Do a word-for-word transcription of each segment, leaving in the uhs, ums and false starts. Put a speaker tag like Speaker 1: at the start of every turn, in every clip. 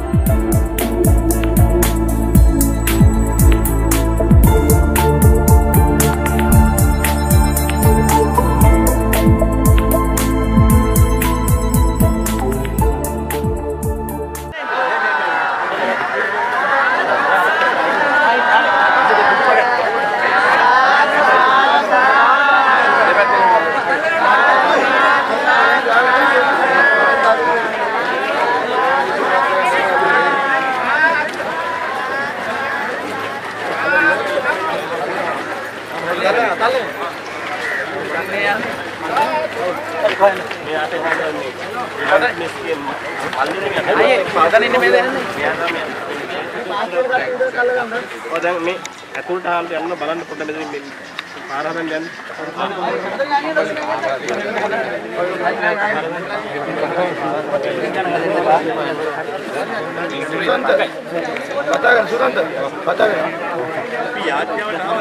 Speaker 1: Oh, dan ini atur tahan yang balan pernah menjadi parah dan dan.
Speaker 2: Katakan Sudanta, katakan.
Speaker 1: Piat yang mana?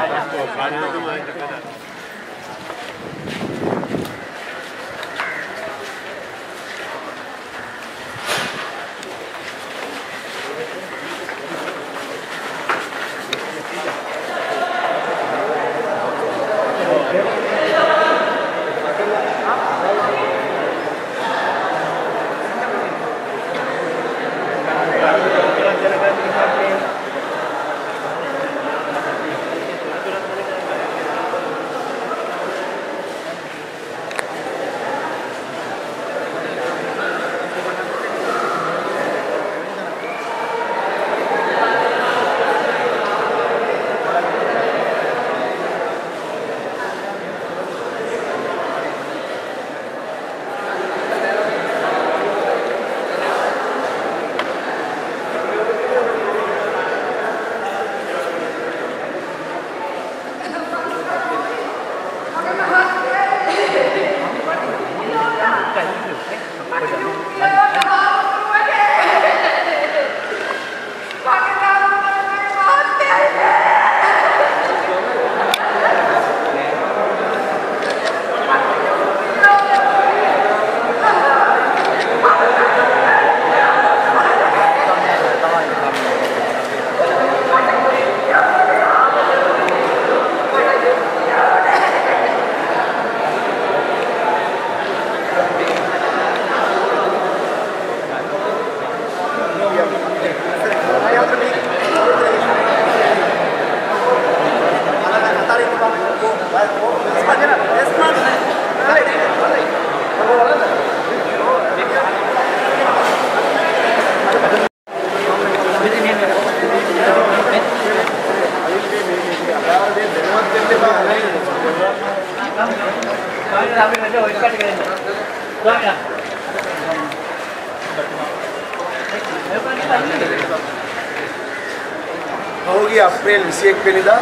Speaker 2: පහුගිය අප්‍රේල් විසිඑක වෙනිදා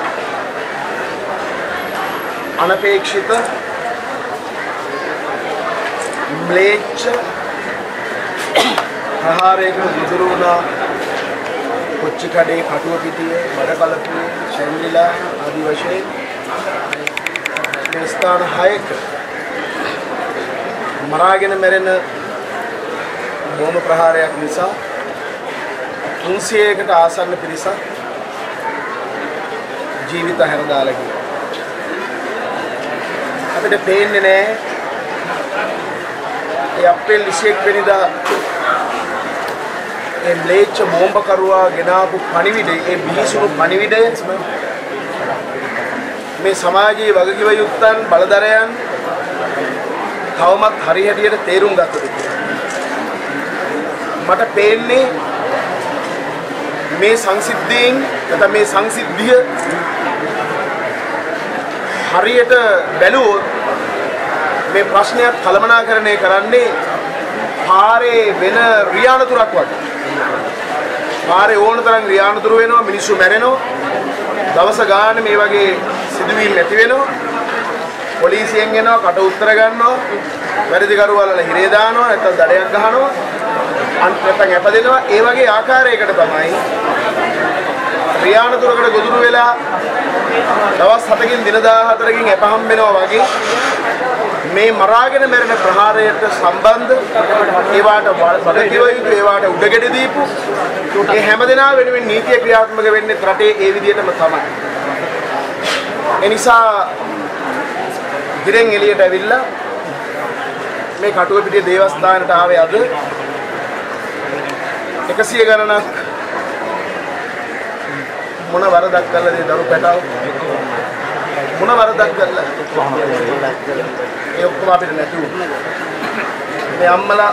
Speaker 2: අනපේක්ෂිත ම්ලේච්ඡ ප්‍රහාරයකට ගොදුරු වුණා කොච්චිකඩේ කටුවපිටියේ බඩකලපුවේ ශැන්විලා ආදි වශයෙන් මේ ස්ථාන හයක මරාගෙන මැරෙන බෝම්බ ප්‍රහාරයක් නිසා තුන්සියයකට ආසන්න පිරිසක් ජීවිත හැරදාලා ගියා. අපිට පේන්නේ නැහැ ඒ අප්‍රේල් විසිඑක වෙනිදා ඒ ම්ලේච්ඡ බෝම්බකරුවා ගෙනාවු පණිවිඩය, ඒ බිහිසුණු පණිවිඩය මේ සමාජයේ වගකිව යුත්තන් බලදරයන් තවමත් හරි හැටියට තේරුම් ගත්තද කියලා. මට පේන්නේ මේ සංසිද්ධීන් නැත්නම් මේ සංසිද්ධිය හරියට බැලුවොත් මේ ප්‍රශ්නයක් කළමනාකරණය කරන්නේ පාරේ වෙන රියානතුරක් වගේ. පාරේ ඕන තරම් රියානතුරු වෙනවා, මිනිස්සු මැරෙනවා, දවස ගානේ මේ වගේ සිදුවීම් ඇති වෙනවා. පොලිසියෙන් එනවා, කට උත්තර ගන්නවා, වැඩිදිකරුවල්ලා හිරේ දානවා, නැත්නම් දඩයක් ගහනවා, අන්තිමට යපදෙනවා. ඒ වගේ ආකාරයකට තමයි රියානතුරකට ගොදුරු වෙලා දවස් හතකින් දින දාහතරකින් අපහම් වෙනවා වගේ මේ මරාගෙන මැරෙන ප්‍රහාරයට සම්බන්ධ ඒවාට වඩකිව යුතු ඒවාට උඩගෙඩි දීපු ඒ හැමදෙනා වෙනුවෙන් නීතිය ක්‍රියාත්මක වෙන්නේ රටේ ඒ විදිහටම තමයි. ඒ නිසා දිරෙන් එළියට ඇවිල්ලා මේ කටුවපිටිය දේවස්ථානට ආවේ අද එකසිය ගණනක් මොන වරදක් කළාද ඒ දරු පැටව මොන වරදක් කළා ඒ ඔක්කොම අපිට නැති වුණා. මේ අම්මලා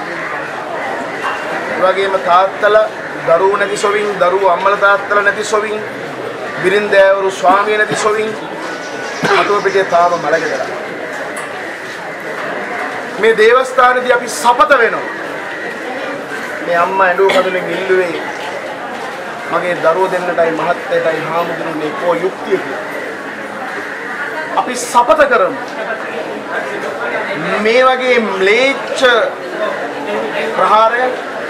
Speaker 2: වගේම තාත්තලා දරුවෝ නැති සොවින් දරුවෝ අම්මලා තාත්තලා නැති සොවින් බිරින්දෑවරු ස්වාමිය නැති සොවින් කටුවපිටිය තාම මලකදලා. මේ දේවස්ථානයේදී අපි සපත වෙනවා. මේ අම්මා ඇඬුව කඳුලෙන් ඉල්ලුවේ මගේ දරුවෝ දෙන්නටයි මහත්තයටයි හාමුදුරුවනේ කෝ යුක්තිය කියලා. අපි සපත කරමු. මේ වගේ ම්ලේච්ඡ ප්‍රහාරය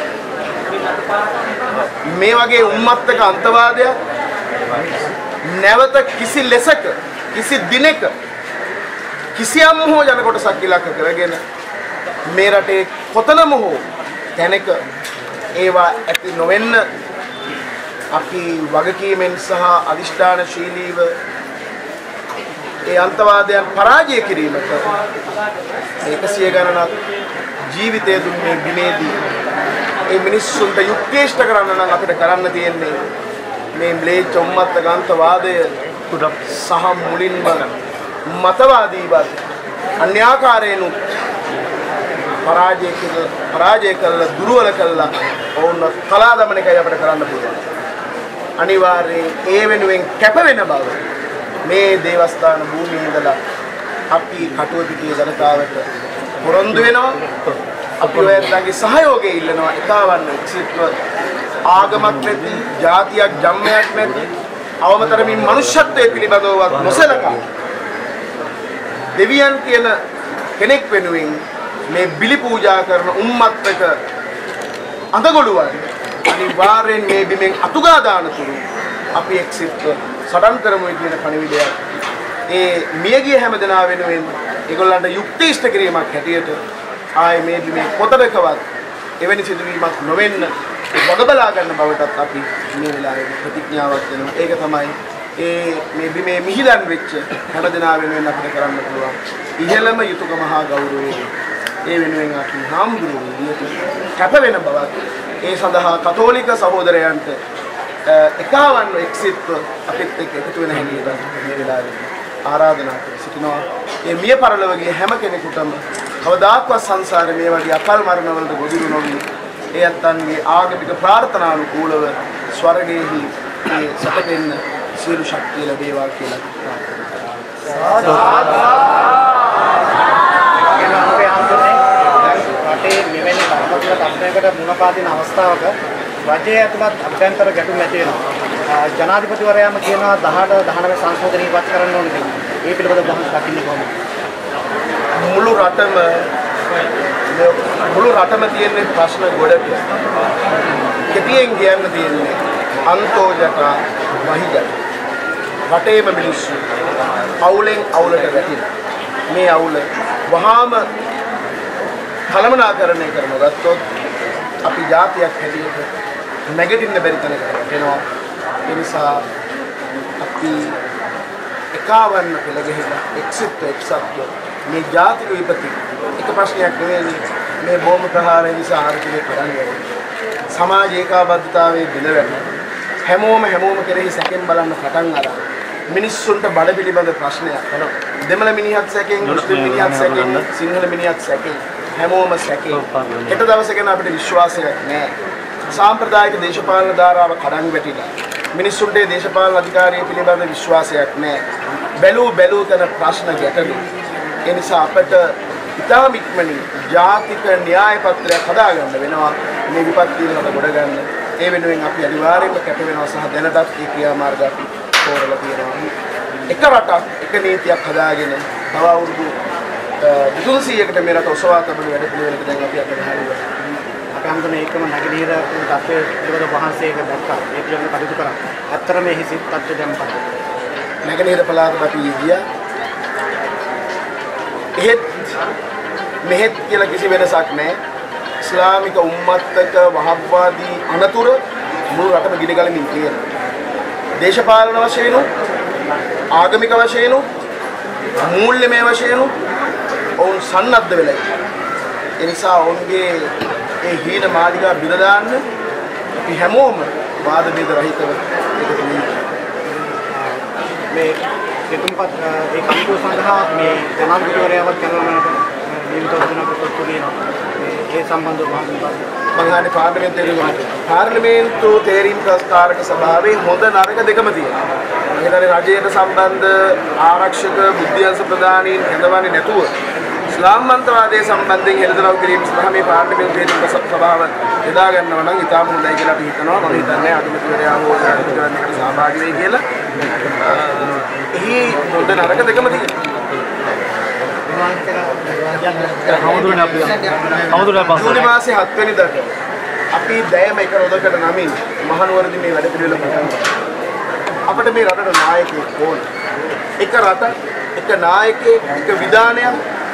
Speaker 2: මේ වගේ උම්මත්තක අන්තවාදය නැවත කිසි ලෙසක කිසි දිනක කිසියම් හෝ ජන කොටසක් ඉලක්ක කරගෙන මේ රටේ කොතනම හෝ තැනක ඒවා ඇති නොවෙන්න අපි වගකීමෙන් සහ අදිෂ්ඨානශීලීව ඒ අන්තවාදයන් පරාජය කිරීමට එකසිය ගණනක් ජීවිතය දුන්නේ බිමේදී ඒ මිනිස්සුන්ට යුක්තිෂ්ඨ කරන්න නම් අපිට කරන්න තියෙන්නේ මේ ම්ලේච්ඡ උම්මත්තක අන්තවාදය සහ මුලින්ම මතවාදීවත් අන්‍යාකාරයෙන් පරාජය කළ පරාජය කළ දුර්වල කළා ඔවුන් කලා දමනකයි අපිට කරන්න පුළුවන්. අනිවාර්යයෙන් ඒ වෙනුවෙන් කැප වෙන බව මේ දේවස්ථාන භූමියේ ඉඳලා අපි කටුවපිටිය ජනතාවට පොරොන්දු වෙනවා. අපි ඔයයන්ගේ සහයෝගය ඉල්ලනවා. එකවන්න එක්සිට්ව ආගමක් නැති, ජාතියක් ජම්මයක් නැති, අවමතරමින් මනුෂ්‍යත්වයේ පිළිබඳවවත් නොසලකා දෙවියන් කියන කෙනෙක් වෙනුවෙන් මේ බිලි පූජා කරන උම්මත්තක අඳගොළුවන් අනිවාර්යෙන් මේ බිමෙන් අතුගා දාන තුරු අපි එක්සිට්ව සටන් කරමු කියන පණිවිඩයක් ඒ මියගිය හැමදෙනා වෙනුවෙන් ඒගොල්ලන්ට යුක්තිෂ්ඨ කිරීමක් හැටියට ආයේ මේ බිමේ කොතනකවත් එවැනි සිදුවීමක් නොවෙන්න වග බලා ගන්න බවටත් අපි මේ වෙලාවේ ප්‍රතිඥාවක් දෙනවා. ඒක තමයි ඒ මේ බිමේ මිහිදන් වෙච්ච හැමදෙනා වෙනුවෙන් අපිට කරන්න පුළුවන් ඉහළම යුතුයකම හා ගෞරවය. ඒ වෙනුවෙන් අපි හාමුදුරුවෝ විදියට කැප වෙන බවක් ඒ සඳහා කතෝලික සහෝදරයන්ට එකවන්න එක්සිට්ව අපිත් එක්ක එකතු වෙන හැටියට මේ වෙලාවේ ආරාධනා කර සිටිනවා. මේ මිය පරලොවගේ හැම කෙනෙකුටම කවදාක්වත් සංසාරේ මේ වගේ අකල් මරණ වලට ගොදුරු නොවි ඒ අත්තන්ගේ ආගමික ප්‍රාර්ථනානුකූලව ස්වර්ගයේහි මේ සැපෙන්න සියලු ශක්තිය ලැබේවා කියලා ප්‍රාර්ථනා
Speaker 3: රටේ මෙවැනි බරපතල තත්ත්වයකට මුහුණ පාදින අවස්ථාවක රජයේ ඇතුළත් අභ්‍යන්තර ගැටුම් ඇති වෙනවා. ජනාධිපතිවරයාම කියනවා දහඅට දහනව සංශෝධන ඉවත් කරන්න ඕනේ කියලා. ඒ පිළිබඳව වහන් දකින්නේ කොහොමද?
Speaker 2: මුළු රටම මුළු රටම තියෙන ප්‍රශ්න ගොඩක කෙටියෙන් කියන්න තියෙන්නේ අන්තෝ ජටා වහිජට. රටේම මිනිස්සු අවුලෙන් අවුලට වැටෙනවා. මේ අවුල වහාම කළමනාකරණය කරන ගත්තොත් අපි ජාතියක් හැටියට නැගිටින්න බැරි තැනකට එනවා. ඒ නිසා අපි එකවන්න පෙළ ගහලා එක්සිට් එක්සප්ට් මේ ජාතික විපත්ති එක ප්‍රශ්නයක් නෙවෙයි මේ බෝම්බ ප්‍රහාරය නිසා ආර්ථිකය කරන්නේ. සමාජ ඒකාබද්ධතාවයේ බිඳ වැටෙනවා. හැමෝම හැමෝම කෙරෙහි සැකෙන් බලන්න පටන් අරන් මිනිස්සුන්ට බඩ පිළිබඳ ප්‍රශ්නයක් වෙනවා. දෙමළ මිනිහත් සැකෙන්, මුස්ලිම් මිනිහත් සැකෙන්, සිංහල මිනිහත් සැකෙන්, හැමෝම සැකෙන්. හෙට දවසකන අපිට විශ්වාසයක් නැහැ. සාම්ප්‍රදායික දේශපාලන ධාරාව කඩන් වැටිලා මිනිස්සුන්ට දේශපාලන අධිකාරිය පිළිබඳ විශ්වාසයක් නැහැ. බැලූ බැලූ තන ප්‍රශ්න ගැටලු. ඒ නිසා අපට ඉතාම ඉක්මනින් ජාතික න්‍යාය පත්‍රයක් හදාගන්න වෙනවා මේ විපත්තිය වලට ගොඩ ගන්න. ඒ වෙනුවෙන් අපි අනිවාර්යයෙන්ම කැප වෙනවා සහ දැනටත් ඒ ක්‍රියාමාර්ග අපි තෝරලා තියෙනවා. එක රටක් එක නීතියක් හදාගෙන තව අවුරුදු දෙතුන්සීයකට මේ රට ඔසවා තබන වැඩ පිළිවෙලක දැන් අපි අතර හරියට
Speaker 3: අපි අන්තිම ඒකම නැගිනීර තත්ත්වයේ පිළිබඳ වහන්සේක දැක්කා. ඒ පිළිබඳව කටයුතු කරා. ඇත්තටම මේ හිසිත තත්ත්වය දැන් මොකක්ද?
Speaker 2: නැගිනීර පළාතට අපි ගියා. එහෙත් මෙහෙත් කියලා කිසි වෙනසක් නැහැ. ඉස්ලාමික උම්මත්තක වහබ්වාදී අනතුරු මුළු රටම ගිනිගලමින් තියෙනවා. දේශපාලන වශයෙන් ආගමික වශයෙන් මූල්‍යමය වශයෙන් ඔවුන් සන්නද්ධ වෙලා ඉන්නවා. ඒ නිසා ඔවුන්ගේ ඒ හීන මාලිගා බිඳ දාන්න අපි හැමෝම වාද බේද රහිතව එකතු වෙනවා.
Speaker 3: මේ දෙතුන්පත් ඒ කමිටුව සඳහා මේ ජනාධිපතිවරයාවත් කරනවට නියමිතව දෙනකොට තියෙනවා. ඒ සම්බන්ධව
Speaker 2: මම අහන්නේ පාර්ලිමේන්තුවේ පාර්ලිමේන්තු තේරීම් ප්‍රස්තාරක සභාවේ හොඳ නරක දෙකම තියෙනවා. ඒතරේ රජයට සම්බන්ධ ආරක්ෂක බුද්ධියංශ ප්‍රධානීන් හඳවන්නේ නැතුව ඉස්ලාම් මන්ත්‍රවාදයේ සම්බන්ධයෙන් හෙළදරව් කිරීම සඳහා මේ පාර්ලිමේන්තු තේරීම් සභාව යොදා ගන්නවා නම් ඉතාම හොඳයි කියලා අපි හිතනවා. මම හිතන්නේ අගමැතිවරයා හෝ ජනාධිපතිවරයාට සහභාගී වෙයි කියලා. එහි හොඳ නරක දෙකම තියෙනවා.
Speaker 3: හමුදුනේ අපි හමුදුනේ පස්සේ
Speaker 2: ජූලි මාසේ හත් වෙනිදාට අපි දැයම එක රොදකට නමින් මහනුවරදී මේ වැඩ පිළිවෙල පටන් ගත්තා. අපිට මේ රටට නායකයෙක් ඕන. එක රට, එක නායකයෙක්, එක විධානයක්,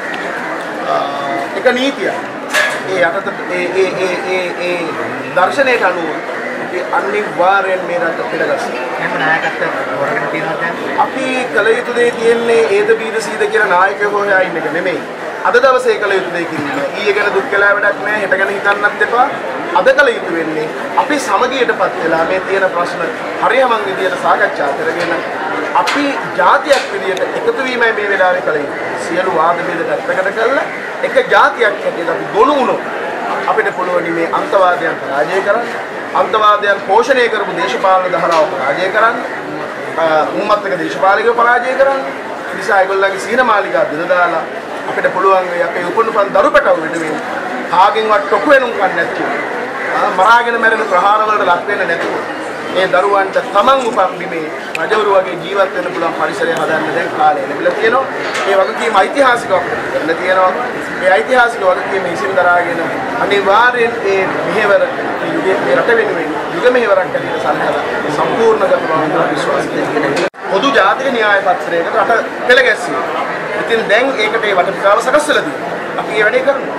Speaker 2: එක නීතියක්. ඒ යටතට ඒ ඒ ඒ ඒ ඒ දර්ශනයට අනුව අනිවාර්යෙන් මේ රට පිටගස්සා.
Speaker 3: එහෙම නායකත්වයක් හොරගෙන තියෙනවා දැන්.
Speaker 2: අපි කල යුතු දේ තියෙන්නේ ඒද බීද සීද කියලා නායකයෝ හොයා ඉන්න එක නෙමෙයි. අද දවසේ කල යුතු දේ කිරීම. ඊයේ ගැන දුක් කියලා වැඩක් නැහැ. හෙට ගැන හිතන්නත් එපා. අද කල යුතු වෙන්නේ අපි සමගියටපත් වෙලා මේ තියෙන ප්‍රශ්න හරියමං විදියට සාකච්ඡා කරගෙන අපි ජාතියක් විදියට එකතු වීමයි මේ වෙලාවේ කල යුත්තේ. සියලු වාද බේද පැත්තකට කරලා එක ජාතියක් හැටියට අපි ගොනු වුණොත් අපිට පුළුවන් මේ අන්තවාදයන් පරාජය කරන්න. අන්තවාදයන් පෝෂණය කරපු දේශපාලන දහරාව පරාජය කරන්න. උම්මත්තක දේශපාලකයෝ පරාජය කරන්න. ඒ නිසා ඒගොල්ලන්ගේ සීන මාලිගා බිඳ දාලා අපිට පුළුවන් මේ අපේ උපනුපන් දරුපටව වෙනුවෙන් කාගෙන්වත් ටොකු වෙනුම් ගන්න නැතුව මරාගෙන මැරෙන ප්‍රහාර වලට ලක් වෙන්න නැතුව ඒ දරුවන්ට තමන් උපන් බිමේ රජවරු වගේ ජීවත් වෙන්න පුළුවන් පරිසරය හදන්න දැන් කාලය ලැබිලා තියෙනවා. ඒ වගකීම ඓතිහාසිකව කරන්න තියෙනවා. ඒ ඓතිහාසික වගකීම ඉසින් දරාගෙන අනිවාර්යෙන් ඒ මෙහෙවර යුගයේ මේ රට වෙනුවෙන් යුග මෙහෙවරක් ඇතිව සම්හල සම්පූර්ණ කරනවා විශ්වාස දෙන්නේ. පොදු ජාතික න්‍යාය පත්‍රයකට රට පෙළ ගැස්සුවා. ඉතින් දැන් ඒකට ඒ වටපිටාව සකස් වෙලා තියෙනවා. අපි මේ වැඩේ කරනවා.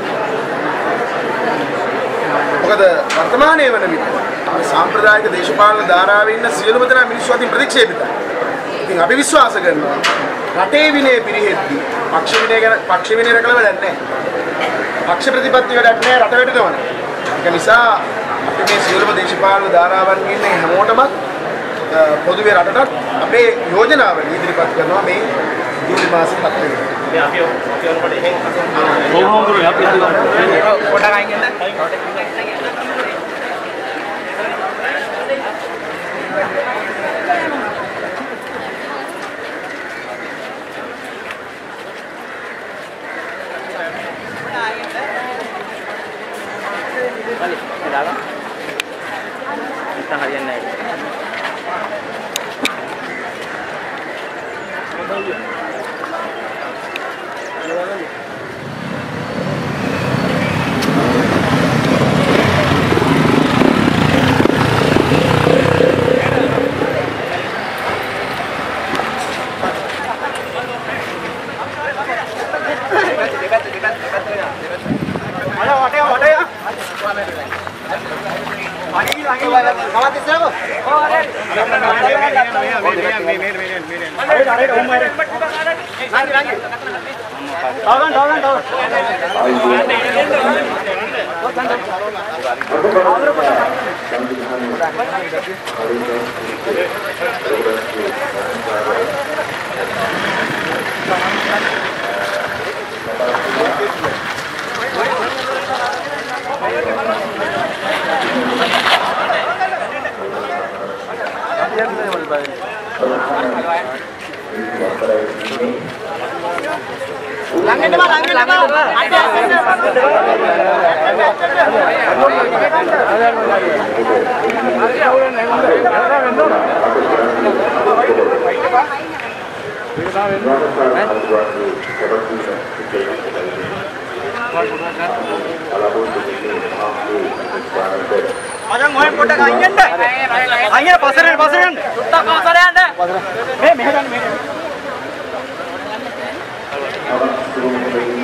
Speaker 2: මොකද වර්තමානයේ වන විට අපි සාම්ප්‍රදායික දේශපාලන ධාරාවේ ඉන්න සියලුම දෙනා මිනිස්සු අතින් ප්‍රතික්ෂේපිතයි. ඉතින් අපි විශ්වාස කරනවා රටේ විනය පිරිහෙද්දී පක්ෂ විනය ගැන පක්ෂ විනය රැකලා වැඩක් නැහැ. පක්ෂ ප්‍රතිපත්ති වැඩක් නැහැ රට වෙටදවන. ඒක නිසා අපි මේ සියලුම දේශපාලන ධාරාවන් ඉන්න හැමෝටම පොදුවේ රටට අපේ යෝජනාවල් ඉදිරිපත් කරනවා මේ ජූලි මාසේ හත් වෙනිදා.
Speaker 1: මේ අපි අපි ඔන්නකොට එහෙන්
Speaker 3: කොහොමද අපි
Speaker 1: පොඩක් අයින් වෙන්න. kita harian naik.
Speaker 4: Langit mah, langit mah. Ada. Ada ngoen podak aingen dah. Aingen pasaran pasaran. Tutta pasaran dah. Me meheran me.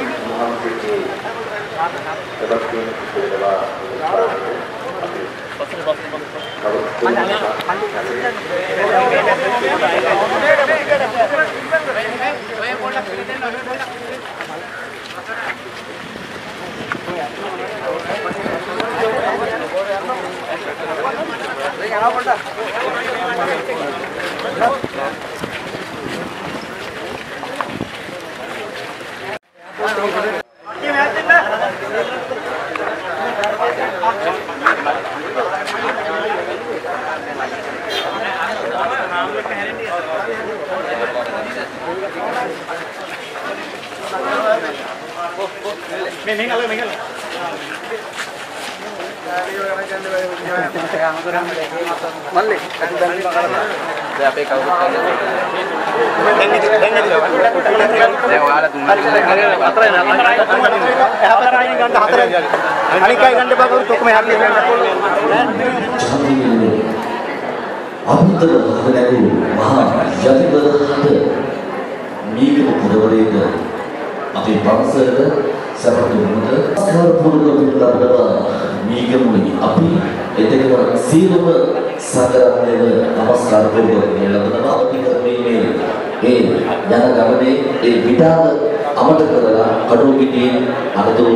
Speaker 5: අන්තර හදනු මහා යතිවරහත මේක පුරවරේද අපේ පන්සලට සමතුලිත සාරපූර්ණ පිළිබඳව මේකමුනි අපි එතකම සීලම සතරන්නේව නමස්කාර පූර්වක ලබනවා අපි කරන්නේ ඒ යන ගමනේ ඒ විඩාව අමතක කරලා කඩෝ පිටින් අනතුරුව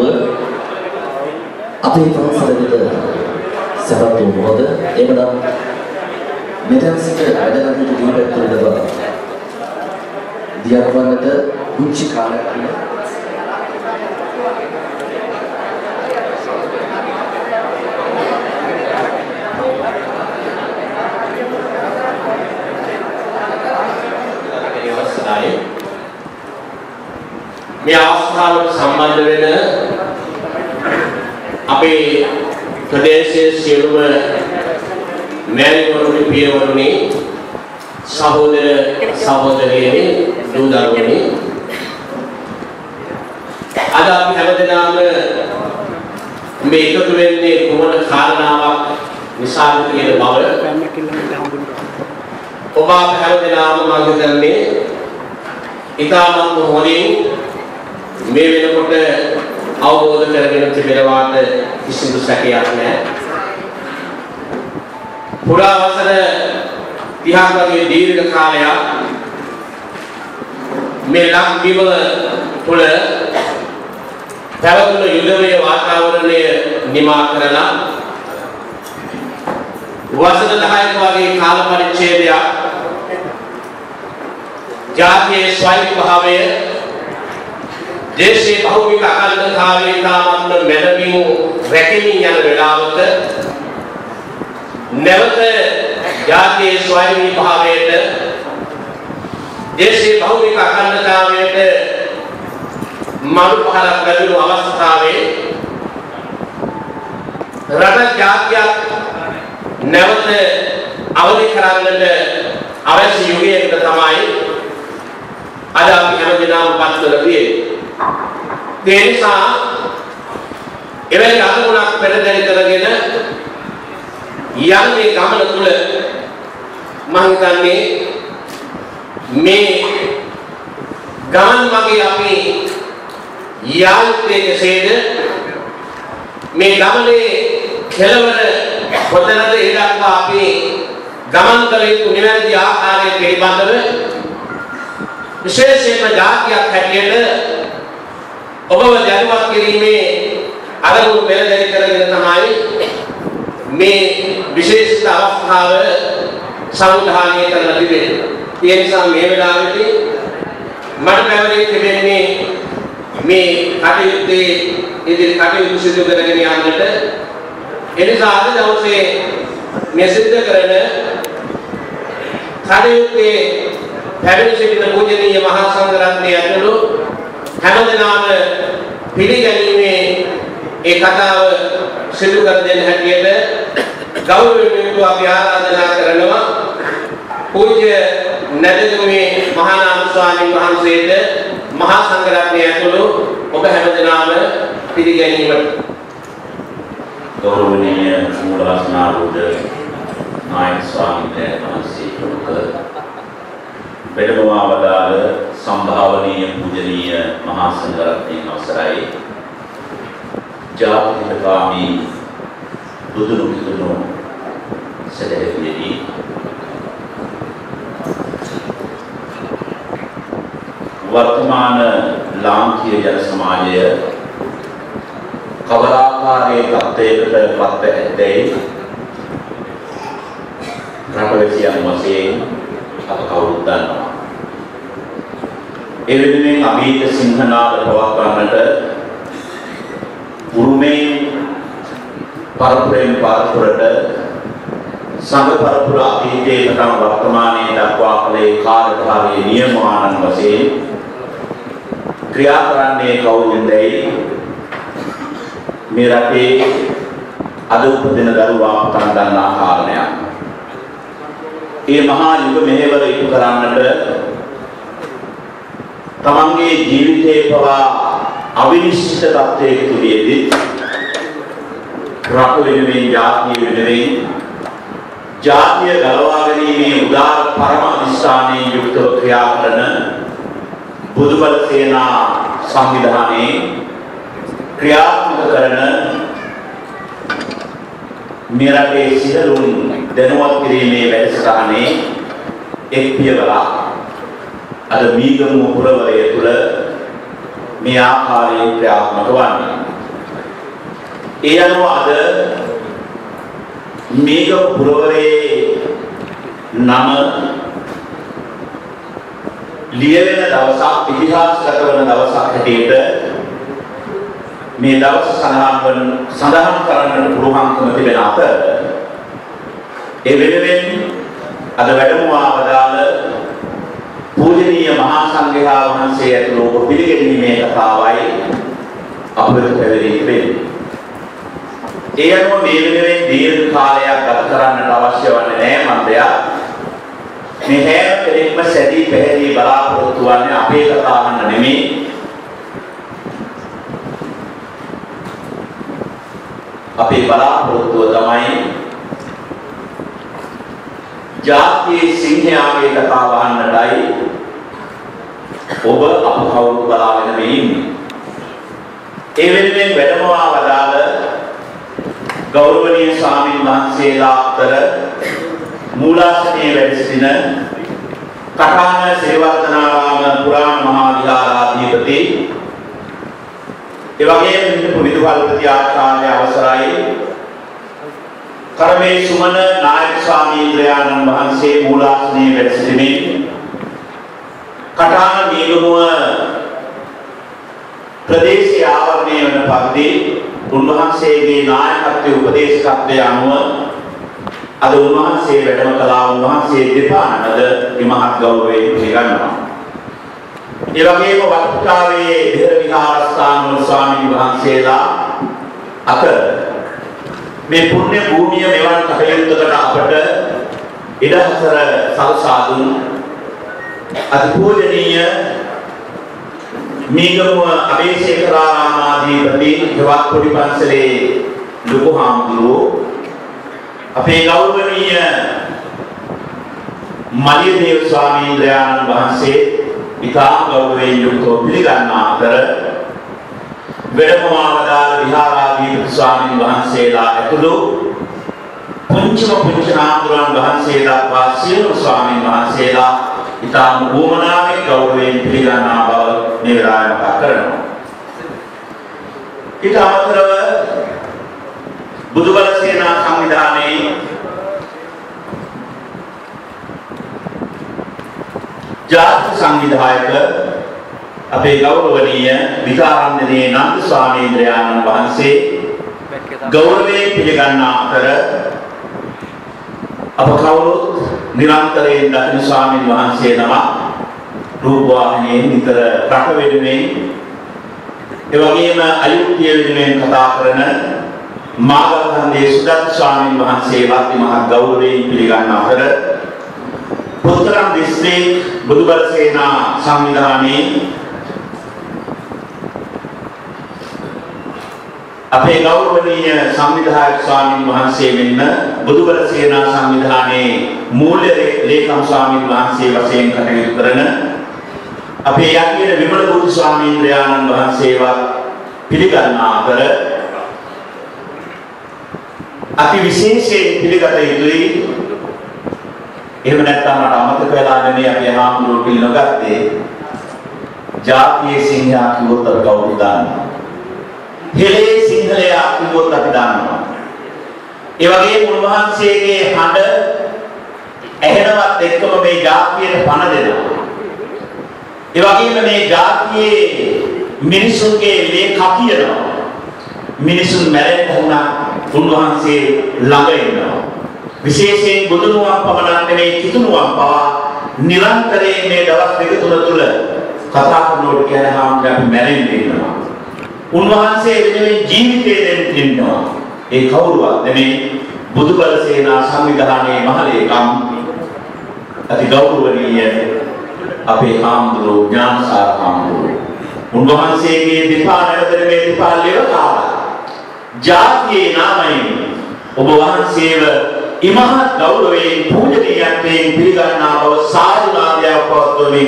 Speaker 5: අපේ පන්සලට සමතුලිතවද එමනම් මෙතන සිට වැඩ කටයුතු දීපත් කරනවා දියවන්නට මුංචි කාලයක්
Speaker 6: මේ අවස්ථාවට සම්බන්ධ වෙන අපේ ප්‍රදේශයේ සියලුම මෑණිවරුනි පියවරුනි සහෝදර සහෝදරියනි දූ දරුවනි අද අපි හැමදෙනාම මේ එකතු වෙන්නේ කුමන කාරණාවක් නිසාද කියන බව ඔබ හැමදෙනාම මම හිතන්නේ ඉතාමත් හොඳින් මේ වෙනකොට අවබෝධ කරගෙන තිබෙනවාට කිසිදු සැකයක් නැහැ. පුරා වසර තිහක් වගේ දීර්ඝ කාලයක් මේ ලක්බිම තුළ පැවතුණු යුදමය වාතාවරණය නිමා කරලා වසර දහයක වගේ කාල පරිච්ඡේදයක් ජාතියේ ස්වෛරභාවය දේශීය භෞමික අඛණ්ඩතාවයේ තාමත් මෙලබිමු රැකෙමින් යන වෙලාවක නැවත ජාතියේ ස්වෛරභාවයට දේශීය භෞමික අඛණ්ඩතාවයට මරු පහරක් ලැබුණු අවස්ථාවේ රට ජාතියක් නැවත අවදි කරන්නට අවශ්‍ය යුගයකට තමයි අද අපි හැමදෙනාම පත්වල තියෙන්නේ. ඒ නිසා එවැනි අරමුණක් පෙරදැරි කරගෙන යන්නේ ගමන තුල මම හිතන්නේ මේ ගමන් මගේ අපි යාළුවේ කෙසේද මේ ගමනේ කෙලවර කොතනද ඒ දක්වා අපි ගමන් කළ යුතු නිවැරදි ආකාරය පිළිබඳව විශේෂයෙන්ම ජාතියක් හැටියට ඔබව දැනුවත් කිරීමේ අරමුණු පෙරදැරි කරගෙන තමයි මේ විශේෂිත අවස්ථාව සංවිධානය කරලා තිබෙන්නේ. ඒ නිසා මේ වෙලාවේදී මට පැවරී තිබෙන්නේ මේ කටයුත්තේ ඉදිරි කටයුතු සිදු කරගෙන යන්නට. ඒ නිසා අද දවසේ මේ සිදු කරන කටයුත්තේ පැමිණ සිටින පූජනීය මහා සංඝරත්නය ඇතුළු හැමදෙනාම පිළිගැනීමේ ඒ කතාව සිදු කර දෙන්න හැටියට ගෞරවයෙන් යුතුව අපි ආරාධනා කරනවා පූජ්‍ය නැදගමේ මහානාම ස්වාමීන් වහන්සේට මහා සංඝරත්නය ඇතුළු ඔබ හැමදෙනාම පිළිගැනීමට
Speaker 7: ගෞරවනීය මූලාසනාරූඪ නායක ස්වාමීන් වහන්සේ ප්‍රමුඛ බෙදවා වදාළ සම්භාවනීය පූජනීය මහා සංඝරත්නයන් අවසරයි ජාතිකකාමී බුදුරු පිදුණු සදහැවියදී වර්තමාන ලාංකීය ජන සමාජය කවරාකාරයේ තත්ත්වයකට පත්ව ඇතැයි රටවැසියන් වශයෙන් අප කවුරුත් දන්නවා. ඒ වෙනුවෙන් අභීත සිංහනාද පවත්වන්නට උරුමයෙන් පරපුරෙන් පරපුරට සංඝ පරපුර අතීතයේ පටන් වර්තමානයේ දක්වා කලේ කාර්යභාරයේ නියමානන් වශයෙන් ක්‍රියා කරන්නේ කවුරුන්දයි මේ රටේ අද උපදින දරුවා පටන් ගන්නා කාරණයක්. ඒ මහා යුග මෙහෙවර ඉටු කරන්නට තමන්ගේ ජීවිතේ පවා අවිනිශ්චිත තත්ත්වයක තුලියදී රට වෙනුවෙන් ජාතිය වෙනුවෙන් ජාතිය ගලවා ගැනීමේ උදාර පරම අධිෂ්ඨානයෙන් යුක්තව ක්‍රියා කරන බුදුබල සේනා සංවිධානයේ ක්‍රියාත්මක කරන මේ රටේ සියලුම දැනුවත් කිරීමේ වැඩසටහනේ එක් පියවරක් අද මීගමු පුරවරය තුළ මේ ආකාරයෙන් ක්‍රියාත්මක වන්නේ. ඒ අනුව අද මීගමු පුරවරයේ නම ලියවෙන දවසක්, ඉතිහාසගත වන දවසක් හැටියට මේ දවස සඳහන් වන සඳහන් කරන්නට පුළුවන්කම තිබෙන අතර ඒ වෙනුවෙන් අද වැඩමුවා වදාළ පූජනීය මහා සංඝයා වහන්සේ ඇතුළු ඔබ පිළිගැනීමේ කතාවයි අපිට පැවරී තිබෙන්නේ. ඒ අනුව මේ වෙනුවෙන් දීර්ඝ කාලයක් ගත කරන්නට අවශ්‍ය වන්නේ නැහැ මන්දයා. මේ හැම කෙනෙක්ම සැදී පැහැදී බලාපොරොත්තු වන්නේ අපේ කතාවන්න නෙමෙයි. අපේ බලාපොරොත්තුව තමයි ජාතියේ සිංහයාගේ කතාව අහන්නටයි ඔබ අප කවුරුත් බලාගෙන මේ ඉන්නේ. ඒ වෙනුවෙන් වැඩමවා වදාළ ගෞරවනීය ස්වාමීන් වහන්සේලා අතර මූලාසනයේ වැඩ සිටින කටාන සේවර්ධනාරාම පුරාණ මහා විහාරාධිපති ඒ වගේම හිටපු විදුහල්පති ආචාර්ය අවසරයි කරමේ සුමන නායක ස්වාමීන්ද්‍රයාණන් වහන්සේ මූලාසනයේ වැඩ සිටිමින් කටාන මීගමුව ප්‍රදේශීය ආවරණය වන පරිදි උන්වහන්සේගේ නායකත්වයේ උපදේශකත්වයේ අනුව අද උන්වහන්සේ වැඩම කළා. උන්වහන්සේ දෙපානද ඉමහත් ගෞරවයෙන් පිළිගන්නවා. ඒ වගේම වත්කාවේ බෙහෙර විහාරස්ථාන වල ස්වාමීන් වහන්සේලා අතර මේ පුණ්‍ය භූමිය මෙවන් කටයුත්තකට අපට ඉඩහසර සලසා දුන් අතිපූජනීය මීගමුව අබේසේකරාරාමාධිපති ජවත් පොඩි පන්සලේ ලොකු හාමුදුරුවෝ අපේ ගෞරවනීය මලියදේව ස්වාමීන් වහන්සේ ඉතාම ගෞරවයෙන් යුක්තව පිළිගන්නා අතර වැඩමවා වදාළ විහාරාධිපති ස්වාමීන් වහන්සේලා ඇතුළු පුංචිම පුංචි හාමුදුරන් වහන්සේලා දක්වා සියලු ස්වාමීන් වහන්සේලා ඉතාම වුවමනාවෙන් ගෞරවයෙන් පිළිගන්නා බව මේ වෙලාවේ මතක් කරනවා. ඊට අමතරව බුදුබල සේනා සංවිධානයේ ජාතික සංවිධායක අපේ ගෞරවනීය විකාරන්දනේ නන්ද ස්වාමීන්ද්‍රයාණන් වහන්සේ ගෞරවයෙන් පිළිගන්නා අතර අප කවුරුත් නිරන්තරයෙන් දකින ස්වාමීන් වහන්සේ නම රූපවාහිනියෙන් නිතර රට වෙනුවෙන් ඒ වගේම අයුක්තිය වෙනුවෙන් කතා කරන මාගල්කන්දේ සුදත් ස්වාමීන් වහන්සේවත් මහත් ගෞරවයෙන් පිළිගන්න අතර පුත්තරම් දිස්ත්‍රික් බුදුබල සේනා සංවිධානයේ අපේ ගෞරවනීය සංවිධායක ස්වාමීන් වහන්සේ මෙන්න බුදුබල සේනා සංවිධානයේ මූල්‍ය ලේකම් ස්වාමීන් වහන්සේ වශයෙන් කටයුතු කරන අපේ යටියේ විමල බුදු ස්වාමීන් වහන්සේවත් පිළිගන්නා අතර අති විශේෂයෙන් පිළිගත යුතුයි. එහෙම නැත්නම් මට අමතක වෙලා නෙමෙයි අපි හාමුදුරුවෝ පිළිනොගත්තේ. ජාතියේ සිංහයා කිව්වොත් අපි කවුරුද දන්නවා. හෙළේ සිංහලයා කිව්වොත් අපි දන්නවා. ඒ වගේම උන්වහන්සේගේ හඬ ඇහෙනවත් එක්කම මේ ජාතියට පණ දෙනවා. ඒ වගේම මේ ජාතියේ මිනිසුන්ගේ ලේ කපියනවා. මිනිසුන් මැරෙන්න වුණා උන්වහන්සේ ළඟ ඉන්නවා. විශේෂයෙන් බුදුනුවම් පමණක් නෙමෙයි කිතුනුවම් පවා නිරන්තරයෙන් මේ දවස් දෙක තුන තුල කතා කරනකොට කියන හාමුදුරුවෝ අපි මැරෙන්න ඉන්නවා. උන්වහන්සේ වෙනුවෙන් ජීවිතේ දෙන්න ඉන්නවා. ඒ කවුරුවත් නෙමෙයි බුදුබල සේනා සංවිධානයේ මහලේකම් අති ගෞරවනීය අපේ හාමුදුරුවෝ ඥානසාර හාමුදුරුවෝ. උන්වහන්සේගේ දෙපා නැවතර මේ දෙපා ලෙවකාවා. ජාතියේ නාමයෙන් ඔබ වහන්සේව ඉමහත් ගෞරවයෙන් පූජනීයත්වයෙන් පිළිගන්නා බව සාදුනාදයක් පවත්වමින්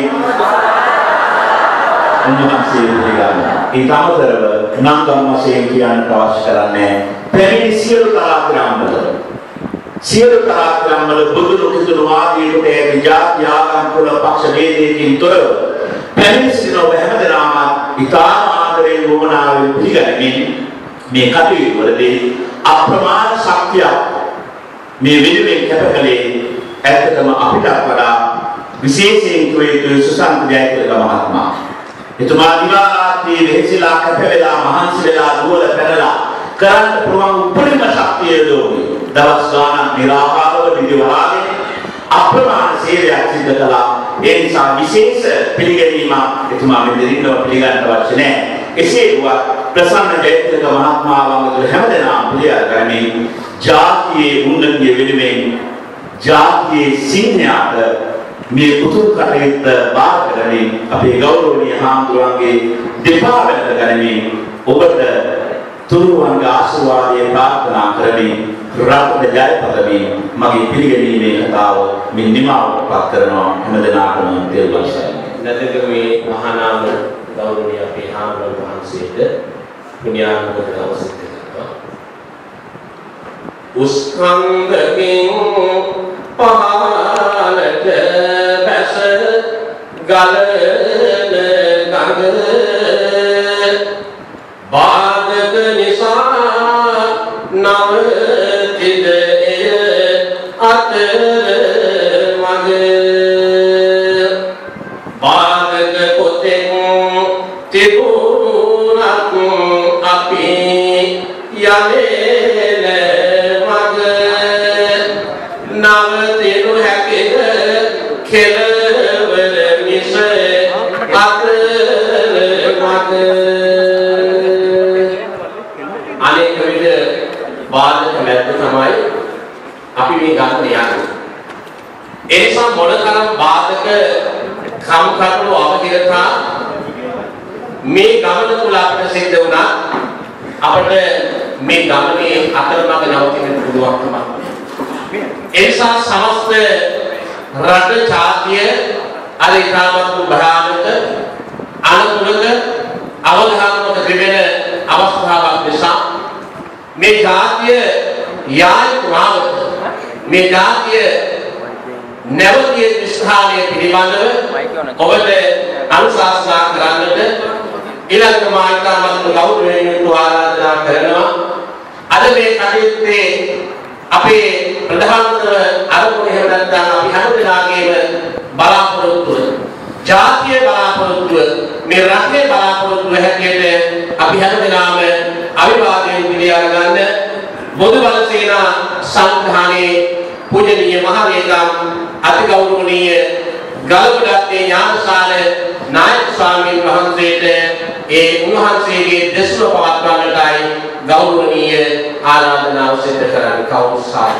Speaker 7: උන්වහන්සේ පිළිගන්නවා. ඒ තමතරව නම් ගම් වශයෙන් කියන්නට අවශ්‍ය කරන්නේ පැමිණි සියලු තාක්‍රම්වල සියලු තාක්‍රම්වල බුදුරු කිතුරු ආදී කොට ජාති ආගම් කුල පක්ෂ වේදයකින් තොරව පැමිණි සිටින ඔබ හැමදෙනාම ඉතාම ආදරයෙන් වමනාවෙන් පිළිගනිමින් මේ කටයුතු වලදී අප්‍රමාණ ශක්තියක් මේ වෙනුවෙන් කැපකලේ ඇත්තටම අපිට වඩා විශේෂයෙන් කිව්වේ සුසන්ත ජයතිලක මහත්මයා. එතුමා දිවා රාත්‍රියේ වෙහෙසිලා කැපවෙලා මහන්සි වෙලා දුවල පැනලා කරන්න පුළුවන් උපරිම ශක්තිය දෝමි. දවස් ගානක් නිරාකාරව විදිවලාගෙන අප්‍රමාණ සේවයක් සිදු කළා. ඒ නිසා විශේෂ පිළිගැනීමක් එතුමා මෙතනින්ව පිළිගන්න අවශ්‍ය නැහැ. එසේ වුවත් ප්‍රසන්න ජයතිලක මහත්මයා වගේ හැමදෙනාම පිළිඅරගනිමින් ජාතියේ උන්නතිය වෙනුවෙන් ජාතියේ සිංහයාට මේ උතුම් කටයුත්ත බාර කරමින් අපේ ගෞරවනීය හාමුදුරන්ගේ දෙපා වෙනද ගනිමින් ඔබට තුනුරුවන්ගේ ආශිර්වාදය ප්‍රාර්ථනා කරමින් රටට ජය පතමින් මගේ පිළිගැනීමේ කතාව මේ නිමාවට පත් කරනවා. හැමදෙනාටම තෙරුවන් සරණයි.
Speaker 6: නැතික මේ මහානාම ගෞරවනීය අපේ හාමුදුරුවෝ වහන්සේට පුණ්‍යානුමෝදනාව සිදු කරනවා. උස්කන්ධකින් පහළට බැස ගලන ගඟ බාධක නිසා නවතිද එය අතර මඟ බාධක කොතෙන් තිබුණත් අපි යන්නේ නවතිනු හැකිද කෙලවර මිස අතර මඟ අනේක විද බාධක මැද්ද තමයි අපි මේ ගන්න යන්නේ. ඒ නිසා මොනතරම් බාධක කම්කටොළු අවහිරතා මේ ගමන තුල අපිට සිද්ධ වුණා අපිට මේ ගමනේ අතරමඟ නවතින්න පුළුවන්කම. එනිසා සමස්ත රට ජාතිය අර ඉතාමත් භයානක අනුකූලක අවධානමක තිබෙන අවස්ථාවක් නිසා මේ ජාතිය යායුතුමාවත මේ ජාතිය නැවතිය ස්ථානයේ පිළිබඳව ඔබට අනුශාසනා කරන්නට ඊළඟ මායිකාමත් ගෞරවයෙන් ආරාධනා කරනවා. අද මේ කටයුත්තේ අපේ ප්‍රධානතම අරමුණ එහෙම නැත්නම් අපි හැමදෙනාගේම බලාපොරොත්තුව ජාතිය බලාපොරොත්තුව මේ රටේ බලාපොරොත්තුව හැටියට අපි හැමදෙනාම අවිවාදයෙන් පිළි අරගන්න බුදුබල සේනා සංවිධානයේ පූජනීය මහලේකම් අතිගෞරවනීය ගල්ගොඩත්තේ ඥානසාර නායක ස්වාමීන් වහන්සේට ඒ උන්වහන්සේගේ දසුව පවත්වන්නටයි ගෞරවනීය ආරාධනාව සිදු කරන්න කවුරු සාදු.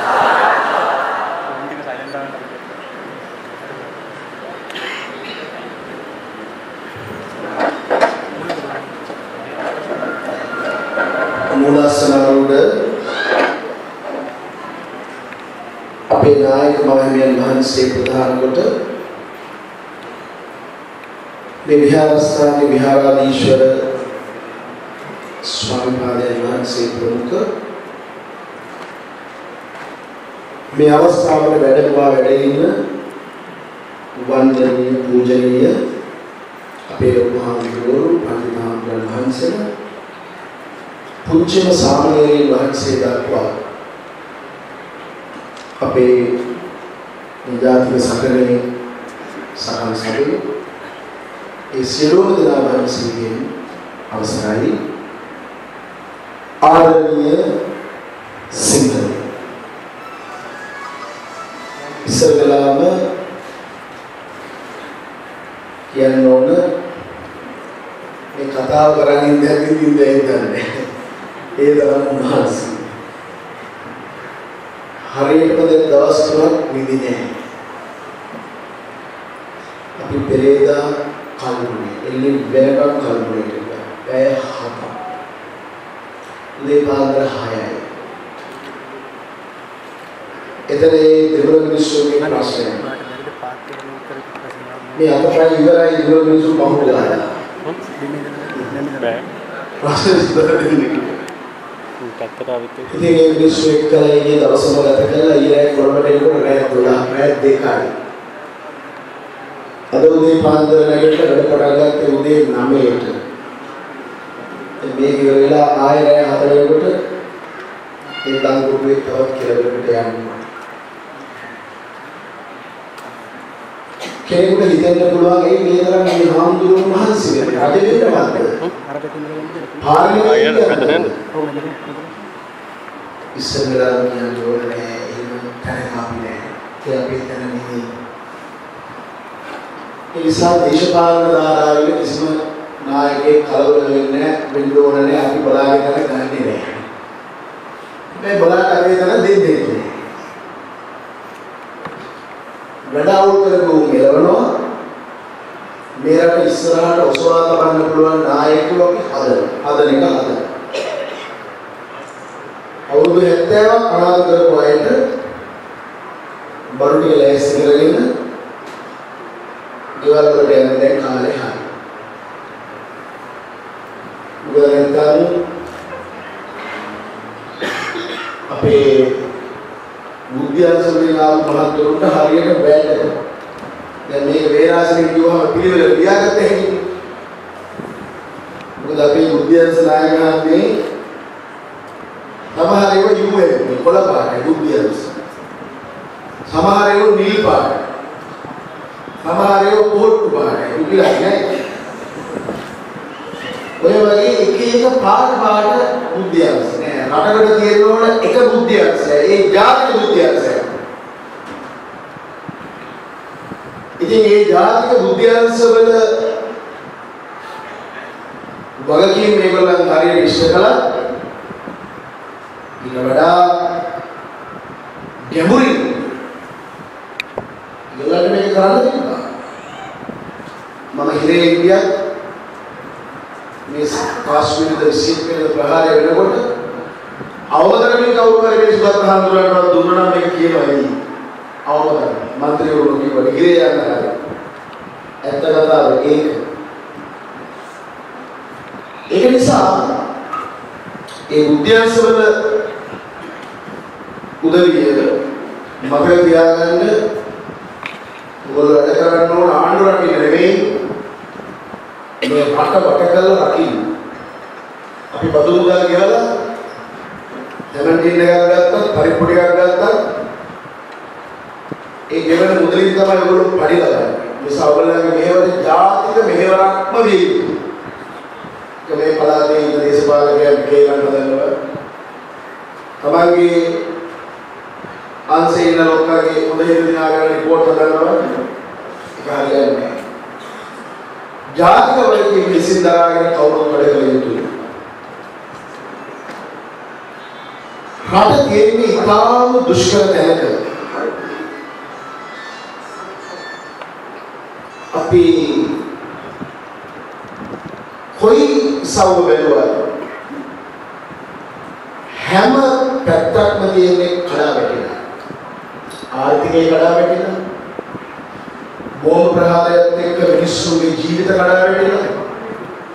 Speaker 2: මූලාසනාරූඪ අපේ නායක මහමියන් වහන්සේ ප්‍රධාන කොට මේ විහාරස්ථානයේ විහාරාධීශවර ස්වාමීන් වහන්සේ ප්‍රමුඛ
Speaker 8: මේ අවස්ථාවේ වැඩමවා වැඩ ඉන්න වන්දනීය පූජනීය අපේ මහාවිදුරු පඬිතුමාන් වහන්සේලා පුංචිම සාමණේරයන් වහන්සේ දක්වා අපේ ජාතික සටනේ සහල් සභාවේ ඒ සියලුම දෙනා වහන්සේගෙන් අවසරයි ආදරණීය සිංහල ඉස්සරලාම කියන්න ඕන මේ කතාව කරන්නේ ඉඳන් ඉඳන් ඉඳන්නේ ඒ තරම් මහසි හරියටම දවස් තුනක් විඳින්නේ අපි පෙරේදා කල්පුනේ එල්ලි වෙනකම් කල්පුනේ කියලා පැය හතක් උදේ පාන්දර හයයි එතන ඒ දෙවන මිනිස්සුගේ ප්‍රශ්නය මේ අතපය ඉවරයි දෙවන මිනිස්සු පහුවෙලා බෑ ප්‍රශ්න ඉස්සරහින් ඉතින් ඒ මිනිස්සු එක්කලා ඊයේ දවසම ගත කළා ඊයේ කොළඹට එනකොට රෑ දොළහ රෑ දෙකයි අද උදේ පාන්දර නැගිටලා වැඩ පටන් ගත්තේ උදේ නවයට මේ ඉවරලා ආයෙ රෑ හතර වෙනකොට ඒ දඟුපේ තවත් කෙලවරකට යනවා කෙනෙකුට හිතන්න පුළුවන් ඒ මේ තරම් මේ හාමුදුරුවෝ මහන්සි වෙන්නේ රජ වෙන්නවත් පාර්ලිමේන්තුවේ ඉස්සරහලා කියන්නේ ඕනේ එහෙම තැනක අපි නෑ ඒ අපි තැන නෙමෙයි ඒ නිසා දේශපාලන ධාරාවේ කිසිම නායකයෙක් කලබල වෙන්නේ නැහැ වෙන්න ඕන නැහැ අපි බලාගෙන යන ගන්නේ නැහැ මේ බලාට අපි තන දෙන්නේ නැහැ වැඩවල් කරපු මෙලවනවා මේ රට ඉස්සරහට ඔසවා තබන්න පුළුවන් නායකයෝ අපි හදන හදන එක හදන අවුරුදු හැත්තෑවක් අනාථ කරපු අයට බඩු ටික ලෑස්ති කරගෙන ගෙවල් වලට යන්න දැන් කාලේ හරි උගලෙන්තන් අපේ බුද්ධියන්සලේ නාම මහත්තුරුන්ට හරියට බෑට දැන් මේක වේරාසනෙන් කිව්වම පිළිවෙල ලියාගත්ත හැටි මොකද අපේ බුද්ධියන්ස නායකයන්ගේ සමහර ඒවා යු වෙන්නේ කොළ පාටයි බුද්ධියන්ස සමහර ඒවා නිල් පාටයි සමහර ඒවා පොට්ටු පාටයි උගලයි නෑ ඔය වගේ එක එක පාට පාට බුද්ධියන්ස නෑ රටකට තියෙන ඕන එක බුද්ධියන්සයි ඒ ජාතික බුද්ධියන්සයි ඉතින් මේ ජාතික බුද්ධියන්ස වල වගකීම් මේගොල්ලන් හරියට ඉෂ්ට කළා ඊට වඩා ගැඹුරින් ඒගොල්ලන්ට මේක කරන්න තිබුණා මම හිරේ ඉන්දියා මේ කාශ්මීරද විශේෂයෙන්ම ප්‍රහාරය වෙනකොට අවතරමින් කවුරු හරි මේ සුගත හඳුනනවට දුන්නා නම් මේක කියනවා එයි අවතර മന്ത്രിවරු කිව්වා ඉරේ යන්න හරි ඇත්ත කතාව ඒක ඒක නිසා ඒ උද්‍යංශවල උදවිය මතක තියාගන්න ඔයගොල්ලෝ වැඩ කරන්න ඕන ආණ්ඩුව රකින්න නෙවෙයි මේ රට වට කරලා රකින්න. අපි බදු මුදල් ගෙවලා දැමන්ටින් එකක් ගත්තත් පරිප්පු ටිකක් ගත්තත් ඒ ගෙවන මුදලින් තමයි ඔයගොල්ලෝ පඩි ලබන්නේ. මේ සවලගේ මෙහෙවර ජාතික මෙහෙවරක්ම වෙයි. මේ පළාතේ ඉන්න දේශපාලකයන් කේලන්න හදනවා. තමන්ගේ අංශේ ඉන්න ලොක්කගේ උදේ දිනා ගන්න රිපෝට් හදනවා. ඒක හරියන්නේ නැහැ. ජාතික වලකී විසින් දරාගෙන කවුරුත් වැඩ කළ යුතුයි. රට තියෙන්නේ ඉතාම දුෂ්කර තැනක. අපි කොයි සවුව බැලුවත් හැම පැත්තක්ම තියෙන්නේ කඩා වැටෙනවා. ආර්ථිකය කඩා වැටෙනවා. බෝම්බ ප්‍රහාරයත් එක්ක මිනිස්සුන්ගේ ජීවිත කඩා වැටෙනවා.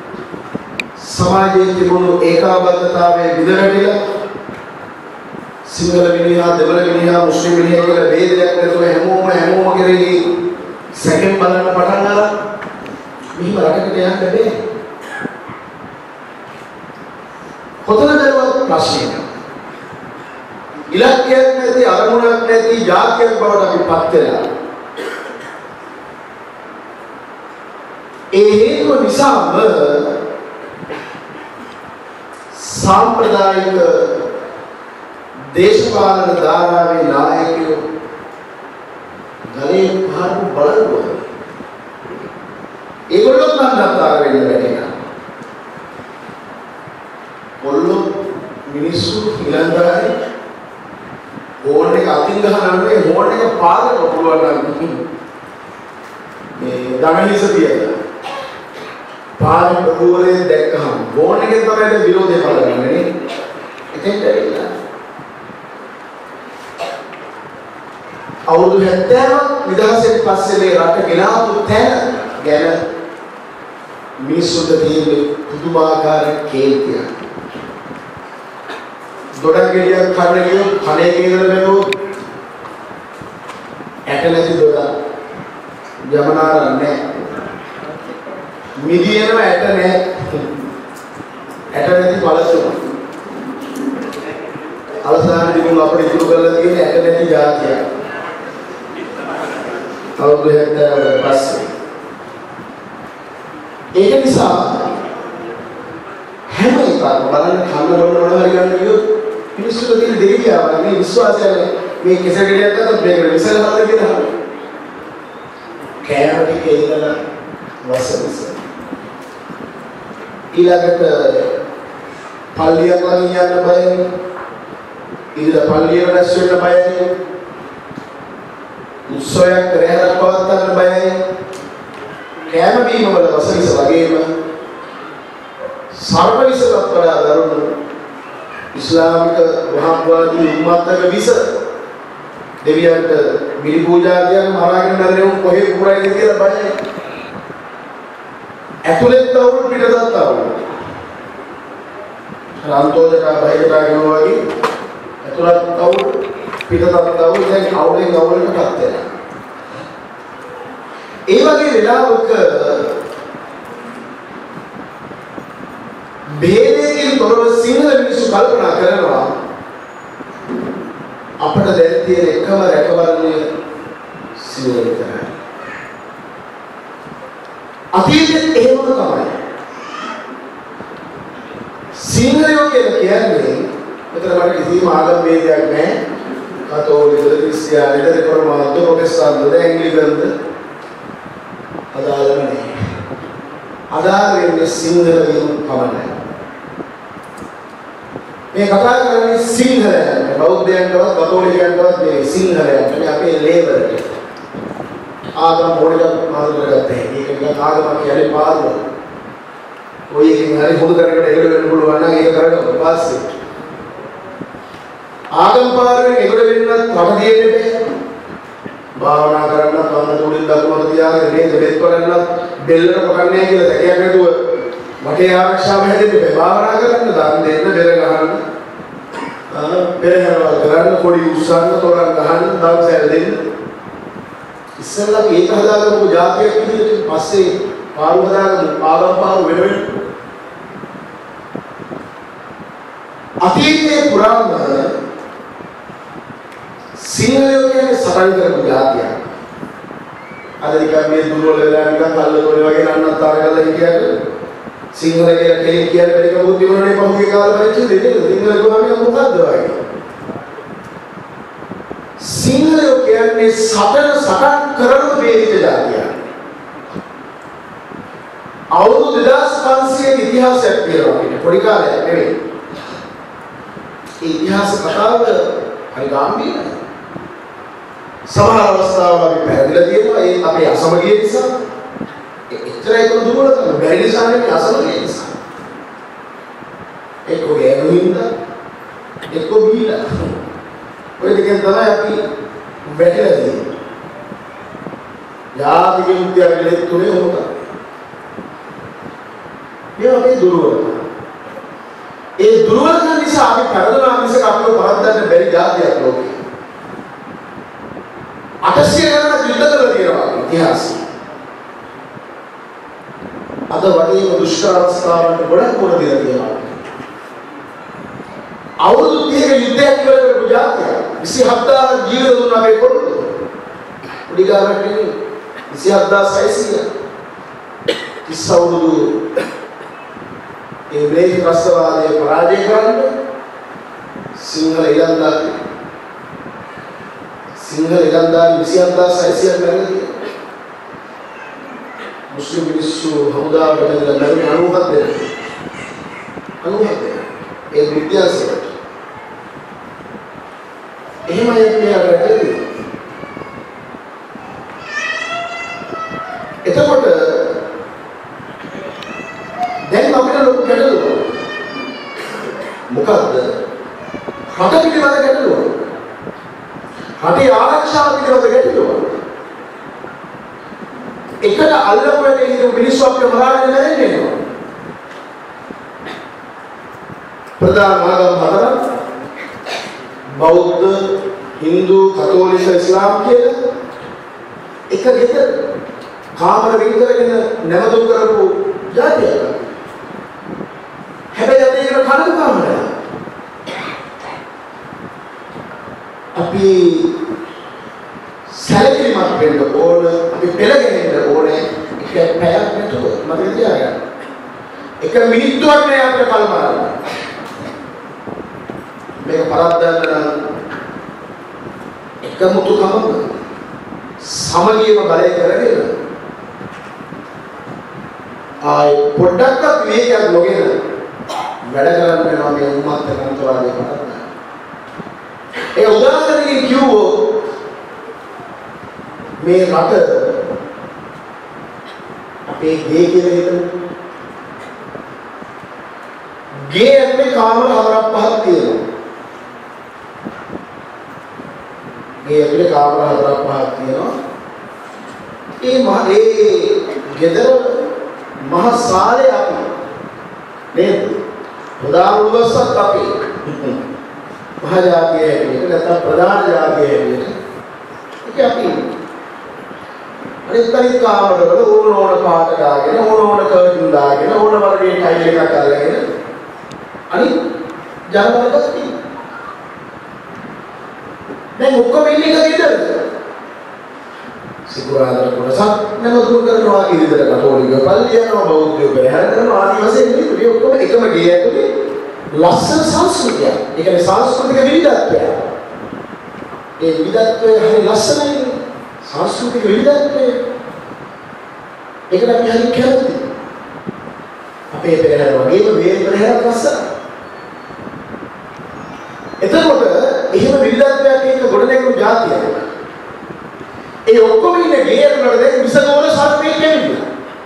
Speaker 8: සමාජයේ තිබුණු ඒකාබද්ධතාවය විද වැටිලා සිංහල මිනිහා දෙමළ මිනිහා මුස්ලිම් මිනිහා කියලා ભેදයක් නැතුව හැමෝම හැමෝම කෙරෙහි සැකෙන් බලන්න පටන් අරන් මෙහිම රටකට යන්න බැහැ. කොතනද බැලුවත් ප්‍රශ්නයක්. ඉලක්කයක් නැති අරමුණක් නැති ජාතියක් බවට අපි පත් වෙලා. ඒ හේතුව නිසාම සාම්ප්‍රදායික දේශපාලන ධාරාවේ නායකයෝ ගලේ පාරු බලනවා. ඒගොල්ලෝ නන්නතර වෙන්න බැහැ. කොල්ලෝ මිනිස්සු ඉලන්දාරේ හෝන් එක අතින් ගහනන්නේ හෝන් එක පාරට පුළුවන් නම් මේ දණහිස තියලා පාරේ ප්‍රභූවරේ දැක්කහම හෝන් එකෙන් තමයි විරෝධය පලගන්නේ නේ. එතෙන්ට ඇවිල්ලා අවුරුදු හැත්තෑවක් නිදහසෙන් පස්සේ මේ රට ගෙනාවු තැන ගැන මිනිස්සුන්ට තියෙන පුදුමාකාර කේන්තියක්. දොඩක් ගෙඩියක් කන්න ගියොත් කනේ කේදලා බැලුවොත් ඇට නැති දොඩක් යමනාර නැහැ. මිදියනම ඇට නැහැ. ඇට නැති පළතුරු. අවසානයේදී මුල අපිට ඉතුරු කරලා තියෙන ඇට නැති જાතියක්. අවුරුදු හැත්තෑවකට පස්සේ ඒක නිසා හැම එකක්ම බලන්න කන්න බොන්න මොනවා හරි ගන්න ගියොත් මිනිස්සුන්ට තියෙන දෙවියාවක් මේ විශ්වාසය මේ කෙසෙල් ගෙඩියක් ගත්තොත් මේක විසල හදලා කියලා කෑම ටික ඉඳලා වසවිස ඊළඟට පල්ලියක් ළඟින් යන්න බයයි ඉඳලා පල්ලිය රැස් වෙන්න බයයි උත්සවයක් රැහැක් පවත්වන්න බයයි කෑම බීම වල වසවිස වගේම සර්වවිසලත් වඩා දරුණු ඉස්ලාමික වහාබ්වාදී උම්මත්තක විස දෙවියන්ට බිලි පූජා කියන මරාගෙන නැරෙවුන් කොහේ පුරයිද කියලා බයයි. ඇතුළෙත් තවුරු පිටතත් තවුරු. රාන්තෝදක බයිකට ගිහුවා වගේ ඇතුළත් තවුරු පිටතත් තවුරු දැන් අවුලෙන් අවුලකටත් වෙනවා. ඒ වගේ වෙලාවක ભેදයෙන් තොරව සිංහල මිනිස්සු කල්පනා කරනවා අපිට දැන් තියෙන එකම රැකවරණය සිංහල විතරයි. අතීතයේ එහෙම තමයි. සිංහලයෝ කියලා කියන්නේ මෙතන මට කිසිම ආගම් ભેදයක් නැහැ. කතෝලිකද ක්‍රිස්තියානිද රෙෆර්මාන්ද ප්‍රොටෙස්ටන්ට්ද ඇන්ග්ලිකන්ද අදාළ නැහැ. අදාළ වෙන්නේ සිංහලයෝ පමණයි. මේ කතා කරන්නේ සිංහලයන් බෞද්ධයන්ටවත් කතෝලිකයන්ටවත් මේ සිංහලයන්ට මේ අපේ ලේබල් එක. ආගම මොඩියක් මාරු කරගත්තා. ඒක නිකන් ආගමක් කියන්නේ පාරුව. ඔය එකකින් හරි හොඳ කරකට එකට වෙන්න පුළුවන් නම් ඒක කරගමු. පස්සේ ආගම පාරුවෙන් එකට වෙන්නත් රට දෙන්නේ බෑ. භාවනා කරන්න වන්න තුලින් දකුණට තියාගෙන නේද බෙත් කරන්න බෙල්ලට කොටන්නේ කියලා දැකියක් නේදුව මගේ ආරක්ෂාව හැදෙන්න බෑ. භාවනා කරන්න දන් දෙන්න බෙර ගහන්න ආ බෙරහරවල් කරන්න පොඩි උස්සන්න තොරන් ගහන්න දවසල් දෙන්න ඉස්සෙල්ලා මේක හදාගමු ජාතියක් විදිහට පස්සේ පාරු හදාගමු ආගම් පාරු වෙන වෙන අතීතයේ පුරාම සිංහලයෝ කියන්නේ සටන් කරපු ජාතියක්. අද නිකන් මේ දුර්වල වෙලා නිකන් කල්ලතෝලේ වගේ නන්නත් තාරගල්ලා හිටියට සිංහල කියලා කෙලින් කියන බැරි කවුරුත් ඉවරනේ පහුගිය කාලේ වෙච්ච දෙයක්. සිංහල ගෝවාමිය මොකද්ද වගේ? සිංහලයෝ කියන්නේ සටන සටන් කරන වේදිත ජාතියක්. අවුරුදු දෙදාස් පන්සියක ඉතිහාසයක් තියෙනවා අපිට. පොඩි කාලයක් නෙවෙයි. ඒ ඉතිහාස කතාව හරි ගැඹීරයි. සමහර අවස්ථාවල අපි පැහැදිලා තියෙනවා ඒ අපේ අසමගිය නිසා එච්චර ඒක දුර්වලකම බැරි නිසා නෙමෙයි අසමගිය නිසා. ඒක ගෑනුවින්ද එක්ක බීලා ඔය දෙකෙන් තමයි අපි බැටලා තියෙන්නේ. යාතික විද්‍යාවලේ තුනේ හොත. මේ අපේ දුර්වලකම. ඒ දුර්වලකම් නිසා අපි පරදුනා මිසක අපිව පරද්දන්න බැරි જાතියක් ලෝකේ. අටසිය ගණනක් යුද්ධ කරලා තියෙනවා ඉතිහාසයේ. අද වගේම දුෂ්කර අවස්ථාවන්ට ගොඩක් මුහුණ දීලා තියෙනවා. අවුරුදු තිහක යුද්ධයක් කියලා කරපු જાතිය. විසිහත් හදාරක් ජීවිත දුන්න අපේ පොළොව. උඩිගාමට නෙමෙයි. විසිහත් හදාරක් සයිසිය. තිස් අවුරුදු ඒ බ්‍රේක් රස්වාදයේ පරාජය කරන්න සිංහල ඉලන්දාරි සිංහල ඉලන්දාරි විසිහත් හදාරක් සයිසියක් මැරෙලා මුස්ලිම් මිනිස්සු හමුදාවට බැඳලා මැරුණේ අනූහක් දෙනෙක්. අනූහක් දෙනෙක්. ඒ විද්‍යාසයට. එහෙම යන්නේ අපිට. එතකොට දැන් අපිට ලොකු ගැටලුවක්. මොකද්ද? රට පිළිබඳ ගැටලුවක්. රටේ ආරක්ෂාව පිළිබඳ ගැටලුවක්. එකට අල්ලපු වෙලේ හිටපු මිනිස්සු අපිව මරාගෙන නැරෙන්නේ නේද? ප්‍රධාන ආගම් හතරක් බෞද්ධ, හින්දු, කතෝලික, ඉස්ලාම් කියලා එක ගෙදර කාමර විතරගෙන නැවතුම් කරපු ජාතියක්. හැබැයි අපි ඒක කනදු කාමරය. අපි සැලකිලිමත් වෙන්න ඕන, අපි පෙළගෙනෙන්න ඕනේ. ඒක පැයක් නැතුව මතක තියාගන්න. එක මිනිත්තුවක් නෑ අපිට කල්පනා. මේක පරද්දන්න නම් එකමුතුකම සමගියම බලය කරගෙන ආයි පොඩ්ඩක්වත් මේකක් නොගෙන වැඩ කරන්න වෙනවා මේ උම්මත් අන්තවාදී පරද්ද. ඒ උදාහරණයකින් කිව්වොත් මේ රට අපේ ගේ කියලා හිතමු. ගේ ඇතුලේ කාමර හතරක් පහක් තියෙනවා. ගේ ඇතුලේ කාමර හතරක් පහක් තියෙනවා. ඒ මහ ඒ ගෙදර මහ සාලේ අපි නේද? ප්‍රධාන උදව්වක් අපි මහ ජාතිය හැටියට නැත්නම් ප්‍රධාන ජාතිය හැටියට ඒක අපි අනිත් අනිත් කාමරවල ඕන ඕන පාට දාගෙන ඕන ඕන කර්ටන් දාගෙන ඕන වර්ගයේ ටයිල් එකක් අල්ලගෙන අනිත් ජනවලට තියෙනවා. දැන් ඔක්කොම ඉන්නේ කීයද? සිකුරාදා කොටසක් නැවතුම් කරනවා ඉරිදර කතෝලික පල්ලිය යනවා බෞද්ධයෝ පෙරහැර කරනවා ආදි වශයෙන් මේ ඔක්කොම එකම ගේ ඇතුලේ ලස්සන සංස්කෘතිය. ඒ කියන්නේ සංස්කෘතික විවිධත්වය. ඒ විවිධත්වය හරි ලස්සනයි. සංස්කෘතික විවිධත්වය. ඒකට අපි හරි කැමතියි. අපේ පෙරහැර වගේම මේ පෙරහැරක් ලස්සනයි. එතකොට එහෙම විවිධත්වයක් එක්ක ගොඩනැගුණු ජාතියක්. ඒ ඔක්කොම ඉන්නේ ගේ ඇතුළට දැන් විසගෝල සර්පේ කියන්නේ.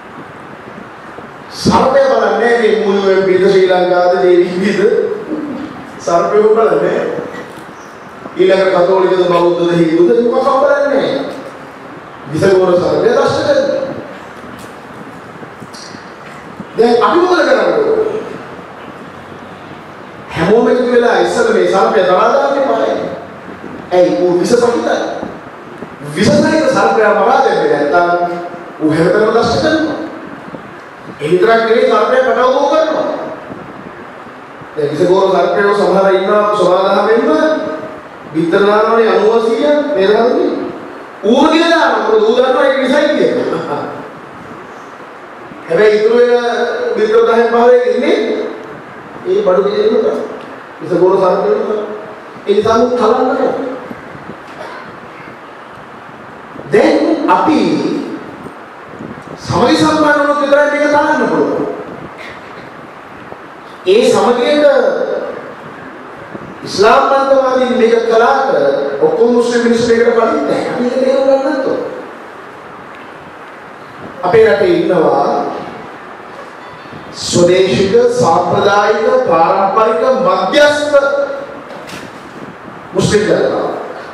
Speaker 8: සර්පය බලන්නේ මේ මුළු බිඳ ශ්‍රී ලංකාවේ මේ විවිධ සර්පය බලන්නේ. ඊළඟට කතෝලිකද බෞද්ධද හින්දුද මොකක් බලන්නේ. විසගෝල සර්පය දෂ්ට කරනවා. දැන් අපි මොකද කරන්නේ? හැමෝම එකතු වෙලා ඉස්සර මේ සර්පය දරා දාන්නේ පාරේ. ඇයි ඌ විස සහිතයි. විසසහිත සර්පය මරා දෙන්නේ නැත්නම් ඌ හැමතැනම දෂ්ට කරනවා. ඒ විතරක් නෙවෙයි සර්පය කටවෝ කරනවා. දැන් විසගෝල සර්පයෝ සමහර ඉන්නවා සමාදානෙන්න විතර දානවනේ අනූවසීය මේ දහන්නේ. ඌ කියලා දානවා ඌ දන්නවා ඒක නිසයි කියලා. හැබැයි ඉතුරු වෙන විතර දහයෙන් පහේ ඉන්නේ ඒ බඩු දෙන්නුට විසගෝල සර්පයෝ ඒ නිසා ඌ කලන්න. දැන් අපි සමගි සම්පන්න වුණොත් විතරයි මේක තාන්න පුළුවන්. ඒ සමගියට ඉස්ලාම් මතවාදීන් මේක කළාට ඔක්කොම මුස්ලිම් මිනිස්සු මේකට කලින් නැහැ. අපි ඒක තේරුම් ගන්න නැත්තෝ. අපේ රටේ ඉන්නවා ස්වදේශික සාම්ප්‍රදායික පාරම්පරික මධ්‍යස්ථ මුස්ලිම් ජනතාව.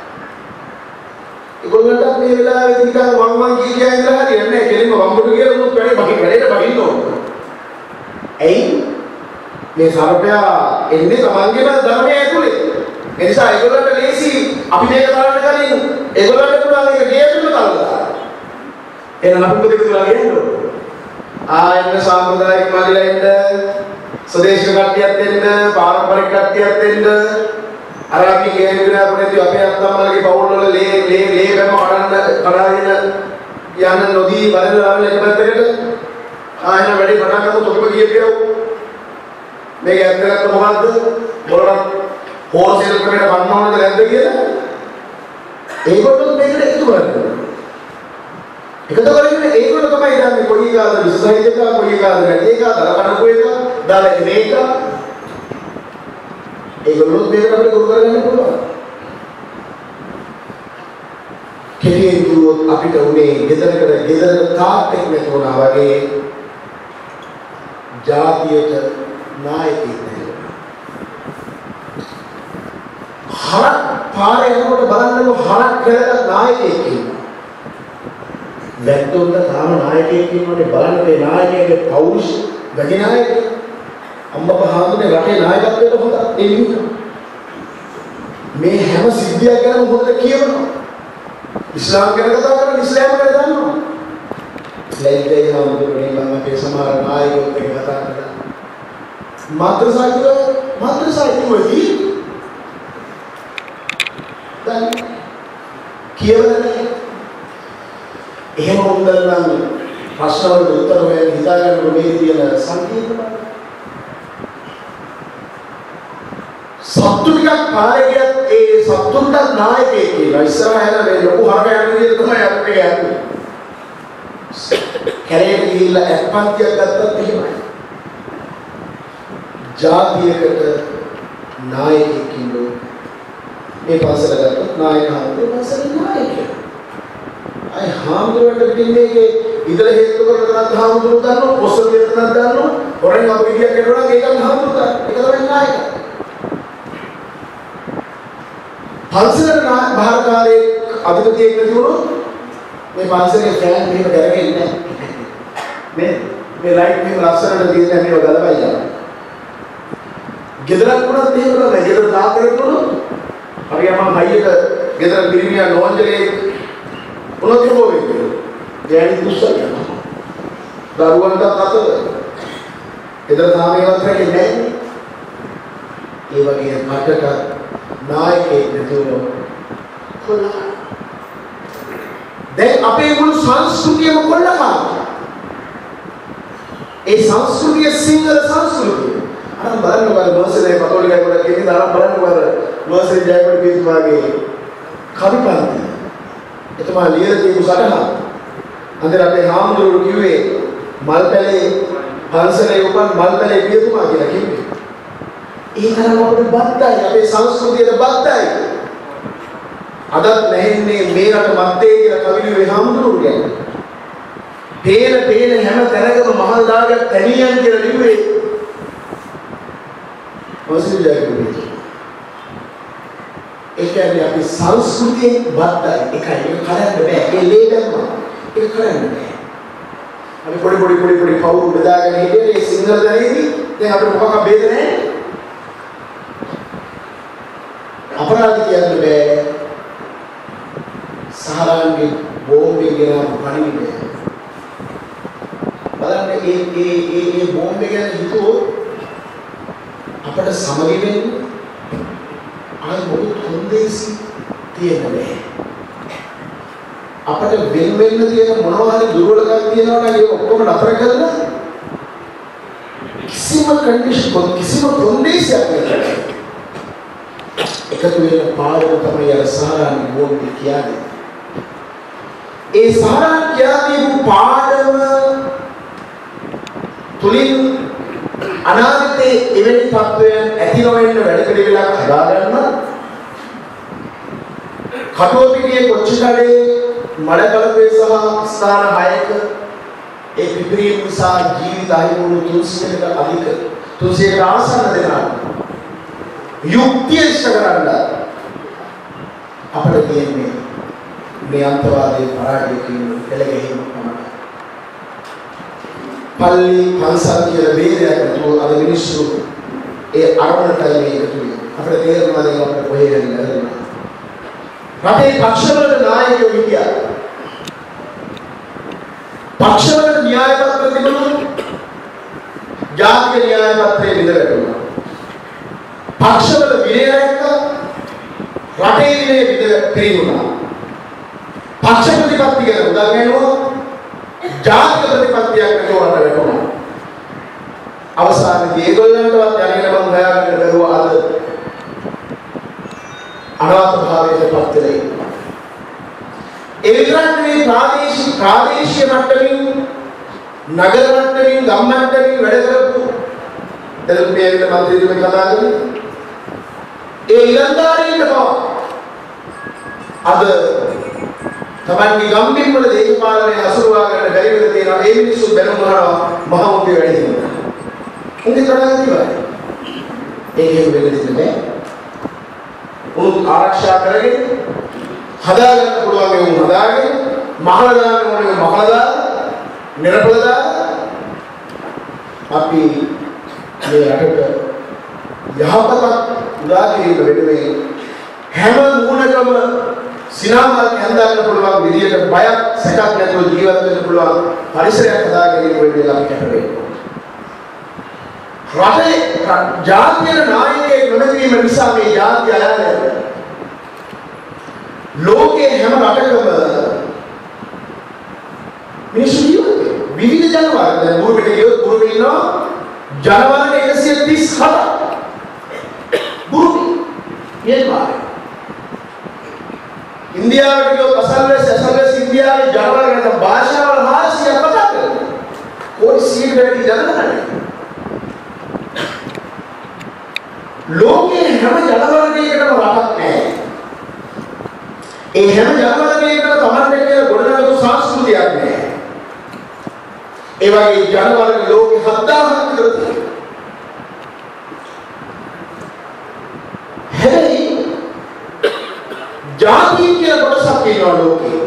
Speaker 8: ඒගොල්ලන්ට මේ වෙලාවේ නිකන් වම් වම් කිය කිය ඉඳලා හරියන්නේ නැහැ. කෙලින්ම වම්බුට කියලා උනුත් වැඩේ බහි වැඩේට බහින්න ඕන. ඇයි? මේ සර්පයා එන්නේ තමන්ගේම ධර්මයේ ඇතුලේ. ඒ නිසා ඒගොල්ලන්ට ලේසි අපි මේක කරන්න කලින් ඒගොල්ලන්ට පුළුවන් ඒක ගේ ඇතුලේ කරලා. එහෙනම් අපි මොකද කියලා කියන්නේ? ආයන්න සාම්ප්‍රදායික මාලිලා එන්න, ස්වදේශීය කට්ටියත් එන්න, පාරම්පරික කට්ටියත් එන්න. අර අපි කියන්නේ අපේ අපේ අත්තම්මලගේ පවුල් වල ලේ ලේ ලේ බැම කඩන්න කඩාගෙන යන්න නොදී බලන එක පැත්තකට ආයෙත් වැඩි පටන් ගමු තොපිම කියපියව මේක ඇත්තට මොකද්ද මොනවද හෝල්සේල් ක්‍රමයට ගන්න ඕනද නැද්ද කියලා ඒගොල්ලෝ මේකට එකතු කරනවා එකතු කරගෙන ඒගොල්ලෝ තමයි දන්නේ කොයි කාද විශේෂයිද එක කොයි කාද නැති එක දරකඩපු එක දාලා එන එක ඒගොල්ලෝ මේකට අපිට ගොනු කරගන්න පුළුවන් කෙලියෙන් දුවොත් අපිට උනේ ගෙදරකට ගෙදර තාත්තෙක් නැතුණා වගේ ජාතියට නායකයෙක් නැහැ. හරක් පාරේ යනකොට බලන්නකො හරක් කරලා නායකයෙක් ඉන්නවා. වැද්දොන්ට තාම නායකයෙක් ඉන්නෝනේ බලන්න මේ නායකයාගේ පෞරුෂ ගජනායක අම්මප හාමුදුරනේ රටේ නායකත්වයට හොඳ එන්නේ. මේ හැම සිද්ධියක් ගැනම හොඳට කියවනවා. ඉස්ලාම් ගැන කතා කරන්නේ ඉස්ලාම් ගැන දන්නවා. ලැජ්ජයි හාමුදුරනේ මම අපේ සමහර නායකයෝත් එක්ක කතා කරලා මාත්‍රසා කියලා මාත්‍රසා කිව්වදී දැන් කියවලනේ එහෙම උන්දල්නම් ප්‍රශ්න වලට උත්තර හොයන්න හිතාගන්න මේ තියෙන සංකීර්ණ සත්තු ටිකක් පාරේ ගියත් ඒ සත්තුන්ට නායකයෙක් කියලා ඉස්සරහ යන මේ ලොකු හරකයන් විදිහට තමයි අපිට යන්නේ. කැලේට ගිහිල්ලා ඇත්පන්තියක් ගත්තත් එහෙමයි. ජාතියකට නායකයෙක් ඉන්නෝ මේ පන්සල ගත්තොත් නායක හාමුදුරුවෝ පන්සලේ නායකයෙක්. අය හාමුදුරුවන්ට පිටින් මේකේ ඉදල හේතු කරන තරත් හාමුදුරුවෝ දන්නවා පොස්ස දෙන්නත් දන්නවා හොරෙන් අපි ගියක් කරනවා නම් ඒකම හාමුදුරුවෝ ඒක තමයි නායක. පන්සලේ භාරකාරයේ අධිපතියෙක් නැතිවොත් මේ පන්සලේ ෆෑන් මෙහෙම කරගෙන නැහැ. මේ මේ ලයිට් මෙහෙම ලස්සනට තියෙන මේව ගලවයි යනවා. ගෙදරක් වුණත් එහෙම කරලා ගෙදර දාපරට උනොත් හරියම හයියක ගෙදර පිරිමියා නෝන්ජලේ උනොත් මොකෝ වෙන්නේ? ගෑණි දුස්සක් යනවා. දරුවන්ට අතද ගෙදර තාමේවත් රැකෙන්නේ නැහැ. ඒ වගේ මටක නායකයෙක් නැතුව කොල්ලා. දැන් අපේ මුළු සංස්කෘතියම කොල්ලකා. ඒ සංස්කෘතිය සිංහල සංස්කෘතිය. අර බලන්න බල මොසලේ කතෝලිකයි කොට කියන්නේ දාලා බලන්න බල මොසලේ ජයකොඩි පිටුමාගේ කවිපන්ති. එතමා ලියලා තියෙන සටහන. අnder අපේ හාමුදුරුවෝ කිව්වේ මල්පැලේ පන්සලේ උපන් මල්පැලේ පියතුමා කියලා කිව්වේ. ඒ තරම අපිට බද්දයි අපේ සංස්කෘතියට බද්දයි. අදත් නැහෙන්නේ මේ රට මැත්තේ කියලා කවිලියේ හාමුදුරුවෝ කියන්නේ. පේන පේන හැම තැනකම මහල් දාගත් තැනියන් කියලා ලිව්වේ. මොසලේ ජයකොඩි. ඒ කියන්නේ අපි සංස්කෘතියෙන් බද්දයි. ඒකයි ඒක කරන්න බෑ. ඒ ලේකම ඒක කරන්න බෑ. අපි පොඩි පොඩි පොඩි පොඩි කවුරු බෙදාගෙන හිටියේ මේ සිංහල දරේදී දැන් අපිට මොකක්ද බේද නැහැ. අපරාධ කියන්න බෑ. සහරාන්ගේ බෝම්බේ ගෙනාව පණිවිඩය. බලන්න ඒ ඒ ඒ ඒ බෝම්බේ ගැන හිතුවොත් අපට සමගි වෙන්න ආයි මොකද හොඳේසි තියෙන්නේ. අපට වෙන වෙන්න තියෙන මොනවා හරි දුර්වලකම් තියෙනවා නම් ඒක ඔක්කොම නතර කරලා කිසිම කන්ඩිෂන් කිසිම කොන්දේසියක් නැහැ. එකතු වෙන පාඩම තමයි අර සාරාන් බෝම්බේ කියන්නේ. ඒ සාරාන් කියන්නේ පාඩම තුලින් අනාගතයේ එවැනි තත්වයන් ඇති නොවෙන්න වැඩ පිළිවෙලක් හදාගන්න කටුවපිටියේ කොච්චිකඩේ මඩකලපේ සහ ස්ථාන හයක ඒ පිපිරීම නිසා ජීවිත අහිමුණු තුන්සියයකට අධික තුන්සියයකට ආසන්න දෙනා යුක්තිය ඉෂ්ට කරන්න අපිට තියෙන්නේ මේ අන්තවාදී පරාජය කියන පෙළගැහිම තමයි. පල්ලි පන්සල් කියලා වේදයක් නැතුව අද මිනිස්සු ඒ අරමුණටයි මේ එකතු වෙන්නේ. අපිට තේරෙනවා දැන් අපිට කොහේ යන්නේ නැද්ද? රටේ පක්ෂවල නායකයෝ හිටියා. පක්ෂවල න්‍යාය පත්‍ර තිබුණා. ජාතික න්‍යාය පත්‍රයේ විඳලා පක්ෂවල විනය රැක්ක රටේ විනය විද පිළිගුණා. පක්ෂ ප්‍රතිපත්ති ගැන උදා ගන්නවා. ජාතික ප්‍රතිපත්තියක් නැතුව රට වැටුණා. අවසානයේදී ඒගොල්ලන්ටවත් යන්නේ මම හොයාගන්න බැරුව අද අනාථ භාවයට පත් වෙලා. ඒ විතරක් නෙවෙයි ප්‍රාදේශීය ප්‍රාදේශීය මට්ටමින් නගර මට්ටමින් ගම් මට්ටමින් වැඩ කරපු දෙල්පියවිල මන්ත්‍රීතුමෙක් කතා කරන්නේ. ඒ ඉලන්දාරින්ට බව අද තමන්ගේ ගම්බිම් වල දේශපාලනය අසුරුවා ගන්න බැරි වෙලා තියෙනවා. ඒ මිනිස්සු බැලුම් කරනවා මහමුත්‍ය වැඩි හින්දා. උන්ගේ තරග තිබයි. ඒකෙන් වෙන්නේ නැහැ. උන් ආරක්ෂා කරගෙන හදාගන්න පුළුවන් ඒ උන් හදාගෙන මහල දාන්න ඕනේ මහල දාන්න නිරපල දාන්න අපි මේ රටට යහපතක් උදා කිරීම වෙනුවෙන් හැම මුහුණකම සිනාමල් හඳාගන්න පුළුවන් විදියට බයක් සැකක් නැතුව ජීවත් වෙන්න පුළුවන් පරිසරයක් හදා ගැනීම වෙනුවෙන් අපි කැප වෙනවා. රටේ ජාතිය නායකයෙක් නොමැතිවීම නිසා මේ ජාතිය අයන්නේ ලෝකයේ හැම රටකම මිනිස්සු ජීවත් විවිධ ජනවර්ග දැන් බුරුමෙට ගියොත් බුරුමේ ඉන්නවා ජනවර්ග එකසිය තිස් හතක් බුරුමේ මියන්මාර් ඉන්දියාවට ගියොත් අසල්වැස අසල්වැස ඉන්දියාවේ ජනවර්ග නැත්නම් භාෂාවල හාරසියක් කතා කරනවා කොයි සීඩේටි ජනවර්ග ලෝකයේ හැම ජනවර්ගයකටම රටක් නැහැ. ඒ හැම ජනවර්ගයකටම තමන්ට කියලා ගොඩනගපු සංස්කෘතියක් නැහැ. ඒ වගේ ජනවර්ග ලෝකෙ හත්දාහක් විතර තියෙනවා. හැබැයි ජාතිය කියලා කොටසක් ඉන්නවා ලෝකේ.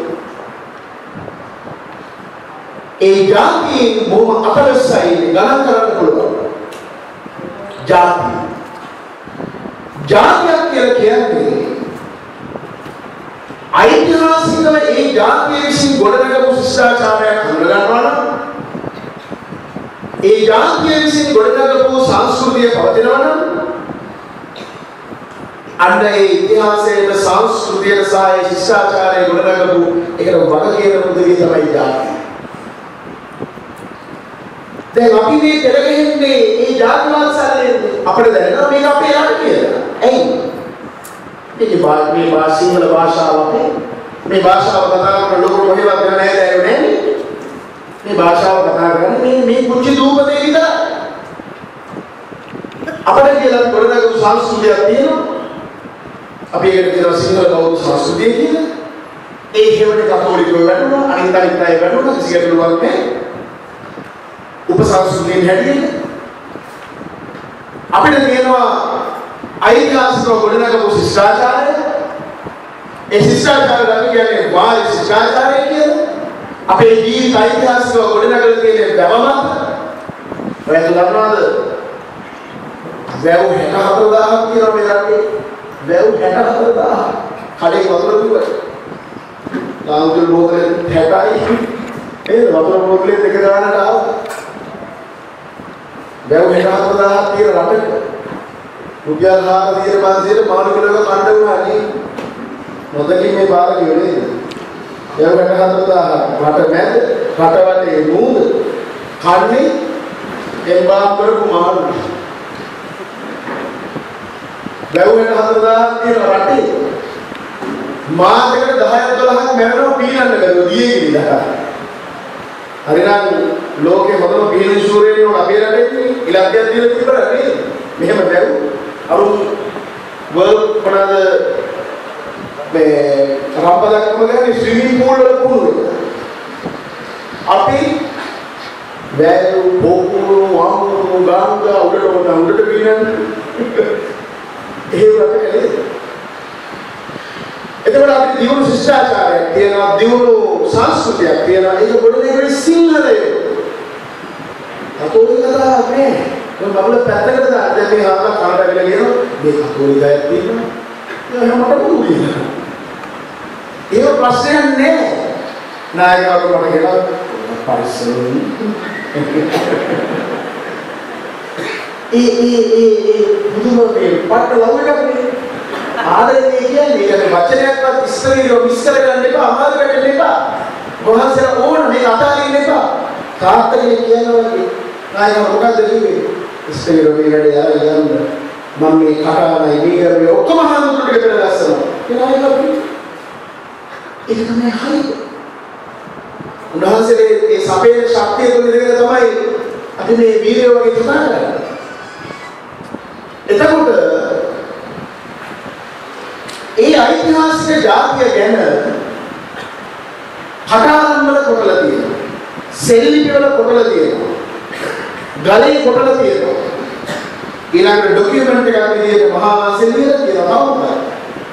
Speaker 8: ඒ ජාතියෙන් බොහොම අතලස්සයි ගණන් කරන්න පුළුවන්. ජාතිය ජාතියක් කියලා කියන්නේ ඓතිහාසිකව ඒ ජාතිය විසින් ගොඩනගපු ශිෂ්ටාචාරයක් හඳුනා ගන්නවා නම් ඒ ජාතිය විසින් ගොඩනගපු සංස්කෘතිය පවතිනවා නම් අන්න ඒ ඉතිහාසයේ සංස්කෘතිය සහ ඒ ශිෂ්ටාචාරය ගොඩනගපු ඒකට වග කියන මුදලිය තමයි ජාතිය. දැන් අපි මේ පෙරගෙන්නේ මේ ජාතිවාද සැලෙන්නේ අපිට දැනෙනවා මේක අපේ රට කියලා. ඇයි? මේක මේ සිංහල භාෂාව අපේ මේ භාෂාව කතා කරන ලෝක මොකේවත් නැහැ දැයෝ නෑනේ. මේ භාෂාව කතා කරන්නේ මේ මේ කුංචි දූපතේ විතර. අපිට කියලා ගොඩනගපු සංස්කෘතියක් තියෙනවා. අපි ඒකට කියනවා සිංහල බෞද්ධ සංස්කෘතිය කියලා. ඒ හේවනේ කතෝලිකව වැඩුණා අනිත් අනිත් අය වැඩුණා කිසියකට ලුවක් නැහැ. උපසංස්කෘතියෙන් හැටියට අපිට තියෙනවා ඓතිහාසිකව ගොඩනගපු ශිෂ්ටාචාරය. ඒ ශිෂ්ටාචාරය අපි කියන්නේ වාරි ශිෂ්ටාචාරය කියලා. අපේ ජීවිත ඓතිහාසිකව ගොඩනගලා තියෙන බවමත් ඔයත් දන්නවද? වැව් හැට හතර දාහක් කියලා මේ රටේ. වැව් හැට හතර දාහක්. කඩේ වතුර දුවයි. ලාංකික බෝතලේ හැටයි. ඒ වතුර බෝතලේ දෙක දාන්නට ආවා. වැව් හැට හතර දාහක් තියෙන රටක රුපියල් හාරසිය පන්සියයට මාළු කිලෝක කණ්ඩ වුණා නේ. නොදකින් මේ පාර ගියේ නේද? වැව් හැට හතර දාහක් රට මැද රටවලේ නූද කන්නේ එම්බාම් කරපු මාළු. වැව් හැට හතර දාහක් තියෙන රටේ මාසෙකට දහයක් දොළහක් මැරෙනවා පීනන්න බැරුව දියේ ගිහිල්ලා. හරිනම් ලෝකේ හොඳම පීන ශූරයෝ අපේ රටේ ඉලක්කයක් දීලා තිබුණා නේද? මෙහෙම දැව් අරු වර්ල්ඩ් මොනවාද මේ රම්පදක්ම ගන්නේ ස්විමින් pool වල පුහුණු අපි වැව් පොකුණු වම්පුණු ගාංගා උඩට උඩට පීනන්නේ ඒ වගේ එතකොට අපි දියුණු ශිෂ්ටාචාරයක් තියෙනවා දියුණු සංස්කෘතියක් තියෙනවා ඒක ගොඩනැගෙන්නේ සිංහලයේ. කතෝලික කතාවක් නෑ. ඒ බබල පැත්තකට දාන්න දැන් මේ හාලා කාට ඇවිල්ලා කියනවා මේ කතෝලිකයක් තියෙනවා. ඒක මට පුළුවන් කියනවා. ඒක ප්‍රශ්නයක් නෑ. නායකවරු මට කියනවා පරිස්සමෙන්. ඒ ඒ ඒ ඒ බුදුමගේ පට්ට ලව්වකනේ. ආදරේ කියන්නේ ඒක වචනයක්වත් ඉස්සරහින් මිස් කරගන්න එපා, අමාරු වෙන්න එපා. වහන්සේලා ඕන මේ අතාරින්න එපා. තාත්තගේ කියනවා වගේ නායකව මොකද්ද කිව්වේ? ඉස්සරහින් මේ වැඩේ ආයෙ යන්න. මම මේ කතාවයි මේකේ ඔක්කොම හඳුන්වන්න ටික පෙර දැස්සනවා. ඒ නායකව ඒක තමයි හරි. උන්වහන්සේගේ ඒ සපේ ශක්තිය තුළ ඉඳගෙන තමයි අපි මේ වීර්යය වගේ කතා කරන්නේ. එතකොට ඒ ඓතිහාසික ජාතිය ගැන කතාරම් වල කොටලා තියෙනවා. සෙල්ලිපි වල කොටලා තියෙනවා. ගලේ කොටලා තියෙනවා. ඊළඟට ડોකියුමන්ට් එකක් විදිහට මහා වංශෙ ලියලා තියෙනවා. තවම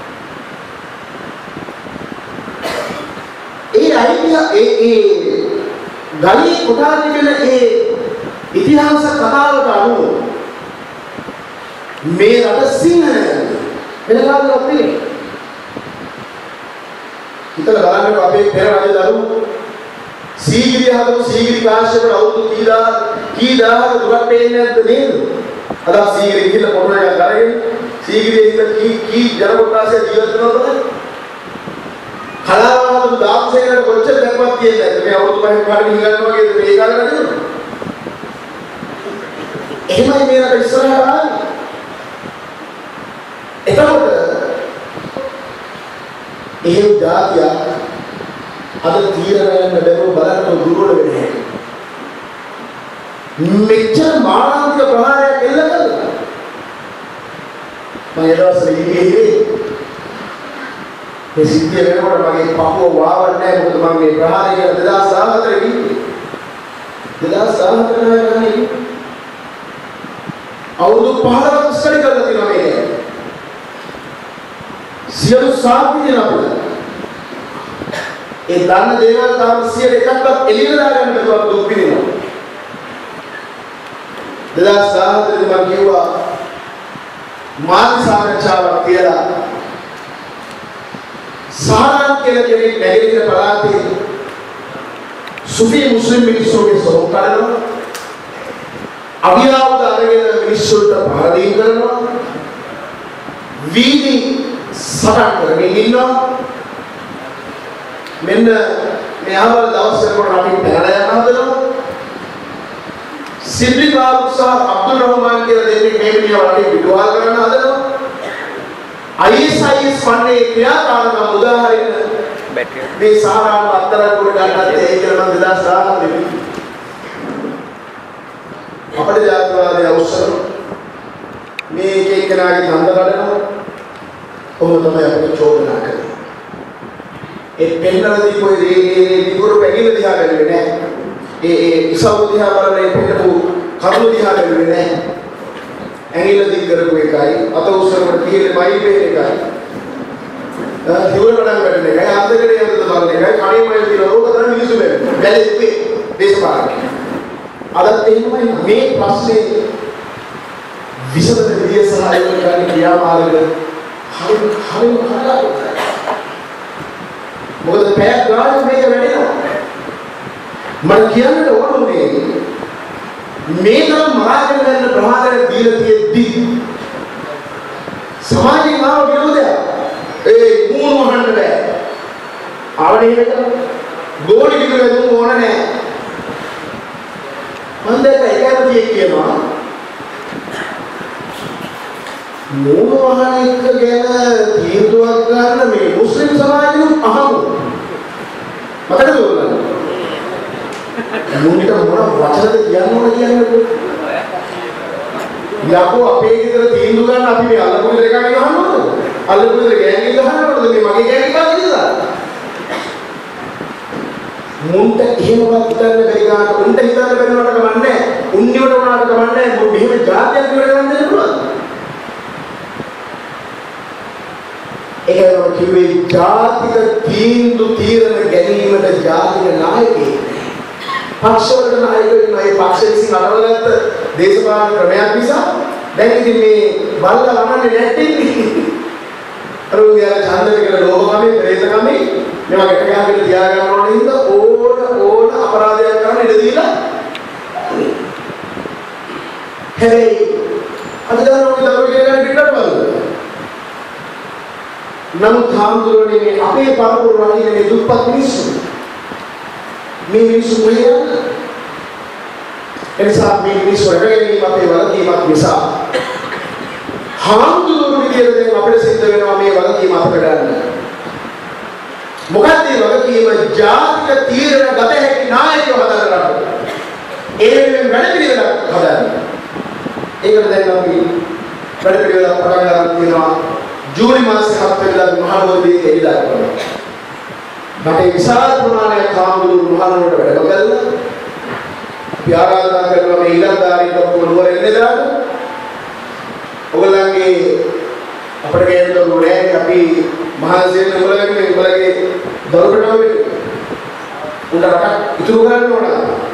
Speaker 8: ඒ අයිතිය ඒ ඒ ගලේ කොටා තිබෙන ඒ ඉතිහාස කතාවට අනුව මේ රට සිංහල වෙනකාලයක් නෙවෙයි. හිතලා බලන්නකො අපේ පෙර රජදරු සීගිරිය හදපු සීගිරි කාශ්‍යපට අවුරුදු කීදා කීදාහක දුරක් පේන්නේ නැද්ද නේද? අද සීගිරි ගිහිල්ලා පොරොන එකක් අරගෙන සීගිරියේ ඉන්න කී කී ජන කොටාසය ජීවත් වෙනවද? කලාවහතු දාපසේකට කොච්චර දැක්මක් තියෙන්නේ නැද්ද? මේ අවුරුදු පහෙන් පාඩම හිඟන්න වගේ මේ කාලේ නේද? එහෙමයි මේ රට ඉස්සරහට ආවේ. එතකොට එහෙම જાතිය අද තීරණයන් බැලුව බලන්න දුර්වල වෙන්නේ. මෙච්චර මානසික ප්‍රහාරයක් එල්ල කළා. මම ඊදවස්වල ඉන්නේ මේ සිද්ධිය වෙනකොට මගේ පපුව වාවන්නේ නැහැ. මොකද මම මේ ප්‍රහාරය කියලා දෙදාස් දහහතර ඉන්නේ. දෙදාස් දහහතර නෑ අවුරුදු පහළොවක් ඉස්සරහ කරලා තියෙනවා මේක. සියලු සාපි දෙන අපිට ඒ දන්න දේවල් තාම සියයට එකක්වත් එළියට දාගන්න බැරුව දුක් විඳිනවා. දෙදාස් දහහතර දී මම කිව්වා මාධ්‍ය සාකච්ඡාවක් කියලා සාරාන් කියලා කෙනෙක් නැගෙනහිර පළාතේ සුෆි මුස්ලිම් මිනිස්සුන්ගේ සොරම් කරනවා. අවියාවද අරගෙන මිනිස්සුන්ට පහදින් කරනවා. වීදි සටන් කරමින් ඉන්නවා. මෙන්න මේ ආවල් දවස් වලට අපි පැනලා යන හදනවා. සිද්දි ෆාරුක් සහ අබ්දුල් රහමාන් කියලා දෙන්නේ මේ මිනිහා වටේ පිටුවහල් කරන්න හදනවා. I S I S ෆන්ඩේ ක්‍රියාකාරකම් උදාහරණ මේ සාරාන් අත්තරක් කොට ගන්නත් ඒ කියලා මම දෙදාස් දහහතර දී අපේ ජාතිවාදී අවශ්‍යන මේ එක එක්කෙනාගේ ඡන්ද ගන්නවා. ඔහොම තමයි අපිට චෝදනා කරන්නේ. ඒ පෙන්නලා දීපු ඒ විගුරු පැකිල දිහා බැලුවේ නැහැ. ඒ ඒ ඉසව් දිහා බලන්නේ පිටපු කරුණු දිහා බැලුවේ නැහැ. ඇඟිල්ල දික් කරපු එකයි අත උස්සනකොට තියෙන්නේ මයි පේන එකයි. හිවල වඩන් වැඩන එකයි අන්දකඩ යනද බලන එකයි කණේ මයි තියෙන රෝග තමයි මිනිස්සු වෙන්නේ. බැලෙන්නේ දේශපාලන. අදත් එහෙමයි මේ ප්‍රශ්නේ විසඳන විදිය සහ ඒක ගන්න ක්‍රියාමාර්ග හරි හරි හරි මොකද පැය ගානක් මේක වැඩෙනවා. මම කියන්න ඕනේ මේ තරම් මහාජන ගන්න ප්‍රමාණයක් දීලා තියෙද්දි සමාජයේ මාව විරෝධය ඒ මූණ වහන්න බෑ. ආවනේ මේක ගෝලි විතර දුන්න ඕන නෑ. මම දැක්ක එකම කියනවා මූණ වහන එක ගැන තීන්දුවක් ගන්න මේ මුස්ලිම් සමාජෙත් අහමු. මතකද ඔයගොල්ලෝ? මුන්ට මොන වචනද කියන්න ඕන කියන්නේ? යකෝ අපේ ගෙදර තීන්දුව ගන්න අපි මේ අල්ලපු දෙක ගන්න ගහනවද? අල්ලපු දෙක ගෑණි ගහනවද? මේ මගේ ගෑණි කාගෙද? මුන්ට එහෙමවත් හිතන්න බැරි ගන්න උන්ට හිතන්න බැරි වුණාට කමන්නේ. උන්නිවට වුණාට කමන්නේ. මොකද මෙහෙම જાතියක් ඉවර කරන්න දෙන්න පුළුවන්ද? ඒකම කිව්වේ ජාතික තීන්දුව තීරණ ගැනීමට ජාතික නායකයෙක්. පක්ෂවල නායකයෝ ඉන්නවා. ඒ පක්ෂ විසින් අරවලගත්ත දේශපාලන ක්‍රමයක් නිසා දැන් ඉතින් මේ බල්ලා ලමන්නේ නැට්ටින්නේ. අර උදියාලා ඡන්දේ කියලා ලෝභකමේ, ප්‍රේතකමේ මේවා ගැට ගහගෙන තියාගන්න ඕනේ හින්දා ඕන ඕන අපරාධයක් කරන්න ඉඩ දීලා. හැබැයි අද දරුවෝ දරුවෝ කියන පිටට බලන්න. නමුත් හාමුදුරුවනේ මේ අපේ පරපුර වගේ මේ දුප්පත් මිනිස්සු මේ මිනිස්සු මොහේ එනිසා මේ මිනිස්සු රැකගැනීම අපේ වගකීමක් නිසා හාමුදුරුවෝ විදියට දැන් අපිට සිද්ධ වෙනවා මේ වගකීම අපට ගන්න. මොකද මේ වගකීම ජාතික තීරණ ගත හැකි නායකයෝ හදන්න. ඒ වෙනුවෙන් වැඩ පිළිවෙලක් හදන්න. ඒකට දැන් අපි වැඩ පිළිවෙලක් පටන් ගන්න තියෙනවා. ජූලි මාසේ හත් වෙනිදා මහනුවරදී එළිදා කරනවා. රටේ විශාල ප්‍රමාණයක් හාමුදුරුවෝ මහනුවරට වැඩම කළා. අපි ආරාධනා කරනවා මේ ඉලක්කාරීන් ඔක්කොම නුවර එන්නේ දාන්න. ඔයගොල්ලන්ගේ අපිට ගේන්න ඕනේ අපි මහසෙන් ඔයගොල්ලන්ගේ ඔයගොල්ලන්ගේ දරුවටම උඩ රටක් ඉතුරු කරන්න ඕන.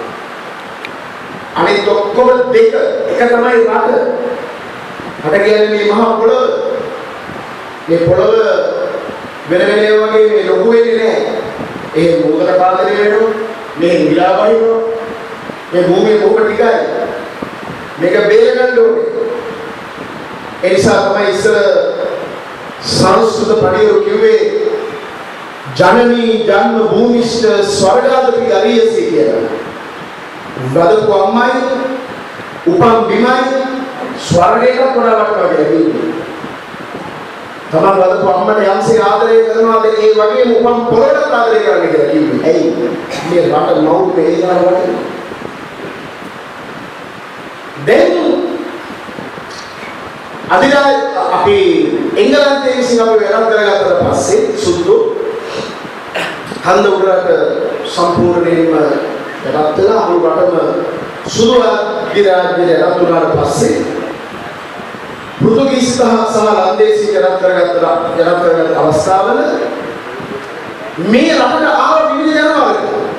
Speaker 8: අනිත් ඔක්කොම දෙක එක තමයි රට. රට කියන්නේ මේ මහා පොළොව. මේ පොළොව වෙන වෙන ඒවා වගේ මේ ලොකු වෙන්නේ නැහැ. ඒ මොකද පාදනය වෙනවා. මේ විලාපයිනවා. මේ භූමිය බොහොම ටිකයි. මේක බේරගන්න ඕනේ. ඒ නිසා තමයි ඉස්සර සංස්කෘත පඬිවරු කිව්වේ ජනනී ජන්ම භූමිෂ්ඨ ස්වර්ගාධිපති අරියසී කියලා. වදපු අම්මයි උපන් බිමයි ස්වර්ගයට වඩා වටිනවා කියලා කිව්වේ. තමන් වදපු අම්මට යම්සේ ආදරය කරනවාද ඒ වගේම උපන් පොළොවට ආදරය කරන්න කියලා කිව්වේ. ඇයි? මේ රට මව් වේදනාව වටිනවා. දැන් අදිනා අපි එංගලන්තයේ විසින් අපි වෙනස් කරගත්තට පස්සේ සුදු හන්ද උඩරට සම්පූර්ණයෙන්ම වෙනත් වෙලා අහු රටම සුදු අධිරාජ්‍යයට වෙනස් වුණාට පස්සේ පෘතුගීසි සහ ලන්දේසි වෙනස් කරගත්ත වෙනස් කරගත්ත අවස්ථාවල මේ රටට ආව විවිධ ජනවර්ග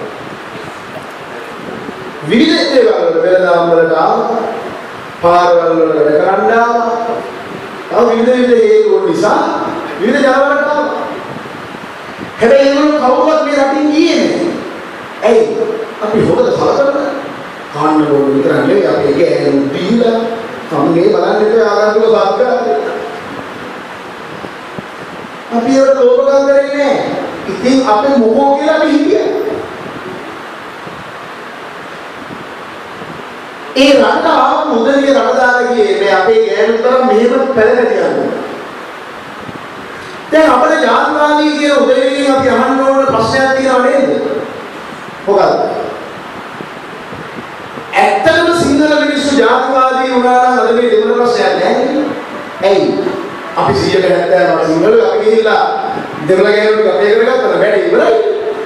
Speaker 8: විවිධ දේවල් වල වෙනදාම් වලට ආවා පාරවල් වල වැඩ කරන්න ආවා. තව විවිධ විවිධ හේතු නිසා විවිධ ජනවලට ආවා. හැබැයි ඒගොල්ලෝ කවුරුවත් මේ රටින් ගියේ නැහැ. ඇයි? අපි හොදද කලකරන කාන්න ඕන විතර නෙවෙයි අපි ගෑනු දීලා සම්මේ බලන්නේ ආගන්තුක සත්කාරය. අපි ඒකට ලෝභකම් කරන්නේ නැහැ. ඉතින් අපේ මොකෝ කියලා අපි හිතියා. ඒ රට ආපු උදවිය රටදාලා ගියේ මේ අපේ ගෑනු තරම් මෙහෙම පැලකට යනවා. දැන් අපේ ජාතිවාදී කියන උදවියකින් අපි අහන්න ඕන ප්‍රශ්නයක් තියෙනව නේද? මොකක්ද? ඇත්තටම සිංහල මිනිස්සු ජාතිවාදී වුණා නම් අද මේ දෙමළ ප්‍රශ්නයක් නැහැ. ඇයි? අපි සියයට හැත්තෑව සිංහලෝ අපි ගිහිල්ලා දෙමළ ගෑනු ටික අපේ කරගත්තා නම් වැඩි ඉවරයි.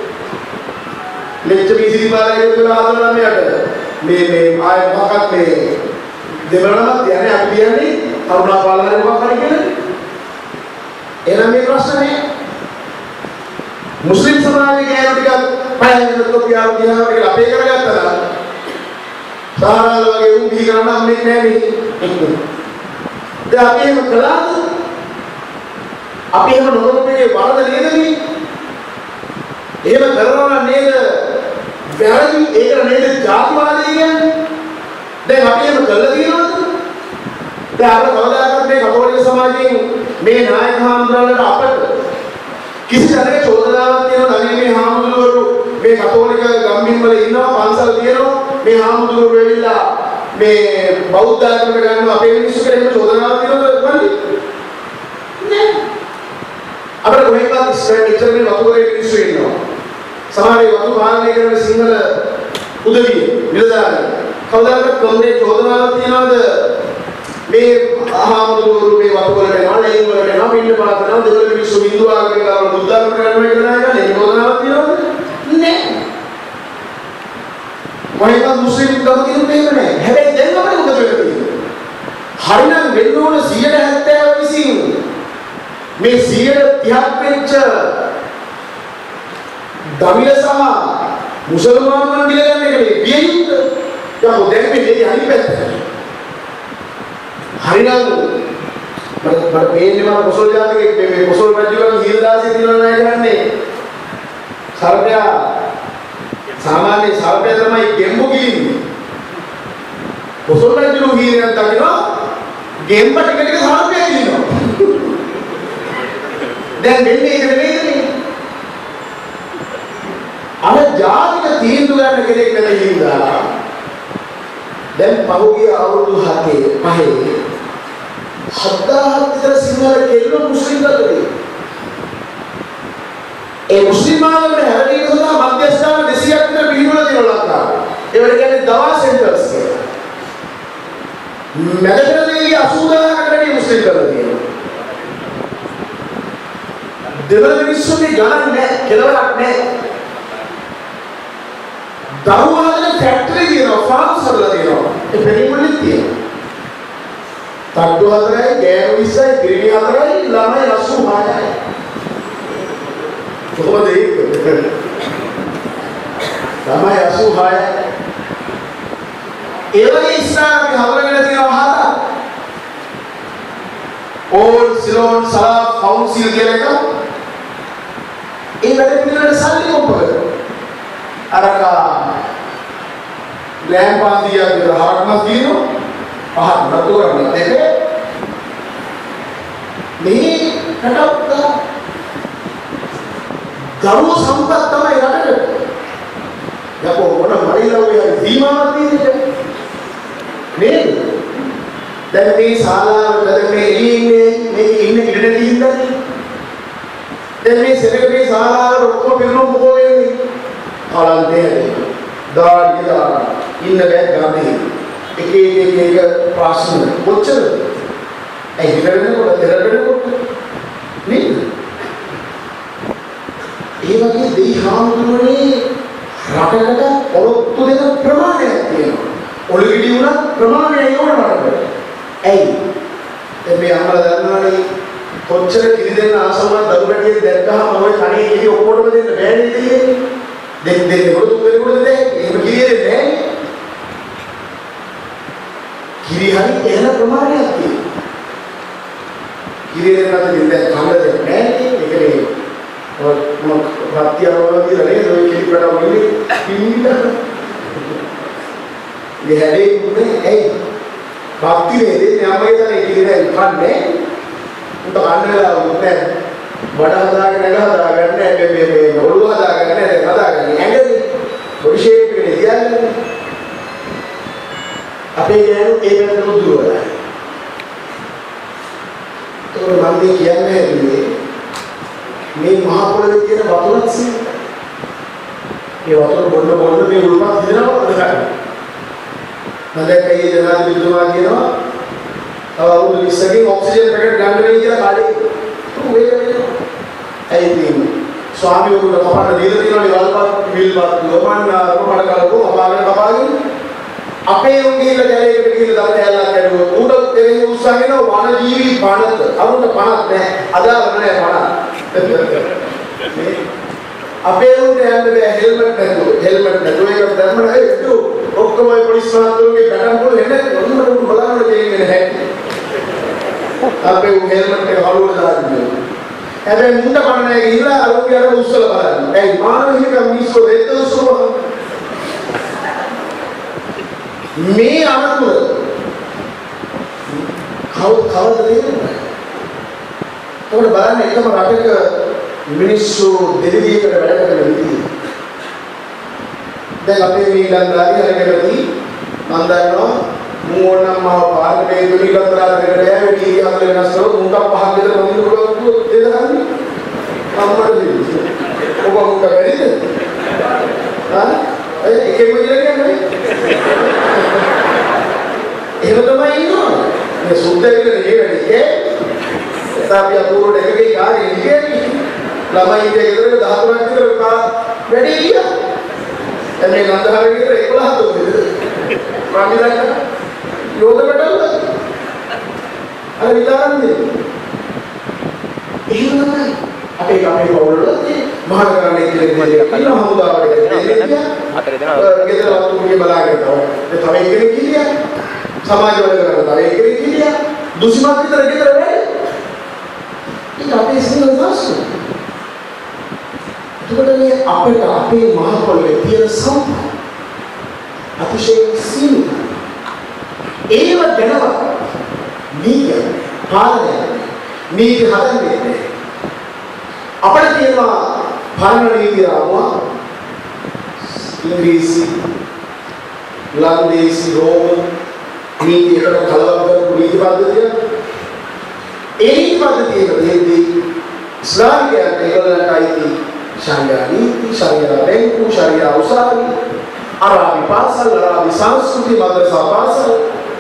Speaker 8: ලෙච්ච බීසි පාරේ කියලා හදලා මෙයට මේ මේ ආය මොකක්ද මේ දෙමළම කියන්නේ අපි කියන්නේ කරුණා පාලනය මොකක් හරි කියලා. එහෙනම් මේ ප්‍රශ්නේ මුස්ලිම් සමාජයේ ගෑනු ටික පහකට කොපියාව දිහා කියලා අපේ කරගත්තා නම් සාරාල වගේ උන් බිහි කරන්න අම්මෙක් නැහැ නේ. දැන් අපි එහෙම කළාද? අපි එහෙම නොකරපේ වරද නේද මේ? එහෙම කරනවා නේද? වැරදි ඒක නේද ජාතිවාදී කියන්නේ? දැන් අපි එහෙම කළා තියෙනවද? දැන් අපේ කවදාකවත් මේ කතෝලික සමාජයෙන් මේ නායක හාමුදුරුවන්ට අපට කිසි තැනක චෝදනාවක් තියෙනවද? අනේ මේ හාමුදුරුවෝ මේ කතෝලික ගම්මින් වල ඉන්නවා පන්සල් තියෙනවා මේ හාමුදුරුවෝ වෙවිලා මේ බෞද්ධ ආගමකට ගන්නවා අපේ මිනිස්සු කියලා එහෙම චෝදනාවක් තියෙනවද මල්ලි? නෑ. අපේ කොහෙන්වත් ඉස්සරහ ඉච්චරේ වතුරේ මිනිස්සු ඉන්නවා. සමහරේ වතු පාලනය කරන සිංහල උදවිය නිලධාරී කවදාවත් කොන්දේ චෝදනාවක් තියනවද මේ ආහාමුදුරු මේ වතු වල වෙනවා ලේන් වල වෙනවා පින්න පාත කරනවා දෙවල මිනිස්සු බින්දු ආගමේ ගාව බුද්ධ ආගමේ කරනවා කියලා නේද චෝදනාවක් තියනවද නෑ කොහෙන්වත් මුස්ලිම් කම කිව්වෙත් එහෙම නෑ හැබැයි දැන් අපිට මොකද වෙන්නේ හරිනම් වෙන්න ඕන සියයට හැත්තෑව විසින් මේ සියයට තිහක් වෙච්ච දමිල සහ මුසල්මානුන් කියලා ගන්න එක නේ වියුත්. යකෝ දැන් මේ අනිත් පැත්ත. හරිනම් මට මට පේන්නේ මම කොසල් ජාතකයේ මේ මේ කොසල් රජුගේ හීලදාසිය දිනවලා නැහැ කරන්නේ. සර්පයා සාමාන්‍ය සර්පයා තමයි ගෙම්බු ගිලින්නේ. කොසල් රජුගේ හීලෙන් දකිනවා ගෙම්බ ටික ටික සර්පයා ගිලිනවා. දැන් වෙන්නේ ඒක නෙමෙයිනේ. අර ජාතික තීන්දුව ගන්න කෙනෙක් වෙන හින්දා දැන් පහුගිය අවුරුදු හතේ පහේ හදාහත් විතර සිංහල කෙල්ලෝ මුස්ලිම් ගතේ. ඒ මුස්ලිම් ආගමේ හැරෙන්න සඳහා මධ්‍යස්ථාන දෙසීයක් විතර පිළිවෙල තියෙනවා ලංකාවේ. ඒවට කියන්නේ දවා සෙන්ටර්ස් කියලා. මැදපෙරදිගේ අසූදාහකට වැඩි මුස්ලිම් කරලා තියෙනවා. දෙවන මිනිස්සුන්ගේ ගණන් නැහැ, කෙලවරක් නැහැ. දරුවෝ හදන ෆැක්ටරි තියෙනවා, ෆාම්ස් හදලා තියෙනවා. ඒ පෙරේමුල්ලේ තියෙනවා. තට්ටු හතරයි, ගෑනු විස්සයි, පිරිමි හතරයි, ළමයි අසූහයයි. කොහොමද ඒක? ළමයි අසූහයයි. ඒ වගේ ඉස්සරහ අපි හදලා තියෙනවා හතක්. ඕල් සිලෝන් සලාම් කවුන්සිල් කියලා එක. ඒ වැඩ පිළිවෙලට සල්ලි කොම්ප කරනවා. අරක ලෑම් පාන්දියක් විතර හරක්මස් දිනනවා. පහක් නතු කරන්න දෙකේ මේ රටක් ගරු සම්පත් තමයි රටට. යකෝ මොන මරිලව්වේ හරි සීමාවක් තියෙන්නේ නේද? දැන් මේ ශාලාවට දැන් මේ එළියේ මේ ඉන්න ඉඩට හින්දා දැන් මේ සෙනගගේ ශාලාවට ඔක්කොම පිරුණු මොකෝ වෙන්නේ? ආලන්තේ දාඩිය දාන ඉන්න බෑ ගන්නේ. එක එක එක එක ප්‍රශ්න කොච්චරද? ඒ හිතරෙනකොට තෙරපෙනකොට නේද? ඒ වගේ දෙයි හාමුදුරනේ රටකට ඔරොත්තු දෙන ප්‍රමාණයක් තියෙනවා. ඔලුගිඩි වුණත් ප්‍රමාණය යොමනකට. ඇයි? දැන් මේ අම්මලා දන්නවනේ කොච්චර කිරි දෙන්න ආසවුණා දරු පැටියෙක් දැක්කහම ඔය කණේ කිරි ඔක්කොටම දෙන්න බෑනේ දෙන්නේ. දෙන්න දෙන්න කොට තුන් වෙනකොට දෙන්නේ. එහෙම කිරි දෙන්නේ නැහැ. කිරි හරි එහෙම ප්‍රමාණයක් තියෙනවා. කිරි දෙන්නත් දෙන්න කන්න දෙන්නේ නැහැ. ඒකනේ ඔය මොකක් රත්තියවල කියලා නේද ඔය කිරි පැටව ඉන්නේ පින්නිට. මේ හැදේ උනේ ඇයි? රත්තිනේ දෙන්නේ අම්මගේ තනේ කිරි දැන් කන්නේ. උන්ට කන්න වෙලාව උන්නේ බඩ හදාගෙන නැග හදාගන්න මේ මේ මේ ඔළුව හදාගන්න දැන් හදාගන්නේ ඇඟනේ බොඩි ෂේප් එකේ තියන්නේ. අපේ ගෑනු ඒ වෙනකම් දුවලා. ඒක මම මේ කියන්නේ මේ මහ පොළවේ තියෙන වතුරත් සීන. ඒ වතුර බොන්න බොන්න මේ උල්පත් දිනනවා දෙකක්. මලකයේ ජනාධිපතිතුමා කියනවා අවුරුදු විස්සකින් ඔක්සිජන් පැකට් ගන්න වෙයි කියලා කාලේ. ඒක වෙනවා. ඒ තියෙන්නේ. ස්වාමියෝට කපන්න දීලා තියෙනවනේ වල්පත් විල්පත් ලොමන්න රොමඩ කලකෝ අපාගෙන කපාගෙන අපේ උන් ගිහිල්ලා කැලේකට ගිහිල්ලා දර කැලලක් ඇදුවොත් උඩ දෙවියන් උස්සගෙන වන ජීවි පනත අරුන්ට පනත් නැහැ අදාළ නැහැ පනත් අපේ උන්ට යන්න බෑ හෙල්මට් නැතුව හෙල්මට් නැතුව ඒක ධර්මන ඒතු ඔක්කොම පොලිස් මාතුරුගේ බැටම් වල එන්නේ ඔන්න උන් බලන්න දෙන්නේ නැහැ අපේ උන් හෙල්මට් එක හලුවට දාන්නේ හැබැයි මුන්ට පණ නැහැ ගිහිල්ලා අරුන්ගේ අර උස්සලා බලන්න ඒ මානසික මිනිස්සු දෙද්ද උස්සනවා මේ අනතුර කව කවද දෙන්නේ? උඩ බලන්න එකම රටක මිනිස්සු දෙවිදියකට වැඩ කරන විදිය. දැන් අපේ මේ ගන්ධාරි හරියටදී මම දන්නවා මම ඕනනම් මාව පාර්ලිමේන්තුවේ නිලධාරීකට යෑවේ ටීවී හදලා වෙනස්ව මුන්ට පහක් විතර මොනින් පුළුවන් දෙදහන්නේ. අම්මට දෙන්නේ. ඔබ මුන්ට බැරිද? හා? ඒ එකෙම කියලා කියන්නේ. එහෙම තමයි ඉන්නවා. මේ සුද්ධ විදිහට නේ වැඩි. ඒ අපි අතුරුට එකකේ කාර්යය ඉන්නේ. ළමයි ඉන්නේ ගෙදරක දහතුනක් විතර වැඩි ගියා. දැන් මේ නන්දහාරේ විතර එකොළහ දුන්නේද? මම ඉතින් යෝගකටද? අර විතරන්නේ. එහෙම තමයි. අපේ අපේ පවුල්වල මහානගරණයේ කෙනෙක් ඉන්න හමුදාවට දෙන්නේ
Speaker 1: අතර දෙනවා.
Speaker 8: ගෙදර වතුන්ගේ බලාගෙන තව තව කෙනෙක් කිලියා සමාජ වල කරන තව කෙනෙක් කිලියා දුසිමත් විතර ගෙදර වැඩ. ඒක අපේ සිංහල සංස්කෘතිය. ඒකට මේ අපිට අපේ මහ පොළවේ තියෙන සම්පත අතිශයින් සීමිතයි. ඒව දැනවත් නීතිය පාලනය නීති හදන්නේ අපිට තියෙනවා පාලන නීති රාමුව ඉංග්‍රීසි ලන්දේසි රෝම නීති එකට කලවම් කරපු නීති පද්ධතිය ඒ නීති පද්ධතියේදී ඉස්ලාමිකයන්ට ඒගොල්ලන්ට අයිති ශරියා නීති ශරියා බැංකු ශරියා උසාවි අරාබි පාසල් අරාබි සංස්කෘති මද්රසා පාසල්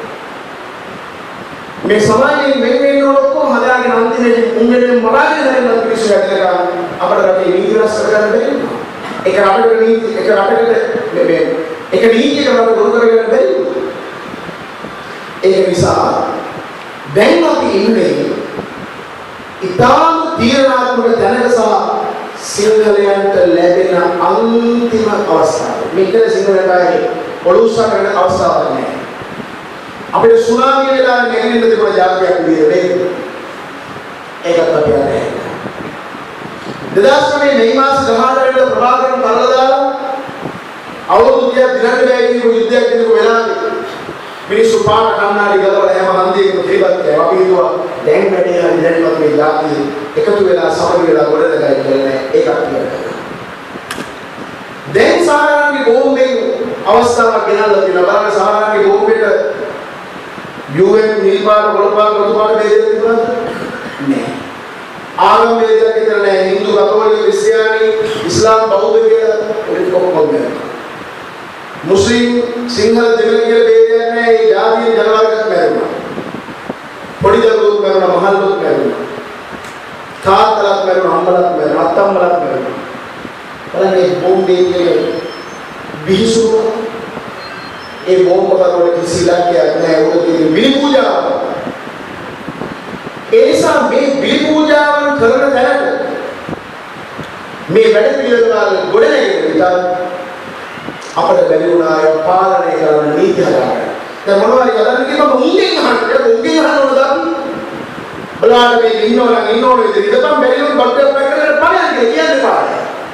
Speaker 8: මේ සමාජයේ මේ මේ ඔක්කොම හදාගෙන අන්තිමේදී උන්ගෙන් මරාගෙන යන පිරිස ඇදලා අපේ රටේ නීති රස කරගන්න බැරි වුණා. ඒක රටේ නීති ඒක රටකට මේ ඒක නීතියක රට දුරු කරගන්න බැරි වුණා. ඒ නිසා දැන් අපි ඉන්නේ ඊටාම තීරණාත්මක දැනක සහ සිංහලයන්ට ලැබෙන අන්තිම අවස්ථාව. මෙතන සිංහලයන්ට පොළොස්සක් වෙන අවස්ථාවක් නෑ. අපේ සුනාමිය වෙලා නැගෙන්න තිබුණ ජාතියක් විදිහට ඒකත් අපි යන්නේ. දෙදාස් නවයේ මේ මාස දහඅට වෙනිදා ප්‍රභාකරන් තරලා දාලා අවුරුදු තිහක් දිනන්න බෑ කියපු යුද්ධයක් දිනපු වෙලාවේ මිනිස්සු පාට කන්නාඩි ගලවලා හැම හන්දියකම ත්‍රිබත් කෑවා. අපි හිතුවා දැන් වැඩේ හරි දැන්වත් මේ ජාතිය එකතු වෙලා සමග වෙලා ගොඩනගයි කියලා ඒකත් කියනවා. දැන් සාරාංගේ බෝම්බෙන් අවස්ථාවක් ගෙනල්ලා තියෙනවා. බලන්න සාරාංගේ බෝම්බෙට යු එන් නිල්පාට ගොළපාට රතුපාට බෙදෙන්න තිබුණාද? නෑ. ආගම බෙදයක් විතර නෑ. හින්දු කතෝලික ක්‍රිස්තියානි ඉස්ලාම් බෞද්ධ කියලා ඒක ඔක්කොම නෑ. මුස්ලිම් සිංහල දෙමළ කියලා බෙදයක් නෑ. ඒ ජාතිය ජනවර්ගයක් මැරුණා. පොඩි දරුවෝ මැරුණා, මහල්ලෝ මැරුණා. තාත්තලාත් මැරුණා, අම්මලාත් මැරුණා, අත්තම්මලාත් මැරුණා. බලන්න මේ බෝම්බේ කියන්නේ බිහිසුව ඒ බෝම්බ කරවල කිසි ඉලක්කයක් නැහැ. උඩ තියෙන බිලි පූජාව. ඒ නිසා මේ බිලි පූජාවන් කරන තැනට මේ වැඩ පිළිවෙල වල ගොඩනැගෙන විට අපිට බැරි වුණා ඒ පාලනය කරන නීති හදාගන්න. දැන් මොනවද කරන්නේ කියලා මුංගෙන් අහන්න. මුංගෙන් අහනවද අපි? බලන්න මේ ඉන්නවනම් ඉන්නවනේ විදිහට ඉඳපන් බැරි වුණ බක්ටර් පැක් කරලා පලයන් කියලා කියන්නේ පාඩය.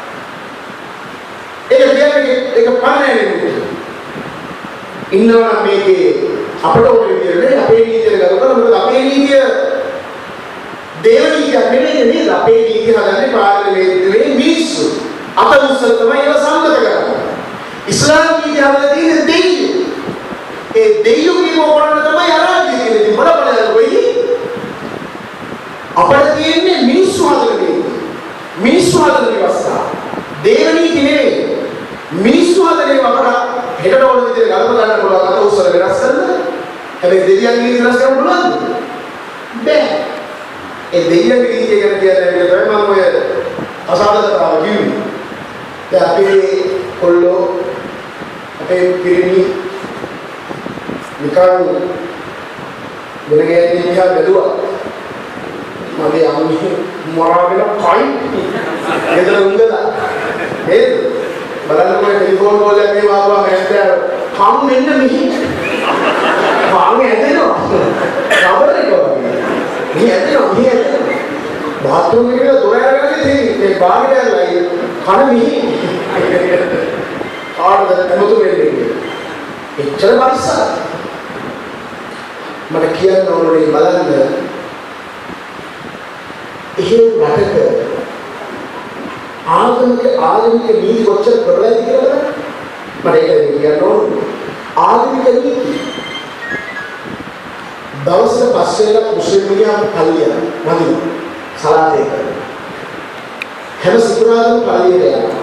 Speaker 8: ඒක කියන්නේ ඒක පාලනය නෙමෙයි. ඉන්නවා මේකේ අපට ඕන විදිහට අපේ නීතිය ගන්න කරා. මොකද අපේ නීතිය දේව නීතියක් නෙමෙයි නේද? අපේ නීතිය හදන්නේ පාර්ලිමේන්තුවේ මිනිස්සු. අප උත්සව තමයි ඒව සම්මත කරන්නේ. ඉස්ලාම් නීතිය හදලා තියෙන්නේ දෙයියෝ. ඒ දෙයියෝ කියනෝ කරන්න තමයි අරාබි කියන්නේ. මොන බලයන් වෙයි? අපට තියෙන්නේ මිනිස්සු හදලා තියෙන්නේ. මිනිස්සු හදලා ඉවස්සා. දේව නීති නෙමෙයි. මිනිස්සු හදන්නේ අපට හෙට ඕන විදිහට ගලප ගන්න පුළුවන් අත උස්සල වෙනස් කරන්න. හැබැයි දෙවියන්ගේ නීති වෙනස් කරන්න පුළුවන්ද? බෑ. ඒ දෙවියන්ගේ නීතිය ගැන කියන්නේ තමයි මම ඔය අසාධකතාව කිව්වේ. දැන් අපේ කොල්ලෝ අපේ පිරිමි නිකන් වෙනගේ දිහා බැලුවා. මගේ අම්මි මරාගෙන කයි. ගෙදර උංගලා. නේද? බලන්නකො ටෙලිෆෝන් කෝල් එකක් මේ ආවා මෑස්ටර් හම් මෙන්න මෙහි හම් ඇදෙනවා රබර් එක වගේ මෙහි ඇදෙනවා මෙහි ඇදෙනවා බාත්රූම් එකේ දොර අරගෙන තියෙන්නේ මේ බාහිර ඇරලා කන මෙහි ආඩද එමුතු වෙන්නේ එච්චර පරිස්සම් මට කියන්න ඕනේ බලන්න එහෙ රටක ආගමික ආගමික නීති කොච්චර ප්‍රබලයිද කියලා මට ඒක කියන්න ඕනේ. ආගමික නීති දවසට පස්සේ මුස්ලිම් මිනිහා පල්ලිය වදින සලාතේ කරනවා. හැම සිකුරාදාම පල්ලියට යනවා.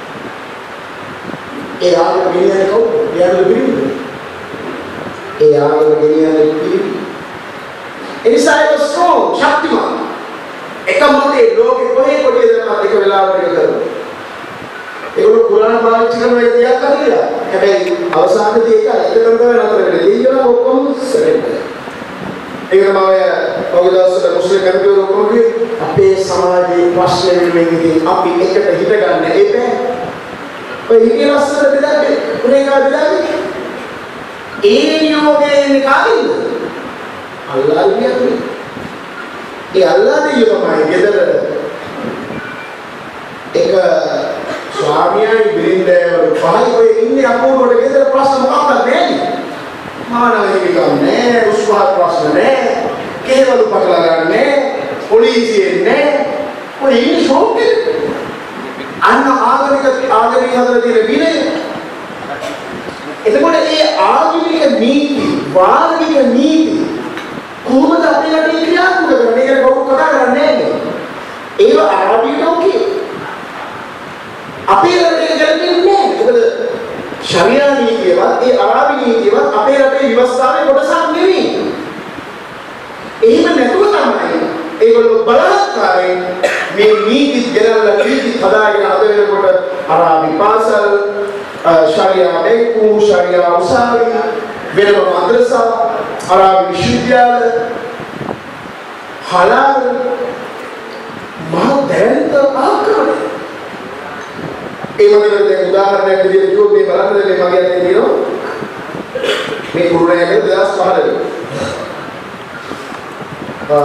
Speaker 8: ඒ ආගම ගෙනියන්නේ කවුද? එයාගේ පිරිමිද? ඒ ආගම ගෙනියන්නේ පිරිමි. ඒ නිසා ඒක ස්ට්‍රෝං ශක්තිමත්. එකම මොතේ ලෝකෙ කොහේ කොටිය දෙනවා එක වෙලාවකට කරනවා. ඒගොල්ලෝ කුරාන පාවිච්චි කරන එක තියක් කරලා. හැබැයි අවසානයේදී ඒක එකම තමයි නතර වෙන්නේ. දෙයියෝ ඔක්කොම සරෙන්නේ. ඒක තමයි ඔය දවස්වල මුස්ලිම් කම්පියුටර් ඔක්කොම අපේ සමාජයේ ප්‍රශ්න වෙන්නේ අපි එකට හිත ගන්න. ඒ දෙපේ. ඔය ඉන්නේ ලස්සන බෙදන්නේ උනේ කා බෙදන්නේ. ඒ නියෝගේ ඉන්නේ කාගෙන්ද? අල්ලාහ් කියන්නේ. ඒ අල්ලාහ් දෙවියෝ තමයි ගෙදර එක ස්වාමියායි බිරින්දෑවරු පහයි ඔය ඉන්නේ අපෝරට ගෙදර ප්‍රශ්න මොකක්ද නැන්නේ? මානවිකකම් නැහැ, උස්වාද ප්‍රශ්න නැහැ, කේවලු පටල ගන්න නැහැ, පොලිසියෙන් නැහැ. ඔය ඉන්නේ ෂෝක් එකේ. අන්න ආගමික ආගමික හදලා තියෙන විනය. එතකොට මේ ආගමික නීති, වාර්ගික නීති කොහොමද අපේ රටේ ක්‍රියාත්මක කරන්නේ? මේක කවුරු කතා කරන්නේ නැහැ. ඒව අරාබියට ඕකේ. අපේ රටේ ගැලපෙන්නේ නැහැ. මොකද ශරියා නීතියවත් ඒ අරාබි නීතියවත් අපේ රටේ ව්‍යවස්ථාවේ කොටසක් නෙවෙයි. එහෙම නැතුව තමයි ඒගොල්ලෝ බලහත්කාරයෙන් මේ නීති ගෙනල්ලා නීති හදාගෙන අද වෙනකොට අරාබි පාසල්, ශරියා බැංකු, ශරියා උසාවි, වෙනම මද්‍රසා, අරාබි විශ්වවිද්‍යාල, හලාල් මහ දැනට ආකාරය. ඒ වගේ දැන් උදාහරණයක් විදිහට කිව්වොත් මේ බලන්න මේ මගේ අතේ තියෙනවා මේ කුරුණෑගල දෙදහස් පහළොව. අ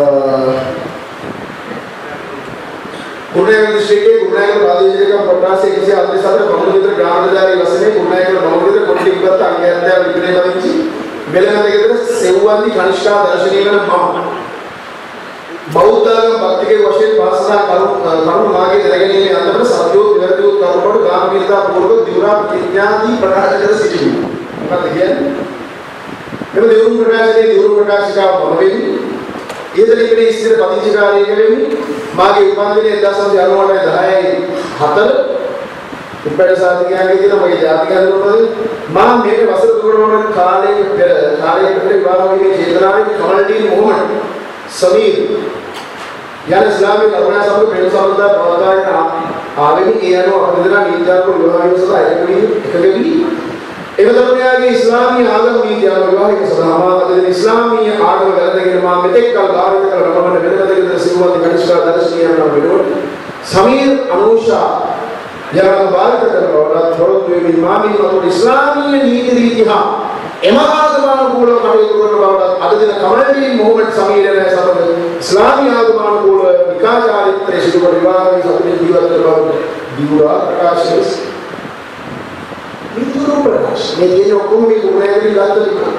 Speaker 8: කුරුණෑගල දිස්ත්‍රික්කයේ කුරුණෑගල ප්‍රාදේශීය කොට්ටාස එකසිය හතළිස් හතර බමුණු විතර ග්‍රාමදාරී වසනේ කුරුණෑගල බමුණු විතර කොට්ටි ඉවත් අංගයන්දා විපිනේ පදිංචි වෙලඳ ගෙදර සෙව්වන්දි කනිෂ්කා දර්ශනීය වෙන මම බෞද්ධාගම භක්තිකේ වශයෙන් පාසසා කරුණු මාගේ දැනගැනීමේ අන්දමට සත්‍යෝ විවෘතෝ කරුණට ගාම්භීරතා පූර්ව දිවුරා ප්‍රතිඥාදී ප්‍රකාශ කර සිටිමි. මොකක්ද කියන්නේ? මේ දිවුරු ප්‍රකාශනයේ දිවුරු ප්‍රකාශිකාව මොන වෙන්නේ? ඊදල ඉපේ ඉස්තර පදිංචිකාරයෙක් වෙන්නේ මාගේ උපන්දිනේ එක්දාස් නවසිය අනූඅටයි දහයයි හතර උපැඩ සාධකයන්ගේ තියෙන මගේ ජාතික අනුරපද මා මේක වසර තුනකට කාලයක පෙර කාලයක පෙර විවාහ වීමේ චේතනාවෙන් කමල්ඩීන් මොහමඩ් සමීර් යන ඉස්ලාමික කරුණා සමග ප්‍රේම සම්බන්ධතා පවත්වාගෙන ආවෙමි. ඒ අනුව අපදෙනා නීතිඥ විවාහ විවසලා එකගවි එකගවි එවදරුණයාගේ ඉස්ලාමීය ආගම නීතිය අනුව විවාහික සදාමා අද ඉස්ලාමීය ආගම වැළඳගෙන මා මෙතෙක් කල ධාර්මික කල රටවල වෙනකදගෙන සිවුවන්ති කනිෂ්කා දර්ශනීය යන වෙනුවට සමීර් අනුෂා යන බාහිර කරනවා තොරතුරු වෙමින් මා මේ වතුර ඉස්ලාමීය නීති රීති හා එම ආගමනුකූලව කටයුතු කරන බවට අද දින කමල්ඩීන් මොහමඩ් සමීරයන් සමග ඉස්ලාමීය ආගමනුකූලව විකාශාරිත්‍රයේ සිදු කර විවාහයේ සතුටින් ජීවත් වන බවට දිවුරා ප්‍රකාශ කළා. මේ දිවුරා ප්‍රකාශ මේ කියන ඔක්කොම මේ කුරුණෑගල ගත්තා.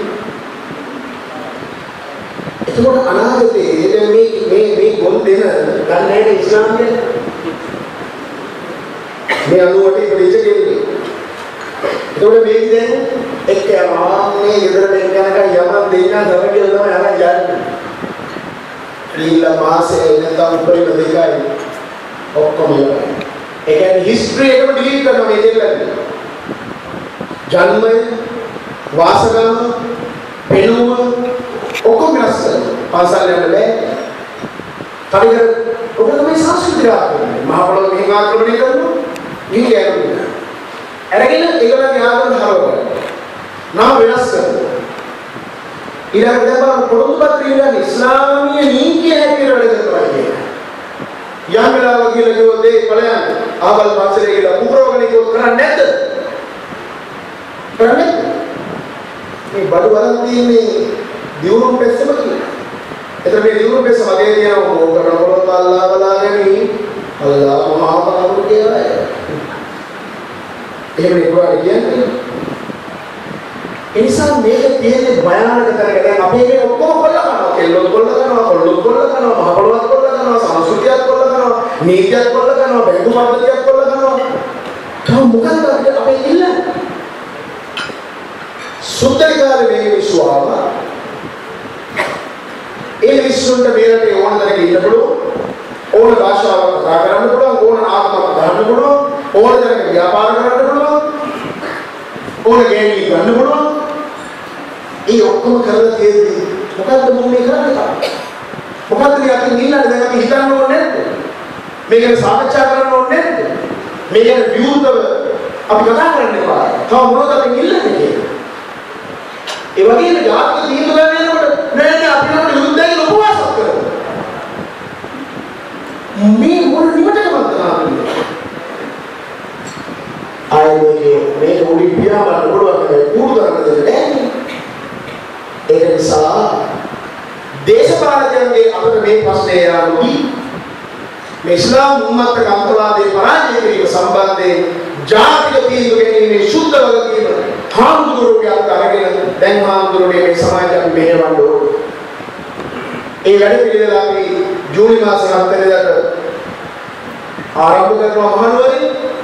Speaker 8: එතකොට අනාගතයේ මේ මේ මේ ගොන් දෙන ගන්නේ ඉස්ලාමයේ මේ අනුවට ඉපදිච්ච කෙනෙක්. එතකොට මේක දැන් එක්ක ආන්නේ ඉදරට එනකන් යමන් දෙන්නා දව කියලා තමයි අරන් යන්නේ. ඊළඟ මාසේ නැත්නම් උපරිම දෙකයි ඔක්කොම යනවා. ඒ කියන්නේ හිස්ටරි එකම ඩිලීට් කරනවා මේ දෙකලදී. ජන්මය, වාසගම, පෙනුම ඔක්කොම වෙනස් කරනවා. පාසල් යන්න බෑ. පරිගර ඔබ තමයි සංස්කෘතිය ආක්‍රමණය. මහ පොළොව මෙහෙම ආක්‍රමණය කරනවා. නිකි යනවා. අරගෙන ඒගොල්ලන්ගේ ආගම හරවනවා. නාම වෙනස් කරනවා. ඊළඟට දැන් පොරොන්දු පත්‍රයේ ඉස්ලාමීය නීතිය හැටියට වැඩ කරනවා කියන්නේ. යම් වෙලාවක කියලා කිව්වොත් ඒ ඵලයන් ආවල් පන්සලේ කියලා පුරවගෙන කිව්වොත් කරන්නේ නැද්ද? කරන්නේ. මේ බඩු වරන් තියෙන්නේ දියුණු පෙස්සම කියලා. එතන මේ දියුණු පෙස්ස මගේ තියෙනවා ඕක කරනකොට අල්ලාහ බලාගෙන අල්ලාහ මහා කරුණ කියලා. එහෙම නේ කියන්නේ. එනිසා මේක තියෙන්නේ භයානක තරක. දැන් අපේ මේ ඔක්කොම කොල්ල කරනවා. කෙල්ලොත් කොල්ල කරනවා, කොල්ලොත් කොල්ල කරනවා, මහ පොළොවත් කොල්ල කරනවා, සංස්කෘතියත් කොල්ල කරනවා, නීතියත් කොල්ල කරනවා, බැංකු පද්ධතියත් කොල්ල කරනවා. තව මොකක්ද අපිට අපේ ඉල්ලන්නේ? සුද්ධිකාරේ මේ විශ්වාව ඒ විශ්වුන්ට මේ රටේ ඕන තරක ඉන්න පුළුවන්. ඕන භාෂාවක් කතා කරන්න පුළුවන්, ඕන ආගමක් ගන්න පුළුවන්, ඕන තරක ව්‍යාපාර කරන්න පුළුවන්. ඕන ගෑණි ගන්න පුළුවන්. ඒ ඔක්කොම කරලා තියෙද්දි මොකද්ද මොන්නේ කරන්නේ? මොකද්ද මේ අපි නිල්ලන්නේ දැන් අපි හිතන්න ඕනේ නැද්ද? මේක ගැන සාකච්ඡා කරන්න ඕනේ නැද්ද? මේක ගැන විවෘතව අපි කතා කරන්න එපා. තව මොනවද අපි නිල්ලන්නේ කියන්නේ? ඒ වගේම ජාතික තීන්දුව ගන්න යනකොට නෑ නෑ අපි නම යුද්ධයෙන් උපවාසක් කරනවා. මේ මොන නිමටකමද කරන්නේ? ආයේ මේ උඩින් පියාඹන්න පුළුවන් පුරුදු කරන්න දෙන්නේ ඒක නිසා දේශපාලකයන්ගේ අපිට මේ ප්‍රශ්නේ ආවොත් මේ ඉස්ලාම් උම්මත් කම්පවාදයේ පරාජය කිරීම සම්බන්ධයෙන් ජාතික තීන්දුව ගැනීමේ සුද්ධ වගකීම හාමුදුරුවෝ අරගෙන දැන් හාමුදුරුවෝ මේ සමාජය අපි මෙහෙවන්න ඕනේ. ඒ වැඩ පිළිවෙල අපි ජූලි මාසේ හත් වෙනිදාට ආරම්භ කරනවා මහනුවරින්.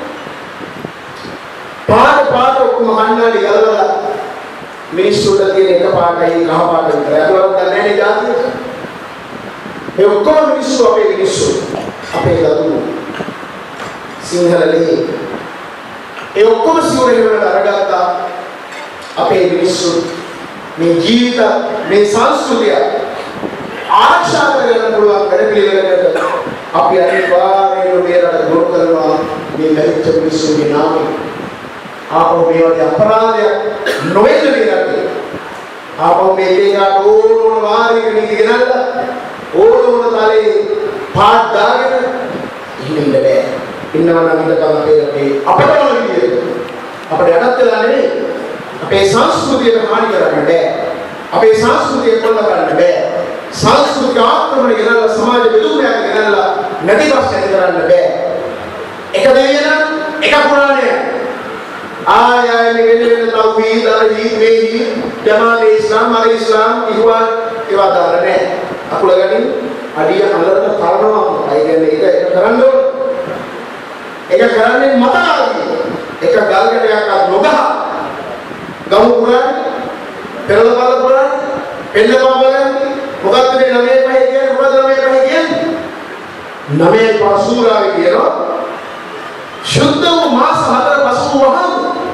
Speaker 8: පාට පාට ඔක්කොම කන්නාඩි ගලවලා මිනිස්සුන්ට තියෙන එක පාටයි කහ පාට විතරයි. අදවත් දන්නේ නැහැ ජාතික. මේ ඔක්කොම මිනිස්සු අපේ මිනිස්සු. අපේ දරුවෝ. සිංහලලේ ඒ ඔක්කොම සිවුරේ වලට අරගත්තා අපේ මිනිස්සු මේ ජීවිත මේ සංස්කෘතිය ආරක්ෂා කරගන්න පුළුවන් වැඩ පිළිවෙලකට අපි අනිවාර්යයෙන්ම මේ රට ගොනු කරනවා මේ ලැබිච්ච මිනිස්සුන්ගේ නාමයෙන්. ආපහු මේ වගේ අපරාධයක් නොවෙන්න මේ රටේ. ආපහු මේ දෙකට ඕනෝන වාරික නීති ගෙනල්ලා ඕනෝන තලේ පාත් දාගෙන ඉන්න බෑ. ඉන්නවා නම් ඉඳලා අපේ රටේ අපට ඕන විදියට අපිට යටත් වෙලා නෙවෙයි අපේ සංස්කෘතියට හානි කරන්න බෑ. අපේ සංස්කෘතිය කොල්ල කරන්න බෑ. සංස්කෘතික ආක්‍රමණය ගෙනල්ලා සමාජ බෙදුමක් ගෙනල්ලා නැති ප්‍රශ්න කරන්න බෑ. එක දෙවියන එක පුරාණය ආය ආය මේ වෙන වෙන තවීද අරහි මේ ජමාත් ඉස්ලාම් අර ඉස්ලාම් ඉහුවා ඒවා දාන්න නෑ. අකුල ගනින් අඩිය අලරට කරනවා. අය කියන්නේ ඒක ඒක කරන්න ඕන. ඒක කරන්නේ මතවාදී. එක ගල්කටයක් අත් නොගහ. ගමු පුරාණ පෙරළ බල පුරාණ එන්න බබලන් මොකක්ද මේ නවයේ පහේ කියන්නේ මොකද නවයේ පහේ කියන්නේ නවයේ පසුරාවේ කියනවා ශුද්ධ වූ මාස හතර පසු වහම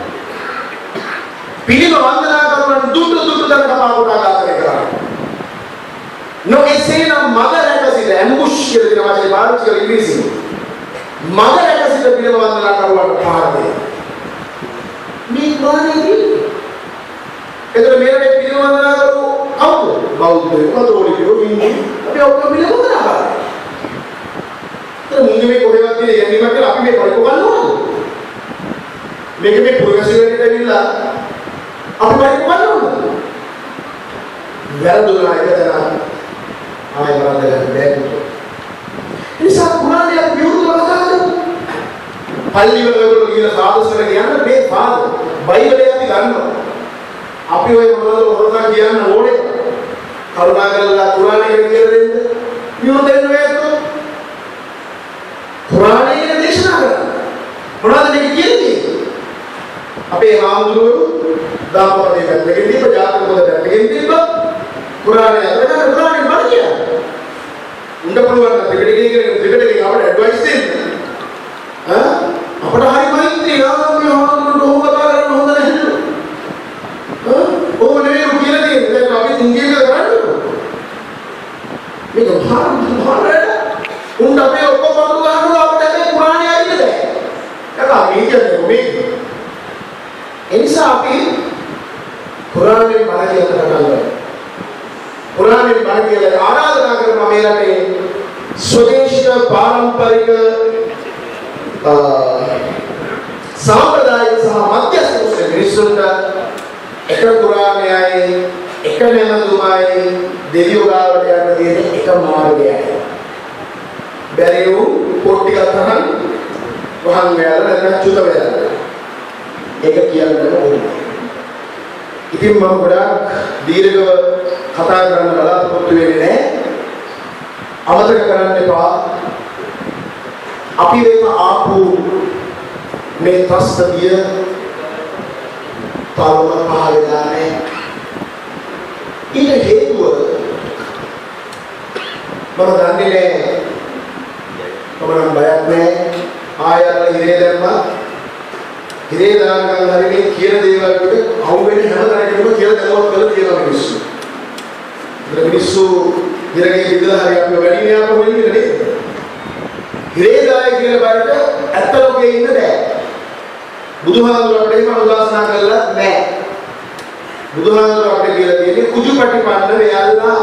Speaker 8: පිළිම වන්දනා කරන දුටු දුටු දර කපා කොටා ගාතේ කරා නොඑසේනම් මග රැකසිට ඇම්බුෂ් කියලා දෙන වචනේ පාවිච්චි කරලා ඉංග්‍රීසියෙන් මග රැකසිට පිළිම වන්දනා කරුවාට පහර දෙයි මේ ගානේ එතන මේරේ පිළිම වන්දනා කරු කවුද බෞද්ධ කතෝලිකයෝ ඉන්නේ අපි ඔක්කොම පිළිම වන්දනා කරා එතන මුන්නේ මේ කොහෙවත් තියෙන යන්නීමක් කියලා අපි මේ පරිකෝ ගන්නවද මේක මේ පුරගසිරේට ඇවිල්ලා අපි පරිකෝ ගන්නවද වැරදුනා එකතන ආයෙ වරදලා බෑකුතු නිසා කුරානයේ අපි විරුද්ධව කතා කරමු පල්ලි වල ඔයගොල්ලෝ කියලා සාදසර කියන්නේ මේ පාද බයිබලයේ අපි ගන්නවා අපි ඔය මොනවද හොරකම් කියන්න ඕනේ කරුණාකරලා කුරානයේ කියලා දෙන්න විරුද්ධ වෙන්න වේකෝ කුරානයේ දේශනා කරා මොනවද මේක කියන්නේ අපේ හාමුදුරුවෝ දාපවදේ පැත්තකින් දීප ජාතක පොත පැත්තකින් දීප කුරානයේ අතර කුරානයේ බණ කියන්නේ උන්ට පුළුවන් ත්‍රිපිටකයේ කියන ත්‍රිපිටකයේ අපට ඇඩ්වයිස් දෙන්න ඈ අපට හරි මෛත්‍රී ආගමේ හාමුදුරුවෝ ඔහොම කතා කරන්න හොඳ නැහැ ඈ ඔහොම නෙවෙයි කියලා දෙන්නේ දැන් අපි තුන්ගේ එක කරන්නේ මේක භාර භාරද උන්ට අපේ ඔක්කොම වතු ගන්නවා අපිට මේ කුරානයේ අරින්න බෑ ඒක මේ කියන්නේ මේක එනිසා අපි කුරානයේ බණ කියන කරනවා කුරානයේ බණ කියලා ආරාධනා කරනවා මේ රටේ ස්වදේශීය පාරම්පරික සාම්ප්‍රදායික සහ මධ්‍යස්ථ මුස්ලිම් මිනිසුන්ට එක කුරානයයි එක නැමතුමයි දෙවියෝ ගාවට යන්න තියෙන එක මාර්ගයයි බැරි වූ පොට්ටි ගන්නහන් වහන් වේලා නැත්නම් චුත වේලා ඒක කියන්න ඕනේ. ඉතින් මම ගොඩාක් දීර්ඝව කතා කරන්න බලාපොරොත්තු වෙන්නේ නැහැ. අමතක කරන්න එපා. අපි වෙන ආපු මේ ත්‍ස්තතිය තාම පහළ නැහැ. ඊට හේතුව මම දන්නේ නැහැ. මම නම් බයක් නැහැ. ආයෙත් ඉරේ දැම්මා. ඉරේ දාන ගන්න හරි මේ කියන දේවල් වලට අවු වෙන්නේ හැම තැනකම කියලා දැනුවත් කරලා තියෙනවා මිනිස්සු. ඉතින් මිනිස්සු ඉරගේ විදලා හරි අපිව වැඩි නෑ අපෝ වෙන්නේ නේද? ඉරේ දාය කියන බරට ඇත්ත ලෝකේ ඉන්න බෑ. බුදුහාමුදුරුවෝ අපිට එහෙම උදාසනා කළා නෑ. බුදුහාමුදුරුවෝ අපිට කියලා තියෙන්නේ කුජුපටිපන්න වේයල්ලා.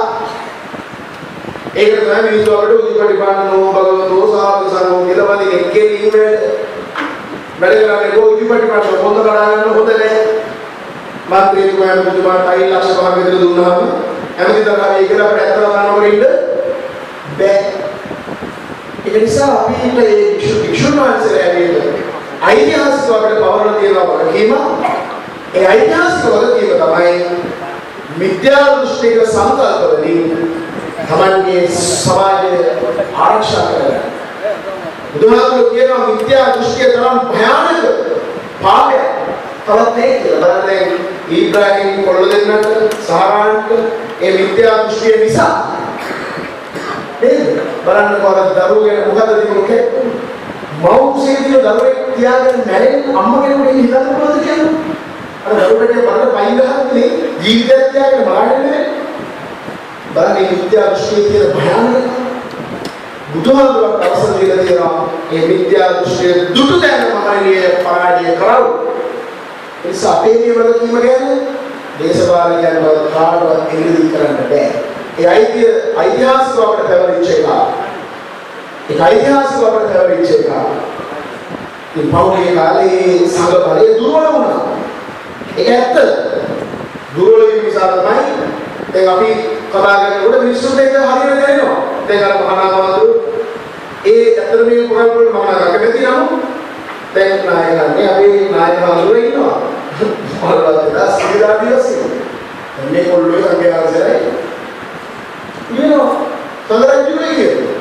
Speaker 8: ඒක තමයි මිනිස්සු අපිට කුජුපටිපන්න නෝ භගවතෝ සාදු සනෝ කියලා වදින එක්කේ ඉන්නේ. වැඩ කරන්නේ ගෝ ඉදිරිපත් පොත කඩාගෙන හොදනේ මාත්‍රීතුමා මුතුමා ටයිල් ලක්ෂ පහක් විතර දුන්නාම හැමතිස්සම හරි කියලා අපිට ඇත්තම ගන්නවර ඉන්න බෑ. ඒක නිසා අපිට මේ වික්ෂුණාන්සරය ඇවිල්ලා ඓතිහාසික අපිට පවරන තියෙනවා වගකීම. ඒ ඓතිහාසික වගකීම තමයි මිත්‍යා දෘෂ්ටික සංකල්පවලින් තමන්ගේ සමාජය ආරක්ෂා කරගන්න. බුදුහාමුදුරුවෝ කියනවා මිත්‍යා දෘෂ්ටිය තරම් භයානක පාපයක් තවත් නැහැ කියලා. බලන්න ඊබ්‍රාහීම් කොල්ල දෙන්නට සාරාන්ට ඒ මිත්‍යා දෘෂ්ටිය නිසා නේද? බලන්න කොහොමද දරුවෝ ගැන මොකද තිබුණේ? මව්කුසේදී දරුවෙක් තියාගෙන මැරෙන්න අම්ම කෙනෙකුට හිතන්න පුළුවන්ද කියන්නේ? අර දරුවට බලන්න පයින් ගහන්නේ ජීවිතයක් තියාගෙන බලන්නේ බලන්න මිත්‍යා දෘෂ්ටිය කියන භයානක බුදුහාමුදුරුවෝ අවසන් දීලා තියෙනවා මේ මිත්‍යා දෘෂ්ටිය දුටු දැන මමනිය පරාජය කරව. ඒ නිසා අපේ මේ වගකීම ගැන දේශපාලනයන් වල කාටවත් ඉදිරි කරන්න බෑ. ඒ අයිතිය ඓතිහාසිකව අපිට පැවරිච්ච එක. ඒක ඓතිහාසිකව අපිට පැවරිච්ච එක. මේ පෞද්ගලික කාලේ සංඝ බලය දුර්වල වුණා. ඒක ඇත්ත. දුර්වල වීම නිසා තමයි දැන් අපි කතා කරනකොට මිනිස්සුන්ට ඒක හරියට දැනෙනවා. දැන් අර මහානාගමතු ඒ ඇත්තට මේ ප්‍රෝග්‍රෑම් වල මම කැමති නමු දැන් නායකයන්ගේ අපි නායකවරු ඉන්නවා. මොනවද සිතා දිවසේ. මේ කොල්ලෝ සංගේ ආසරයි. ඊනෝ සංගරජුනේ කියන්නේ.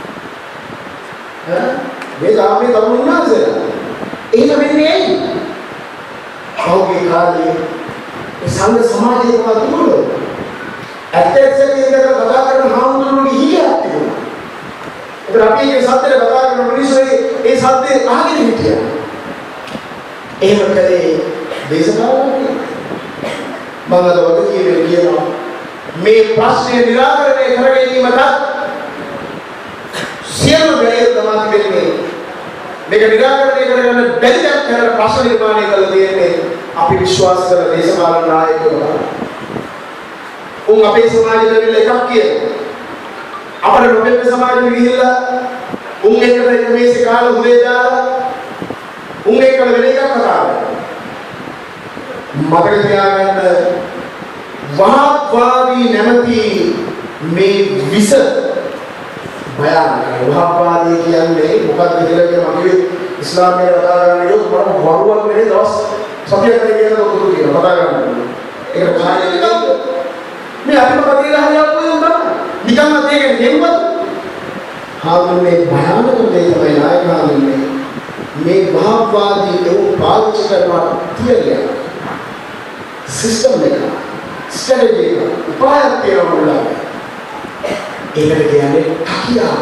Speaker 8: ඈ මේ ගාමේ තමුන් උනාසලා. එහෙම වෙන්නේ ඇයි? කවුගේ කාලේ ඒ සංඝ සමාජයේ වතුරුලෝ ඇත්තටම මේක කතා කරන හාමුදුරුවෝගේ හිලියක් තිබුණා. ඒතර අපි මේ සත්‍යය කතා කරන මිනිස්සු ඒ සත්‍යය අහගෙන හිටියා. එහෙම කලේ දේශපාලනය. මම අද වගේ කියන්නේ කියනවා මේ ප්‍රශ්නේ निराකරණය කර ගැනීමට සියලු වැඩේ තමයි වෙන්නේ. මේක निराකරණය කරගන්න බැරි දෙයක් කරන ප්‍රශ්න නිර්මාණය කළ තියෙන්නේ අපි විශ්වාස කරන දේශපාලන නායකයෝ. උන් අපේ සමාජයට ඇවිල්ලා එකක් කියනවා. අපේ නොබෙල් සමාජෙට ගිහිල්ලා උන් එක්ක එක මේසේ කාලා උදේ දාලා උන් එක්ක වෙන එකක් කතා කරනවා. මතක තියාගන්න වහාබ්වාදී නැමැති මේ විස භයානකයි. වහාබ්වාදී කියන්නේ මොකක්ද කියලා කියන මගේ ඉස්ලාමයේ කතා කරන යොත් මම වරුවක් නෙවෙයි දවස් සතියක් කරේ කියන දොතුරු කියනවා කතා කරනවා. ඒක භයානකයි. මේ අපිට කතියලා හරියක් වුණා නිකම්ම දෙයක නෙම්මත් හාමුදුරනේ භයානක දේ තමයි නායකයන්ගේ මේ මහාවාදී ඒ පාවිච්චි කරනවා කියලා සිස්ටම් එක ස්ට්‍රැටජි එක උපායක් තියෙනවා. ඒකට කියන්නේ කකියාව.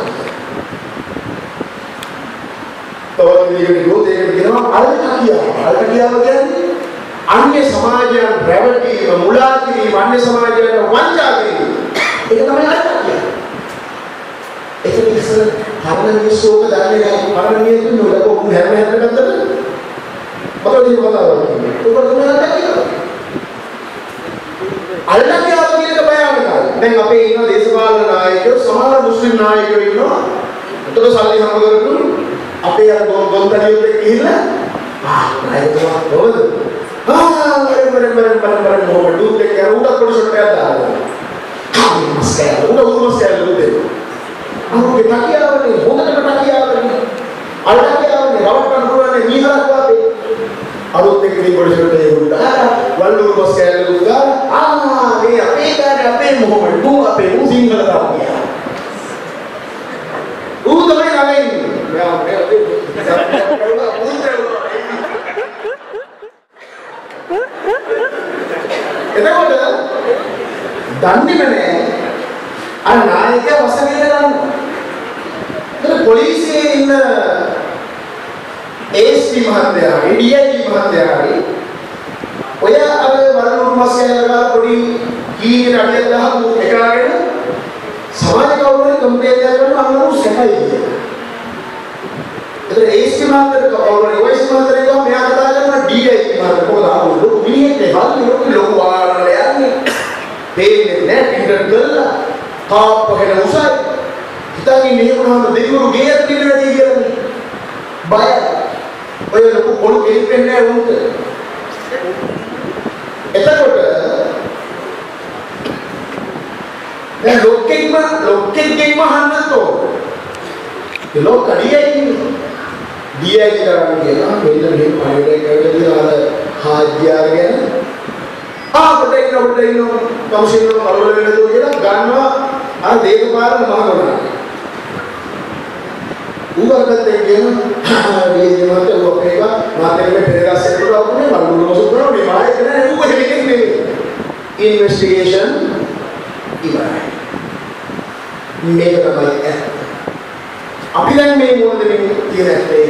Speaker 8: තවත් විදිහකට ගොඩ ඒකට කියනවා අල් කකියාව. අල් කකියාව කියන්නේ අන්‍ය සමාජයන් රැවටීම, මුලා කිරීම, අන්‍ය සමාජයන් වංචා කිරීම. ඒක තමයි අර්ථය. ඒක ඉස්සර හරණිය ශෝක දන්නේ නැහැ. හරණිය කියන්නේ ලොකු හැම හැම පැත්තට. මොකද මේ කතාව කියන්නේ? ඒක තමයි අර්ථය. අල්ලකියාව කියන එක භයානකයි. දැන් අපේ ඉන්න දේශපාලන නායකයෝ සමහර මුස්ලිම් නායකයෝ ඉන්නවා. උතර සල්ලි හම්බ කරගන්න අපේ අර ගොන්තලියුත් එක්ක ගිහිල්ලා ආ නායකතුමා කොහොමද? Ah, mari mari mari mari mari mau duduk dek ya udah perlu sepeda. Kami masih udah udah masih ada duduk. Aku kita kira apa nih? Bukan kita kira apa nih? Ada kira apa nih? Rawat kan dulu nih nihar apa nih? Aku tek di perlu sepeda udah. Lalu masih ada duduk. Ah, ini apa ini? Apa ini mau berdua? Apa ini musim kalau tahu ya? Udah main main. Ya, ya, එතකොට දන්නේම නැහැ අර නායකයා වසඟයට ගන්නවා. ඒත් පොලිසියේ ඉන්න ඒඑස්පි මහත්තයා, ඩීআইජි මහත්තයා ඔය අර වරණුරු මාස්කේලලා පොඩි කීන අඩියක් දාපු එකගෙන සමාජ කවුරුහරි කම්ප්ලේන්ට් එකක් කරනවා අන්නු සැකයි කියලා. ඒත් ඒඑස්පි මහත්තයා කවුරුහරි ඔයස් මහත්තයා මෙයා කතා කරනවා ඩීআইජි මහත්තයා කොහොමද ආවොත් මිනිහෙක් හල්ලි ලොකු වාරවල යන්නේ දෙන්නේ නැහැ පිටට ගල්ලා තාප්පගෙන උසයි හිතන්නේ මේ වුණාම දෙවිවරු ගේ ඇතුළේ වැඩි කියලා බය ඔය ලොකු පොළු කෙලිපෙන්නේ නැහැ උන්ට. එතකොට දැන් ලොක්කෙක්ම ලොක්කෙක්ගෙන්ම අහන්නත් ඕන. ඒ ලොක්ක ඩීఐ ඩීఐ කරන්නේ කියලා මෙන්න මෙහෙම පරිවර්තනය කරලා අර හාජ්‍යාර ගැන ආ පොඩේ ඉන්න පොඩේ ඉන්න කවුසින් වල වල වෙනද කියලා ගන්නවා අර දේශපාලන මහගොඩනග. ඌවකට කියන වේදිකාවට ඔපේක මාතේ පෙරගස්සේ පුරවන්නේ වලුරු මොසුතරෝ මේ මායේ නෑ ඌ කෙනෙක් නෙමෙයි. ඉන්වෙස්ටිගේෂන් ඉවරයි. මේක තමයි ඇත්ත. අපි දැන් මේ මොනද මේ කියන ඇත්ත ඒක.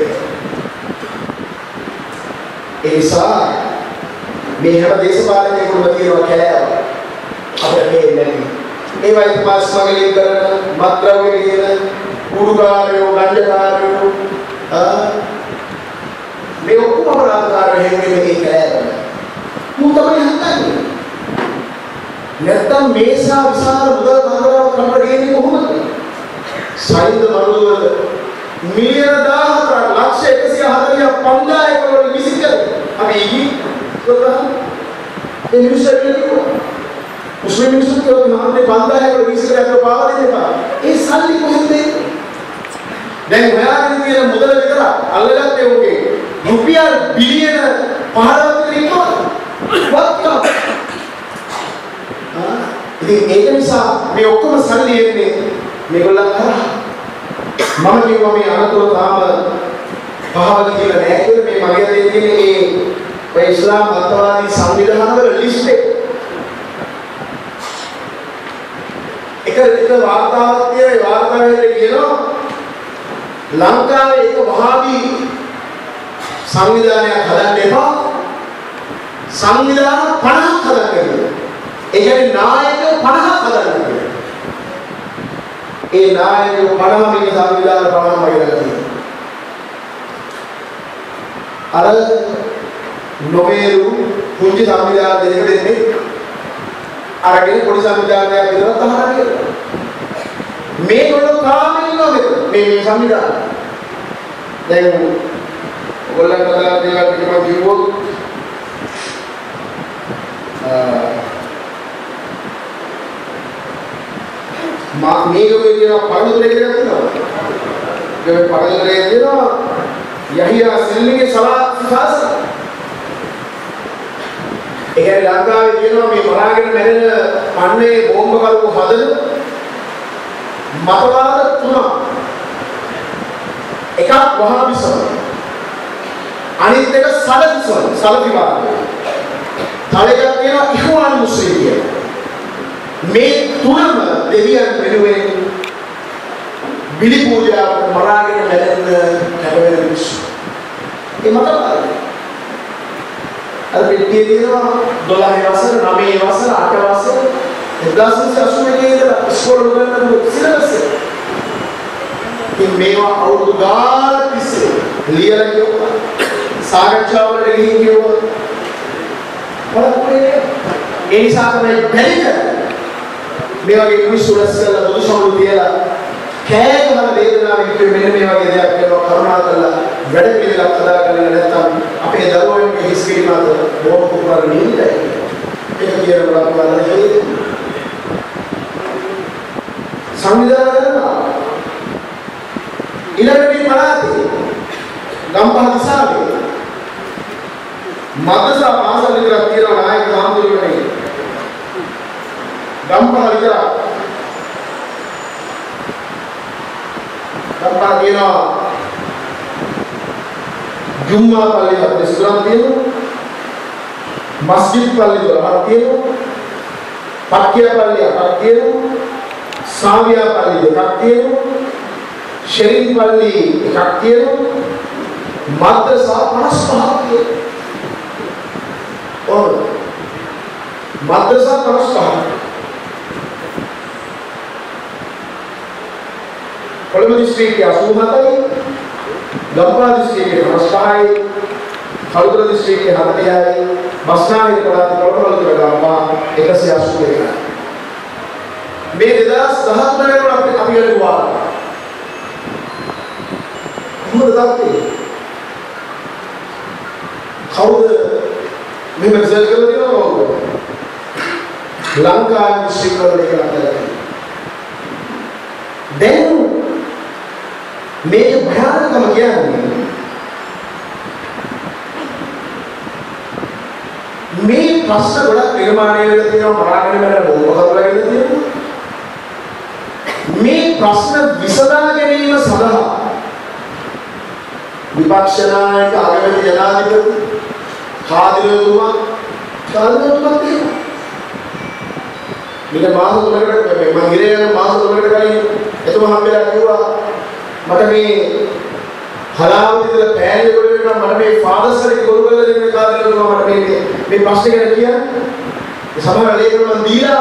Speaker 8: ඒ නිසා මේ හැම දේශපාලනයකම තියෙනවා කෑව. අපිට මේ නැති. ඒ වගේ පාස් මගලින් කරන මත්ද්‍රව්‍ය කියන කුඩුකාරයෝ ගංජකාරයෝ ආ මේ ඔක්කොම අපරාධකාරයෝ හැමෝම මේ කෑව. මු තමයි හංගන්නේ. නැත්තම් මේසා විශාල මුදල් කන්දරාවක් අපිට ගේන්නේ කොහොමද? සයින්ද මනුවල මිලියන දහහතරක් ලක්ෂ එකසිය හතළිස් පන්දායක වල විසිකල අපි ඉහි කරා ඒ මිනිස්සු කියනවා මුස්ලිම් මිනිස්සු කියනවා මහන්නේ පන්දායක වල විසිකල අපිට පාවා දෙන්න එපා. ඒ සල්ලි කොහෙන්ද එන්නේ? දැන් හොයාගෙන තියෙන මුදල විතර අල්ලගත්තේ ඔගේ රුපියල් බිලියන පහළොවක් විතර ඉන්නවා. වත්තා ඉතින් ඒක නිසා මේ ඔක්කොම සල්ලි එන්නේ මේගොල්ලන් කරා. මම කිව්වා මේ අනතුරු තාම පහවද කියලා නෑ කියලා මේ මගේ අතේ තියෙන ඒ ඔය ඉස්ලාම් අත්වාදී සංවිධානවල ලිස්ට් එක. එක එක වාර්තාවක් තියෙන ඒ වාර්තාවේ කියනවා ලංකාවේ එක වහාබී සංවිධානයක් හදන්න එපා. සංවිධාන පනහක් හදන්න කියලා. ඒ කියන්නේ නායක පනහක් හදන්න කියලා. ඒ නායක පනහ මේ සංවිධාන පනහම වගේ තියෙනවා. අර නොවේරු පුංචි සංවිධාන දෙකකට දෙන්නේ අරගෙන පොඩි සංවිධානයක් විතරක් අහලා කියලා. මේගොල්ලෝ කාමෙන් ඉන්නවා මේ මේ සංවිධාන. දැන් ඔයගොල්ලන් කතා දේවල් ටික මම කිව්වොත් මා මේකේ කියන පරදුරේ කියලා තියෙනවා. ඒ පරදුරේ තියෙනවා යහියා සිල්ලිගේ සලාත් සිතාස. ඒ ලංකාවේ කියනවා මේ මරාගෙන මැරෙන අන්නේ බෝම්බ කල්ප හදන මතවාද තුනක්. එකක් වහාබිසම. අනිත් එක සලෆිසම සලෆිවාද. තව එකක් කියනවා ඉඛ්වාන් මුස්ලිම් කියලා. මේ තුනම දෙවියන් වෙනුවෙන් බිලි පූජාවට මරාගෙන මැරෙන්න කැපවෙන මිනිස්සු. ඒ මතවාද. අර පිටියේ තියෙනවා දොළහ වසර, නවය වසර, අට වසර, එක්දාස් නවසිය අසූ එකේ ඉඳලා ඉස්කෝලේ උගන්වන සිලබස් එක. ඉතින් මේවා අවුරුදු ගානක් තිස්සේ ලියලා කියවුවා. සාකච්ඡාවලට ගිහින් කියවුවා. බලපෑනේ. ඒ නිසා තමයි බැරිද මේ වගේ මිනිස්සු රැස්කලා බුදුසමරු තියලා කෑ ගහන වේදනාවෙන් කිව්වේ මෙන්න මේ වගේ දෙයක් කරනවා කරුණාකරලා වැඩ පිළිවෙලක් හදාගන්න නැත්නම් අපේ දරුවන්ගේ හිස් කිරීමත් බොහෝ කුමාර නින්දයි. ඒක කියන බලන්න හේතුව. සංවිධානය කරනවා. ඊළඟට පළාතේ ගම්පහ දිසාවේ මද්රසා පාසල් විතරක් තියෙනවා නායක හාමුදුරුවනේ. ගම්පහ විතරක්. ගම්පහ කියනවා ජුම්මා පල්ලි හතර ඉස්සරහ තියෙනවා. මස්ජිද් පල්ලි දොළහක් තියෙනවා. පක්කිය පල්ලි අටක් තියෙනවා. සාවියා පල්ලි දෙකක් තියෙනවා. ශරීන් පල්ලි එකක් තියෙනවා. මද්රසා පනස් පහක් තියෙනවා. और मद्रसा पनस पहा කොළඹ දිස්ත්‍රික්කයේ අසූ හතයි ගම්පහ දිස්ත්‍රික්කයේ පනස් පහයි කළුතර දිස්ත්‍රික්කයේ හතලිහයි බස්නාහිර පළාතේ කොළඹ ගම්පහ එකසිය අසූ දෙකයි මේ දෙදාස් දහතුන වෙනකොට අපි අපි ගලුවා කොහොමද තාත්තේ කවුද මෙහෙම රිසර්ච් කරලා තියෙනවද කවුද? ලංකාවේ මුස්ලිම් වල එක අතලයි. දැන් මේ භයානකම කියන්නේ මේ ප්‍රශ්න ගොඩක් නිර්මාණය වෙලා තියෙනවා මරාගෙන මරන බෝම්බ හදලා වෙලා තියෙනවා. මේ ප්‍රශ්න විසඳා ගැනීම සඳහා විපක්ෂ නායක අගමැති ජනාධිපති කාදිරතුමා කාදිරතුමා තියෙනවා. මිල මාස තුනකට මම ඉරේ යන මාස තුනකට කලින් එතුමා හම්බෙලා කිව්වා මට මේ හලාවතිල පෑලිය වල වෙනවා මට මේ ෆාදර්ස් එක්ක ගොනු කරලා දෙන්න කාදිරතුමා මට මේ මේ ප්‍රශ්නේ ගැන කියන්නේ සමහර ලේඛන මම දීලා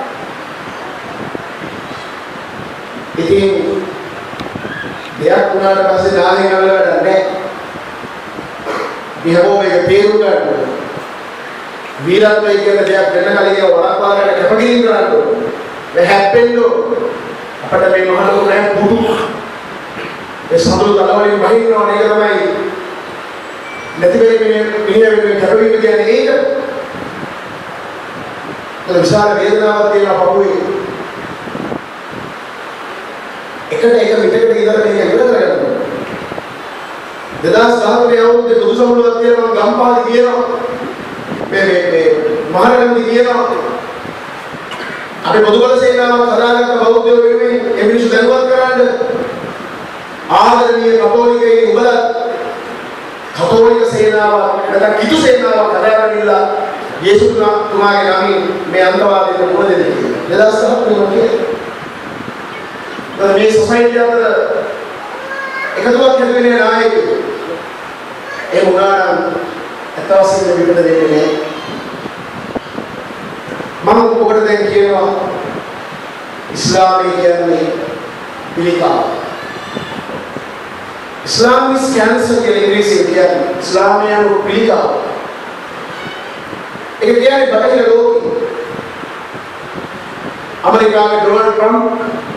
Speaker 8: ඉතින් දෙයක් වුණාට පස්සේ නාගෙන යන වැඩ නැහැ. මේ හැමෝම එක තේරුම් ගන්න ඕනේ. වීරත්වය කියන දෙයක් වෙන කලින් ඒක වළක්වා ගන්න කැපකිරීම කරන්න ඕනේ. මේ හැප්පෙන්න අපිට මේ මහලු නැහැ පුදු. ඒ සමුළු තලවලින් බහිනවා නේද තමයි. නැති වෙලේ මේ මිනිහ වෙන කැපකිරීම කියන්නේ ඒක. ඒ විශාල වේදනාවක් තියෙනවා පපුවේ. එකට එක මිටකට ඉඳලා මේක ඉවර කරගන්න. දෙදාස් දහතුනේ අවුරුද්දේ දුරු සමුළුවක් තියෙනවා ගම්පාලි කියනවා. මේ මේ මේ මහරගම්දි කියනවා. අපි පොදුබල සේනාව සදාගත බෞද්ධයෝ වෙනුවෙන් ඒ මිනිස්සු දැනුවත් කරන්න ආදරණීය කතෝලිකයන් උඹලා කතෝලික සේනාව නැත්නම් කිතු සේනාව හදාගන්නilla යේසුස් තුමාගේ නමින් මේ අන්තවාදයට මුහුණ දෙන්න කියලා. දෙදාස් දහතුනේ කියන්නේ මේ සොසයිටි අතර එකතුවක් හැදෙන්නේ නැහැ. ඒ වුණා නම් අතවසින් විකට දෙන්නේ නැහැ. මම ඔබට දැන් කියනවා ඉස්ලාමය කියන්නේ පිළිකාව. ඉස්ලාමිස් කැන්සර් කියලා ඉංග්‍රීසියෙන් කියන්නේ ඉස්ලාමය යන පිළිකාව. ඒක කියන්නේ බටහිර ලෝකෙ. ඇමරිකාවේ ඩොනල්ඩ් ට්‍රම්ප්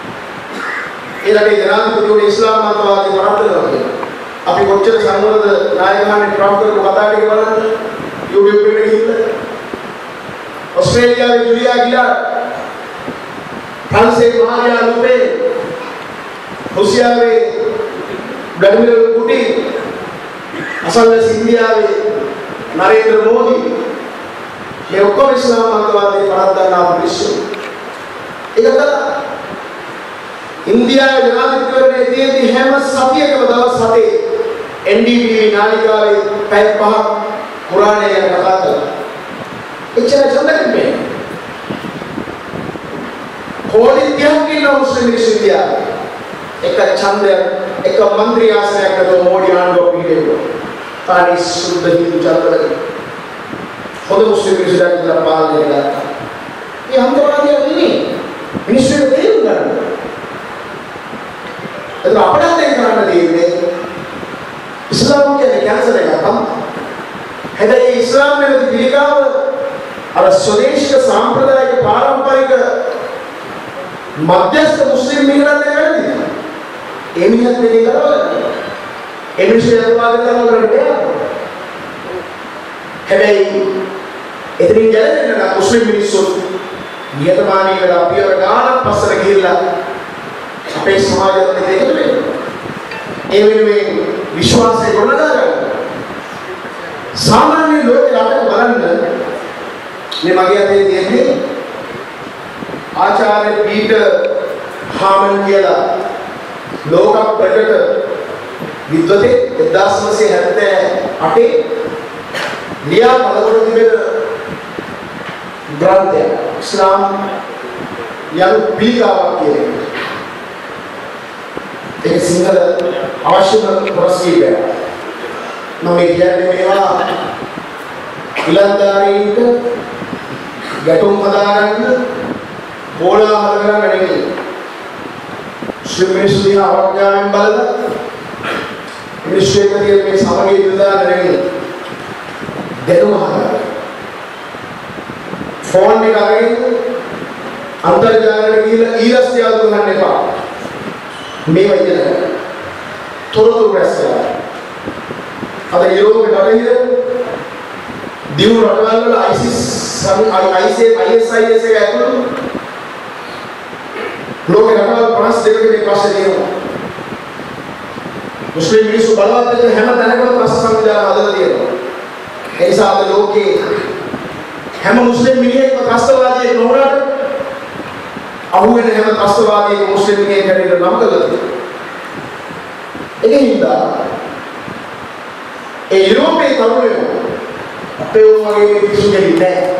Speaker 8: ඒරගේ ජනාධිපතිවරු ඉස්ලාම් මතවාදී වරද්දනවා කියලා. අපි කොච්චර සංවරද නායකයන් ට්‍රම්ප් කරපු කතා ටික බලන්න YouTube එකේ ගිහින්. ඔස්ට්‍රේලියාවේ ජුලියා ගිලාඩ්, ෆ්‍රාන්සයේ මාරියා ලුපේ, රුසියාවේ ව්ලාදිමිර් පුටින්, අසල්වැසි ඉන්දියාවේ නරේන්ද්‍ර මෝදි මේ ඔක්කොම ඉස්ලාම් මතවාදී වරද්දනවා මිනිස්සු. ඒක කළා ඉන්දියාවේ ජනාධිපතිවරණයේ තියෙද්දි හැම සතියකම දවස් හතේ එන් ඩී ටී වී නාලිකාවේ පැය පහක් කුරානය ගැන කතා කරනවා. එච්චර චන්දකන්නේ. කෝටි තිහක් ඉන්න මුස්ලිම් මිනිස්සු ඉන්දියාවේ. එක ඡන්දයක් එක മന്ത്രി ආසනයක් නැතුව මෝඩි ආණ්ඩුව පිළිගන්නවා. තානි සුද්ධ හින්දු චන්දලක. හොඳ මුස්ලිම් මිනිස්සු දැක්කලා පාලනය කරලා. මේ අන්තවාදියා නෙමෙයි. මිනිස්සු තේරුම් ගන්නවා. ඒක අපිට දැන් කරන්න තියෙන්නේ ඉස්ලාම් කියන්නේ කැන්සර් එකක් තමයි. හැබැයි ඉස්ලාම් වෙනදී පිළිකාව අර ස්වදේශික සාම්ප්‍රදායික පාරම්පරික මධ්‍යස්ථ මුස්ලිම් මිනිහන් නෙවෙයි. ඒ මිනිහත් මේ කරවලන්නේ. ඒ මිනිස්සු යනවාද කරවලන්නේ. හැබැයි එතනින් ගැලවෙන්න නම් මුස්ලිම් මිනිස්සු නියතමානී වෙලා පියවර ගානක් පස්සට ගිහිල්ලා අපේ සමාජයට දෙයක් වෙනවා. ඒ වෙනුවෙන් විශ්වාසය ගොඩනගා ගන්න. සාමාන්‍ය ලෝකේ රටක බලන්න මේ මගේ අතේ තියෙන්නේ ආචාර්ය පීටර් හාමන් කියලා ලෝක ප්‍රකට විද්වතේ එක්දාස් නවසිය හැත්තෑ අටේ ලියා පළකොට තිබෙන ග්‍රන්ථය ඉස්ලාම් යනු පිළිකාවක් කියන එක. ඒක සිංහල අවශ්‍යම කොටස් කීපයක්. මම කියන්නේ මේවා ඉලන්දාරීන්ට ගැටුම් හදාගන්න බෝලාහල කරන්න නෙවෙයි. ශ්‍රීමේශ දිහා අවඥාවෙන් බලලා මිනිස්සු එක්ක තියෙන මේ සමගිය දිනදාන නෙවෙයි. දැනුම හදාගන්න. ෆෝන් එක අරගෙන අන්තර්ජාලයට ගිහිල්ලා ඊළස් යාළු ගන්න එපා. මේවා ඉගෙන ගන්න. තොරතුරු රැස් කරලා. අද යුරෝපේ බටහිර දියුණු රටවල් වල ISIS ISIS ISIS එක ඇතුළු ලෝක රටවල් පනස් දෙකක මේ ප්‍රශ්නේ තියෙනවා. මුස්ලිම් මිනිස්සු බලවත් වෙන හැම තැනකම ප්‍රශ්න සංවිධාන හදලා තියෙනවා. ඒ නිසා අද ලෝකේ හැම මුස්ලිම් මිනිහෙක්ම ත්‍රස්තවාදියෙක් නොවුනට අහුවෙන හැම ත්‍රස්තවාදියෙක් මුස්ලිම් මිනිහෙක් හැටියට නම් කරලා තියෙනවා. ඒකෙන් හින්දා ඒ යුරෝපයේ තරුණයෝ අපේ වගේ පිස්සු දෙන්නේ නැහැ.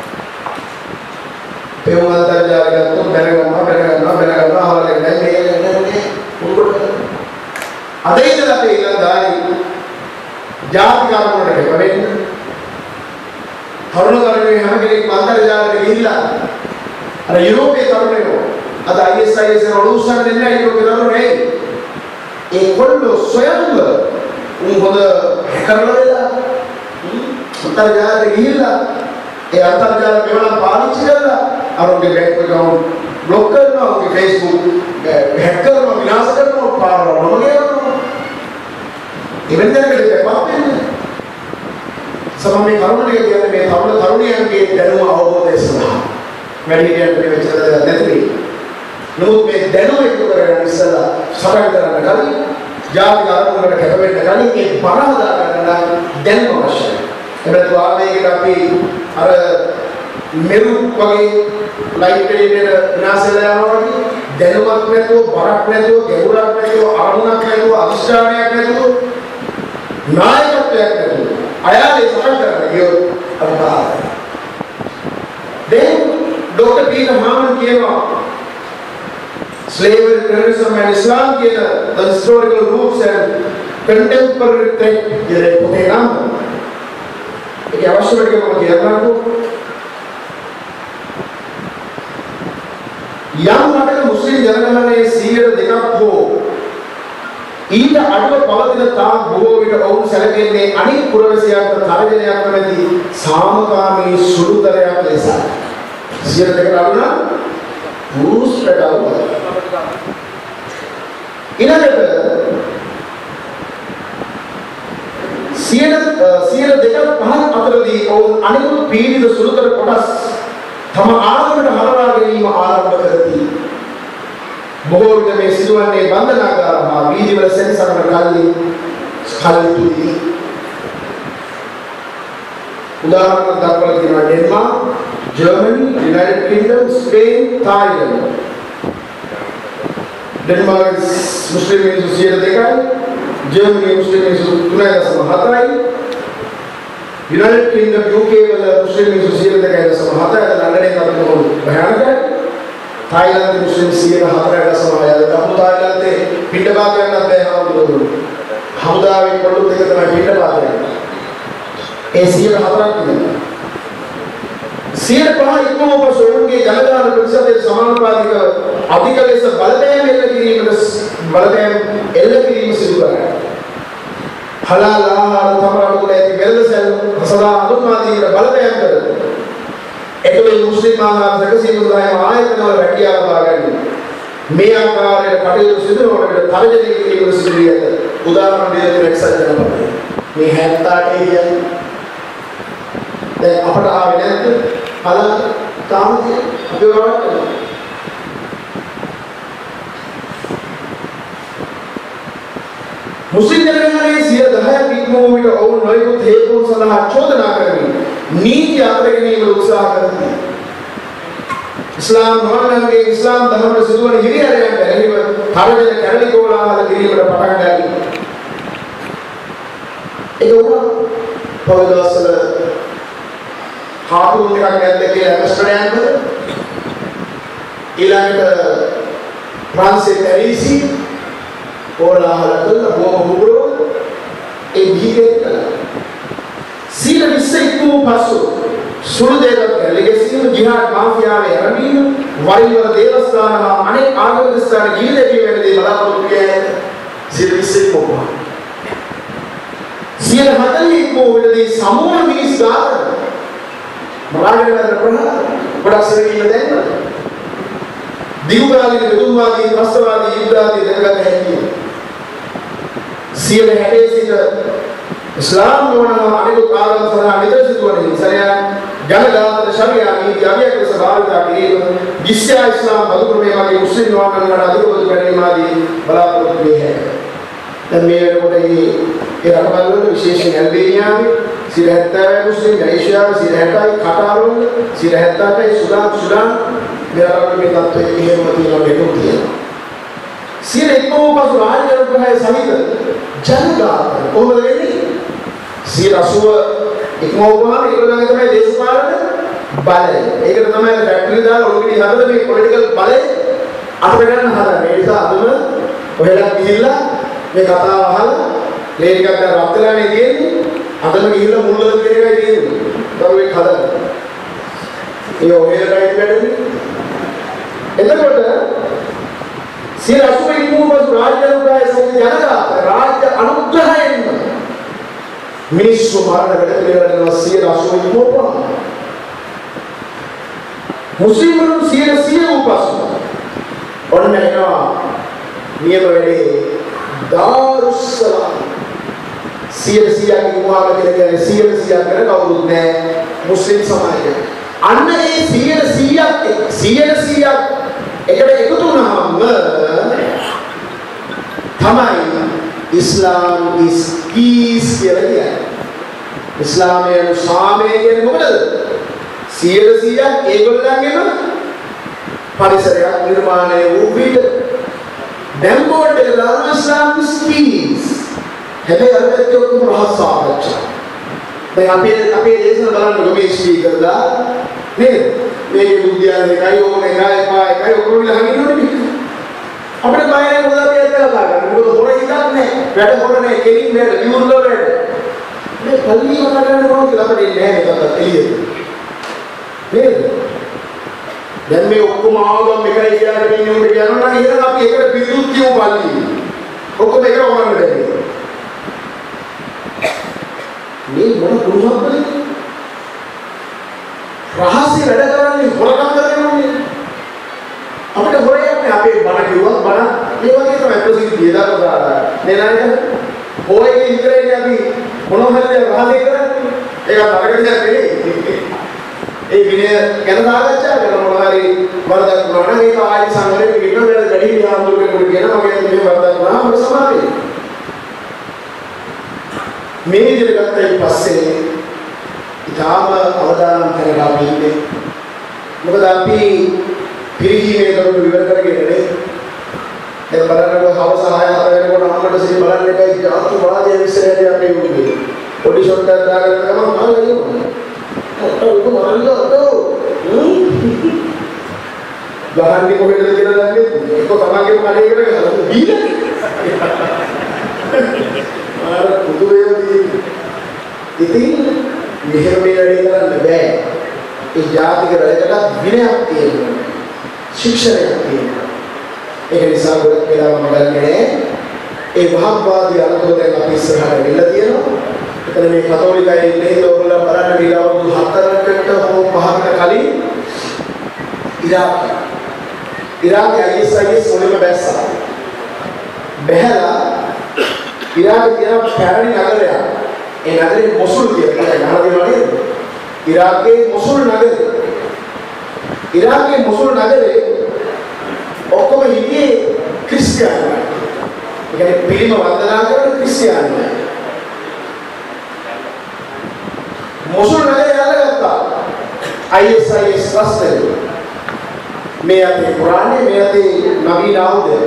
Speaker 8: ඒ වගේ තරජාරකට බැලගන්නවා බැලගන්නවා බැලගන්නවා හවලේ නැහැ මේක නෑ මොකද අද ඉඳලා අපි ඉලන්දායි ජාතික ආරම්භණයට වෙන්නේ තරුණ තරුණියෝ හැම කෙනෙක් අන්තර්ජාලයට ගිහිල්ලා අර යුරෝපයේ තරුණයෝ අද I S I S එක ඔලුස්සන් දෙන්නේ නැහැ යුරෝපයේ තරුණයෝ ඒ කොල්ලෝ සොයන්න උන් හොඳ කරලා අන්තර්ජාලයට ගිහිල්ලා ඒ අන්තර්ජාල මෙවනම් පාවිච්චි කරලා අරගේ බැංක් account block කරනවා ඔගේ Facebook hack කරනවා විනාශ කරනවා පාරවල් නොගේනවා ඉවෙන් දෙයකට දෙපා වෙන්නේ සමහර මේ කරුණ ටික කියන්නේ මේ තරුණ තරුණියන්ගේ දැනුම අවබෝධය සඳහා වැඩිහිටියන්ට මේ වෙච්ච දේ නැති නමුත් මේ දැනුම එකතු කරගෙන ඉස්සලා සටන් කරන්න කලින් ජාතික ආරම්භණයට කැප වෙන්න කලින් මේ බර හදා ගන්න දැනුම අවශ්‍යයි. එබැවින් ආවේගයට අපි අර මෙරු වගේ ලයිට් එකේ විනාශයලා යනවා වගේ දැනුමක් නැතුව බරක් නැතුව ගැඹුරක් නැතුව අරමුණක් නැතුව අදිෂ්ඨානයක් නැතුව නායකත්වයක් නැතුව අයාලේ සටන් කරන්න ගියොත් අපහාරයි. දැන් ડોક્ટર පීටර් හාමන් කියනවා slavery, terrorism and Islam කියන the historical roots and contemporary threat කියන පොතේ නම. ඒක අවශ්‍ය වෙන්නේ මම කියන්නකෝ. යම් රටක මුස්ලිම් ජනගහනයේ සියයට දෙකක් හෝ ඊට අඩුව පවතින තාක් බොහෝ විට ඔවුන් සැලකෙන්නේ අනිත් පුරවැසියන්ට තරජනයක් නැති සාමකාමී සුළුතරයක් ලෙස. සියයට දෙකට අඩු නම් පුරුෂ රටවල් ඊළඟට සියයට සියයට දෙක පහ අතරදී ඔවුන් අනිකුත් පීඩිත සුළුතර කොටස් තම ආගමට හරවා ගැනීම ආරම්භ කරති. බොහෝ විට මේ සිදුවන්නේ බන්ධනාගාර හා වීදිවල සෙන්සරන කල්ලි කල්ලි උදාහරණයක් දක්වලා තියෙනවා Denmark, Germany, United Kingdom, Spain, Thailand. Denmark Muslim මිනිස්සු සියයට දෙකයි, ජර්මනි මුස්ලිම් මිනිස්සු තුනයි දශම හතරයි, යුනයිටඩ් කින්ග්ඩම් U K වල මුස්ලිම් මිනිස්සු සියයට දෙකයි දශම හතරයි, ලන්ඩනයේ තමයි භයානකයි. තායිලන්තයේ මුස්ලිම් සියයට හතරයි දශම හයයි. අපු තායිලන්තයේ පිටපාත යන්නත් බැහැ හමුදුවෝ. හමුදාවේ කොල්ලෝ දෙක තමයි පිටපාත යන්නේ. ඒ සියයට හතරක් තියෙනවා. සියයට පහ ඉක්මවපු සොයුන්ගේ ජනගහන ප්‍රතිශතයේ සමානුපාතික අධික ලෙස බලපෑම් එල්ල කිරීමට බලපෑම් එල්ල කිරීම සිදු කරනවා. හලාල් ආහාර තමරතුල ඇති වෙළඳසැල් සදා අනුමාදීට බලපෑම් කරනවා. ඒකේ මුස්ලිම් ආහාර සැකසීම සඳහා ආයතනවල රැකියාව ලබා ගැනීම. මේ ආකාරයට කටයුතු සිදු නොවනකොට තරජනය කිරීම සිදු වී ඇත. උදාහරණ දෙකක් එක්සත් ජනපදයේ. මේ හැත්තෑ අටේ කියන්නේ දැන් අපට ආවේ නැද්ද? හලක් තාම තියෙනවා. අපි වරක් කරනවා. මුස්ලිම් ජනගහනයේ සියයට දහයක් ඉක්මවූ විට ඔවුන් නොයෙකුත් හේතුන් සඳහා චෝදනා කරමින් නීති අතර ගැනීමට උත්සාහ කරති. ඉස්ලාම් නොවන්නන්ගේ ඉස්ලාම් ධර්මයට සිදුවන හිරිහැරයන් ගැනීම තරජන කැරලි කෝලාහල කිරීමට පටන් ගනී. ඒක උනා පොළොස්වල කාටුන් එකක් නැද්ද කියලා ඇම්ස්ටර්ඩෑම් වල ඊළඟට ප්‍රාන්සියේ පැරිසි ඕලාහල කළා බොහොම මුගුරෝ ඒ විහිදෙන්න සීල විශ්සිකු පසු සුළු දෙයක් ලෙගසිම ජිහාඩ් මාෆියාවේ ආරම්භීම වරිවර දේවස්ථාන හා අනෙක් ආගමික ස්ථාන ජීවිතයේ වෙනදී බලාපොරොත්තු කියන්නේ සීල විශ්සිකු සීල හතලිකු වෙනදී සමූල මිනිස් ගාන මරාගෙන ප්‍රහාර ගොඩක් සෙවීම දැන්න දීර්ඝකාලීන බෙදුම්වාදී ත්‍රස්තවාදී යුද්ධාදී දැනගත හැකියි. සියයට හැටේ සිට ඉස්ලාම් නොවන අනෙකුත් ආගම් සඳහා විතර සිදුවන නිසා වගේම ගිස්සා ඉස්ලාම් බදු ක්‍රමයේ වගේ මුස්ලිම් නිවාකරණයට අධික බදු පැනීම ආදී බලාපොරොත්තු වෙන්නේ නැහැ. දැන් මේ වෙනකොට මේ ඒ රටවල් වල විශේෂයෙන් ඇල්බේනියාවේ සිය හැත්තෑවයි මුස්ලිම්, මැලේසියාවේ සිය හැත්තෑවයි, කටාර් වල සිය හැත්තෑවයි, සුඩාන් සුඩාන් මේ රටවල මේ තත්ත්වය එහෙම තියෙනවා මේකෝ තියෙනවා. සිය එක්කෝපස් රාජ්‍යරුපහය සහිත ජනගාත කොහොමද වෙන්නේ? සිය අසූව එක්කෝපහම ඒගොල්ලන්ගේ තමයි දේශපාලන බලය. ඒකට තමයි ෆැක්ටරි දාලා ඔලුගිනි හදලා මේ පොලිටිකල් බලය අපිට ගන්න හදන්නේ. ඒ නිසා අදම ඔයලා ගිහිල්ලා මේ කතාව අහලා ලේ ටිකක් දැන් රත් වෙලානේ තියෙන්නේ. අදම ගිහිල්ලා මුල්වල කියන එකයි තියෙන්නේ. දරුවෙක් හදලා. ඒ ඔයලටයි වැඩන්නේ. එතකොට සිය අසූව ඉක්මවපු රාජ්‍යරුපහය සහිත ජනගාත රාජ්‍ය අනුග්‍රහයෙන් මිනිස්සු මරණ වැඩ පිළිවෙලට සිය අසූව ඉක්මවපුවා. මුස්ලිම්වරුන් සිය සිය උපස්ම ඔන්න එනවා නියම වෙලේ දාරුස්සලාම් සිය සියයක් ඉක්මවාම කියන්නේ සිය සියයක් කර කවුරුත් නැහැ මුස්ලිම් සමාජය. අන්න ඒ සිය සියයක් සිය සියයක් එකට එකතු වුණාම තමයි ඉස්ලාම් is peace කියලා කියන්නේ. ඉස්ලාමයේ සාමය කියන්නේ මොකද? සිය සියයක් ඒගොල්ලන්ගේම පරිසරයක් නිර්මාණය වූ විට දැන් මොකද ඉස්ලාම් is peace. හැබැයි අරකට ඔක්කොම රහස් සාකච්ඡා. දැන් අපේ අපේ දේශන බලන්න ගොමේ ස්පීකර්ලා නේද? මේකේ බුද්ධියන් එකයි ඕන එකයි පා එකයි ඔක්කොම ලහගින්නෝනේ. අපිට බයනේ මොකද අපි ඇත්තට කතා කරන්නේ. මොකද හොර ඉන්නත් නැහැ. වැඩ හොර නැහැ. කෙලින් වැඩ විවුර්ල වැඩ. මේ කල්ලි කතා කරන්න ඕන කියලා අපිට නෑ මේකට එළියෙ. නේද? දැන් මේ ඔක්කොම ආවම එකයි කියලාගෙන ඉන්නේ උන්ට කියනවා නම් එහෙනම් අපි එකට පිළිතුරු කියමු පල්ලි. ඔක්කොම එකට වරන්න බැහැ. මේ මොන කුරුහක්ද? රහස්‍ය වැඩ කරන්නේ හොරකම් කරනවානේ. අපිට හොරයක් නෑ අපේ බණ කිව්වත් බණ මේ වගේ තමයි ප්‍රසිද්ධිය දාලා නේ නේද? හොයගේ ඉතරේ අපි මොනවා හරි රහසේ කරන්නේ. ඒක තරකට නෙවෙයි. ඒ විනය ගැන සාකච්ඡා කරන මොනවා හරි වරදක් වුණා නම් ඒක ආයි සංවරයෙන් පිටින් වැඩ වැඩි යාළුවෙකුට කියනවා මගේ මේ වරදක් වුණා මම සමාවෙයි. මේ විදිහට ගත්තයින් පස්සේ ඊටාම අවදානම් කරලා ඉන්නේ. මොකද අපි පිරිහීමේ දරුණු විවර කරගෙන ඉන්නේ. දැන් බලන්නකො හවස හය හතර වෙනකොට අම්මට සිහි බලන්න එකයි ජාතු වාදයේ විශ්ලේෂණය අපේ උන්නේ. පොඩි ෂොට් එකක් දාගෙන ගමන් ආලා ඉන්නවා. ඔතන මරන්නෝ. ගහන්නේ කොහෙද කියලා දන්නේ? ඒක තමන්ගේ කඩේකට ගහලා බීලා. ආර පුදු වේවි. ඉතින් මෙහෙම මේ වැඩේ කරන්න බෑ. ඒ ජාතික වැඩකට විනයක් තියෙනවා. ශික්ෂණයක් තියෙනවා. ඒක නිසා ගොඩක් වෙලාව මම ගන්නේ ඒ වහක්වාදී අරතෝ දැන් අපි ඉස්සරහට වෙලා තියෙනවා. එතන මේ කතෝලිකයි ඉන්නේ ඒගොල්ලෝ බලන්න ගිහලා අවුරුදු හතරකට හෝ පහකට කලින් ඉරාක් ඉරාකේ I S I S මොළෙම බැස්සා. බැහැලා ඉරාකේ තියෙන පැරණි නගරයක්. ඒ නගරේ මොසුල් කියලා ගහලා දෙනවා නේද? ඉරාකේ මොසුල් නගරේ. ඉරාකේ මොසුල් නගරේ ඔක්කොම හිටියේ ක්‍රිස්තියානි. ඒ කියන්නේ පිළිම වන්දනා කරන ක්‍රිස්තියානි. මොසුල් නගරේ යල්ලගත්තා. I S I S රස්තේ. මේ අතේ කුරානේ මේ අතේ නබී දාවුද.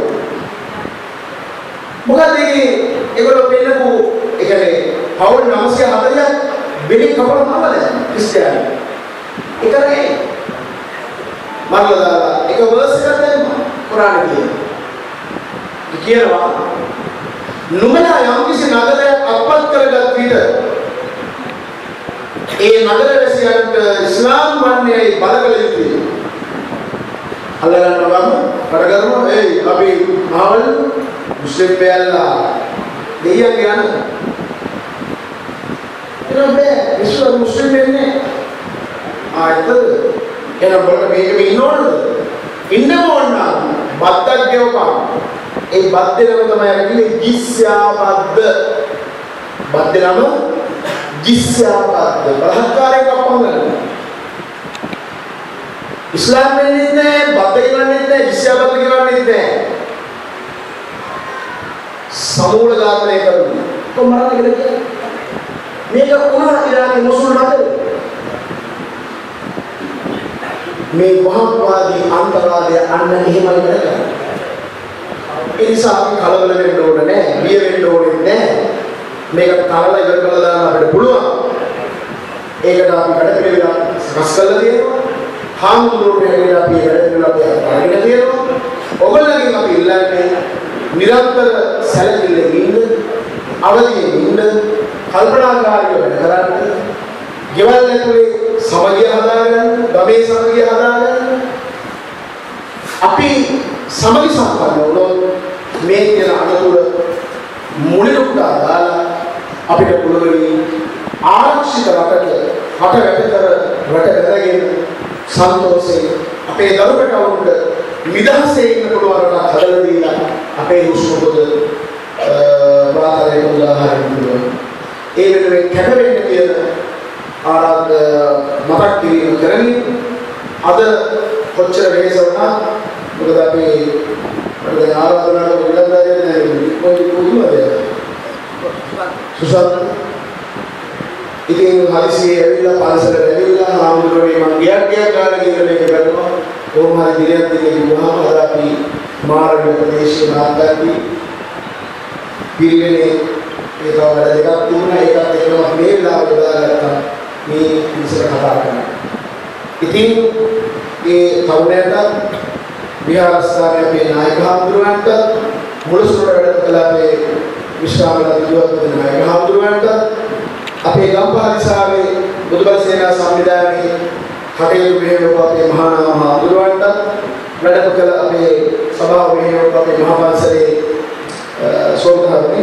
Speaker 8: මොකද ඒගොල්ලෝ පෙන්නපු ඒ කියන්නේ පවුල් නවසිය හතලියක් බෙලි කපල මරලා ක්‍රිස්තියානි. ඒකනේ මරලා දාලා ඒක වර්ස් එකක් දැම්මා කුරානේ කියන්නේ. කියනවා නුඹලා යම් කිසි නගරයක් අත්පත් කරගත් විට ඒ නගරවැසියන්ට ඉස්ලාම් වන්නේ බලකල යුතුයි. අල්ලගන්නවා වැඩ කරනවා ඒ අපි ආවල් මුස්ලිම් බැලලා දෙයියන් යන ඉතින් විශ්ව මුස්ලිම් වෙන්නේ ආයත එන බල මේක මේ ඉන්නවද ඉන්න ඕන බද්දක් ගෙවපන් ඒ බද්දේම තමයි කියන්නේ ජිස්යා බද්ද බද්දේම ජිස්යා බද්ද බලහත්කාරයක් අපහන් ඉස්ලාම් වෙන්නේ නැහැ, බද්ද කියවන්නේ නැහැ, ජිස්යා බද්ද කියවන්නේ නැහැ. සමූල ඝාතනය කරනවා. කොහොමද කියන්නේ? මේක කොහොමද ඉරාකේ මොසුල් රටේ? මේ වහක්වාදී අන්තරවාදය අන්න එහෙමයි කරන්නේ. ඒ නිසා අපි කලබල වෙන්න ඕනේ නැහැ, බිය වෙන්න ඕනේ නැහැ. මේක තරලා ඉවර කරලා දාන්න අපිට පුළුවන්. ඒකට අපි වැඩ පිළිවෙල සකස් කරලා තියෙනවා. හාමුදුරුවෝ අපි වැඩ පිළිවෙල අරගෙන තියෙනවා. ඔයගොල්ලන්ගෙන් අපි ඉල්ලන්නේ නිරන්තර සැලකිල්ලෙන් ඉන්න, අවදියෙන් ඉන්න, කල්පනාකාරීව වැඩ කරන්න, ගෙවල් ඇතුලේ සමගිය හදාගන්න, ගමේ සමගිය හදාගන්න. අපි සමගි සම්පන්න වුණොත් මේ කියන අනුතුර මුලිනුත් දාලා අපිට පුළුවන් ආරක්ෂිත රටක රට වැටතර රට වැදගෙන සන්තෝෂයෙන් අපේ දරුවට අවුරුද්ද නිදහසේ ඉන්න පුළුවන් රටක් හදලා දීලා අපේ හුස්ම පොත වාතාවරණය උදාහරණ පුළුවන්. ඒ වෙනුවෙන් කැප වෙන්න කියන ආරාධ මතක් කිරීම කරමින් අද කොච්චර වෙහෙස වුණා මොකද අපි අපේ ආරාධනාවට විලම්බය නැහැ කොයි කොහොමද සුසත් ඉතින් හදිසියේ ඇවිල්ලා පාසලට ඇවිල්ලා ආමුදුරේ මම ගියක් ගියක් ගාලා ගිහින් මේක කරනවා කොහොම හරි දිනයක් දිගේ ගිහම අද අපි මාර්ග ප්‍රදේශයේ මාර්ගදී පිළිවෙලේ ඒක වැඩ දෙකක් තිබුණා ඒකත් එක්කම මේ වෙලාවට දාගත්තා මේ ඉස්සර කතා කරනවා ඉතින් ඒ තරුණයට විහාරස්ථානයේ අපේ නායක හඳුරන්නට මුලසුර වැඩ කළා අපේ විශ්‍රාමලා විද්‍යාත්මක නායක හඳුරන්නට අපේ ගම්පහ දිසාවේ බුදුබල සේනා සංවිධානයේ කටයුතු මෙහෙයවපු අපේ මහා නාම හඳුරන්නට වැඩ කළ අපේ සභාව මෙහෙයවපු අපේ මහා පන්සලේ සෝමධර්මී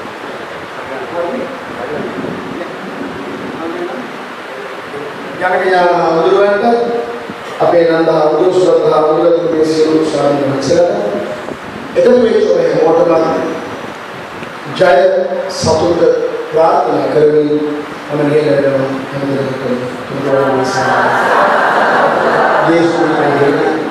Speaker 8: ජනකයාන හඳුරන්නට අපේ නන්දා උදු සුරතා උදු දේශීය ස්වාමීන් වහන්සේලා එකතු වෙච්ච ඔය මොකටද ජය සතුට ප්‍රාර්ථනා කරමින් මම නියලනවා හැමදෙනාටම යේසුස් ක්‍රිස්තුගේ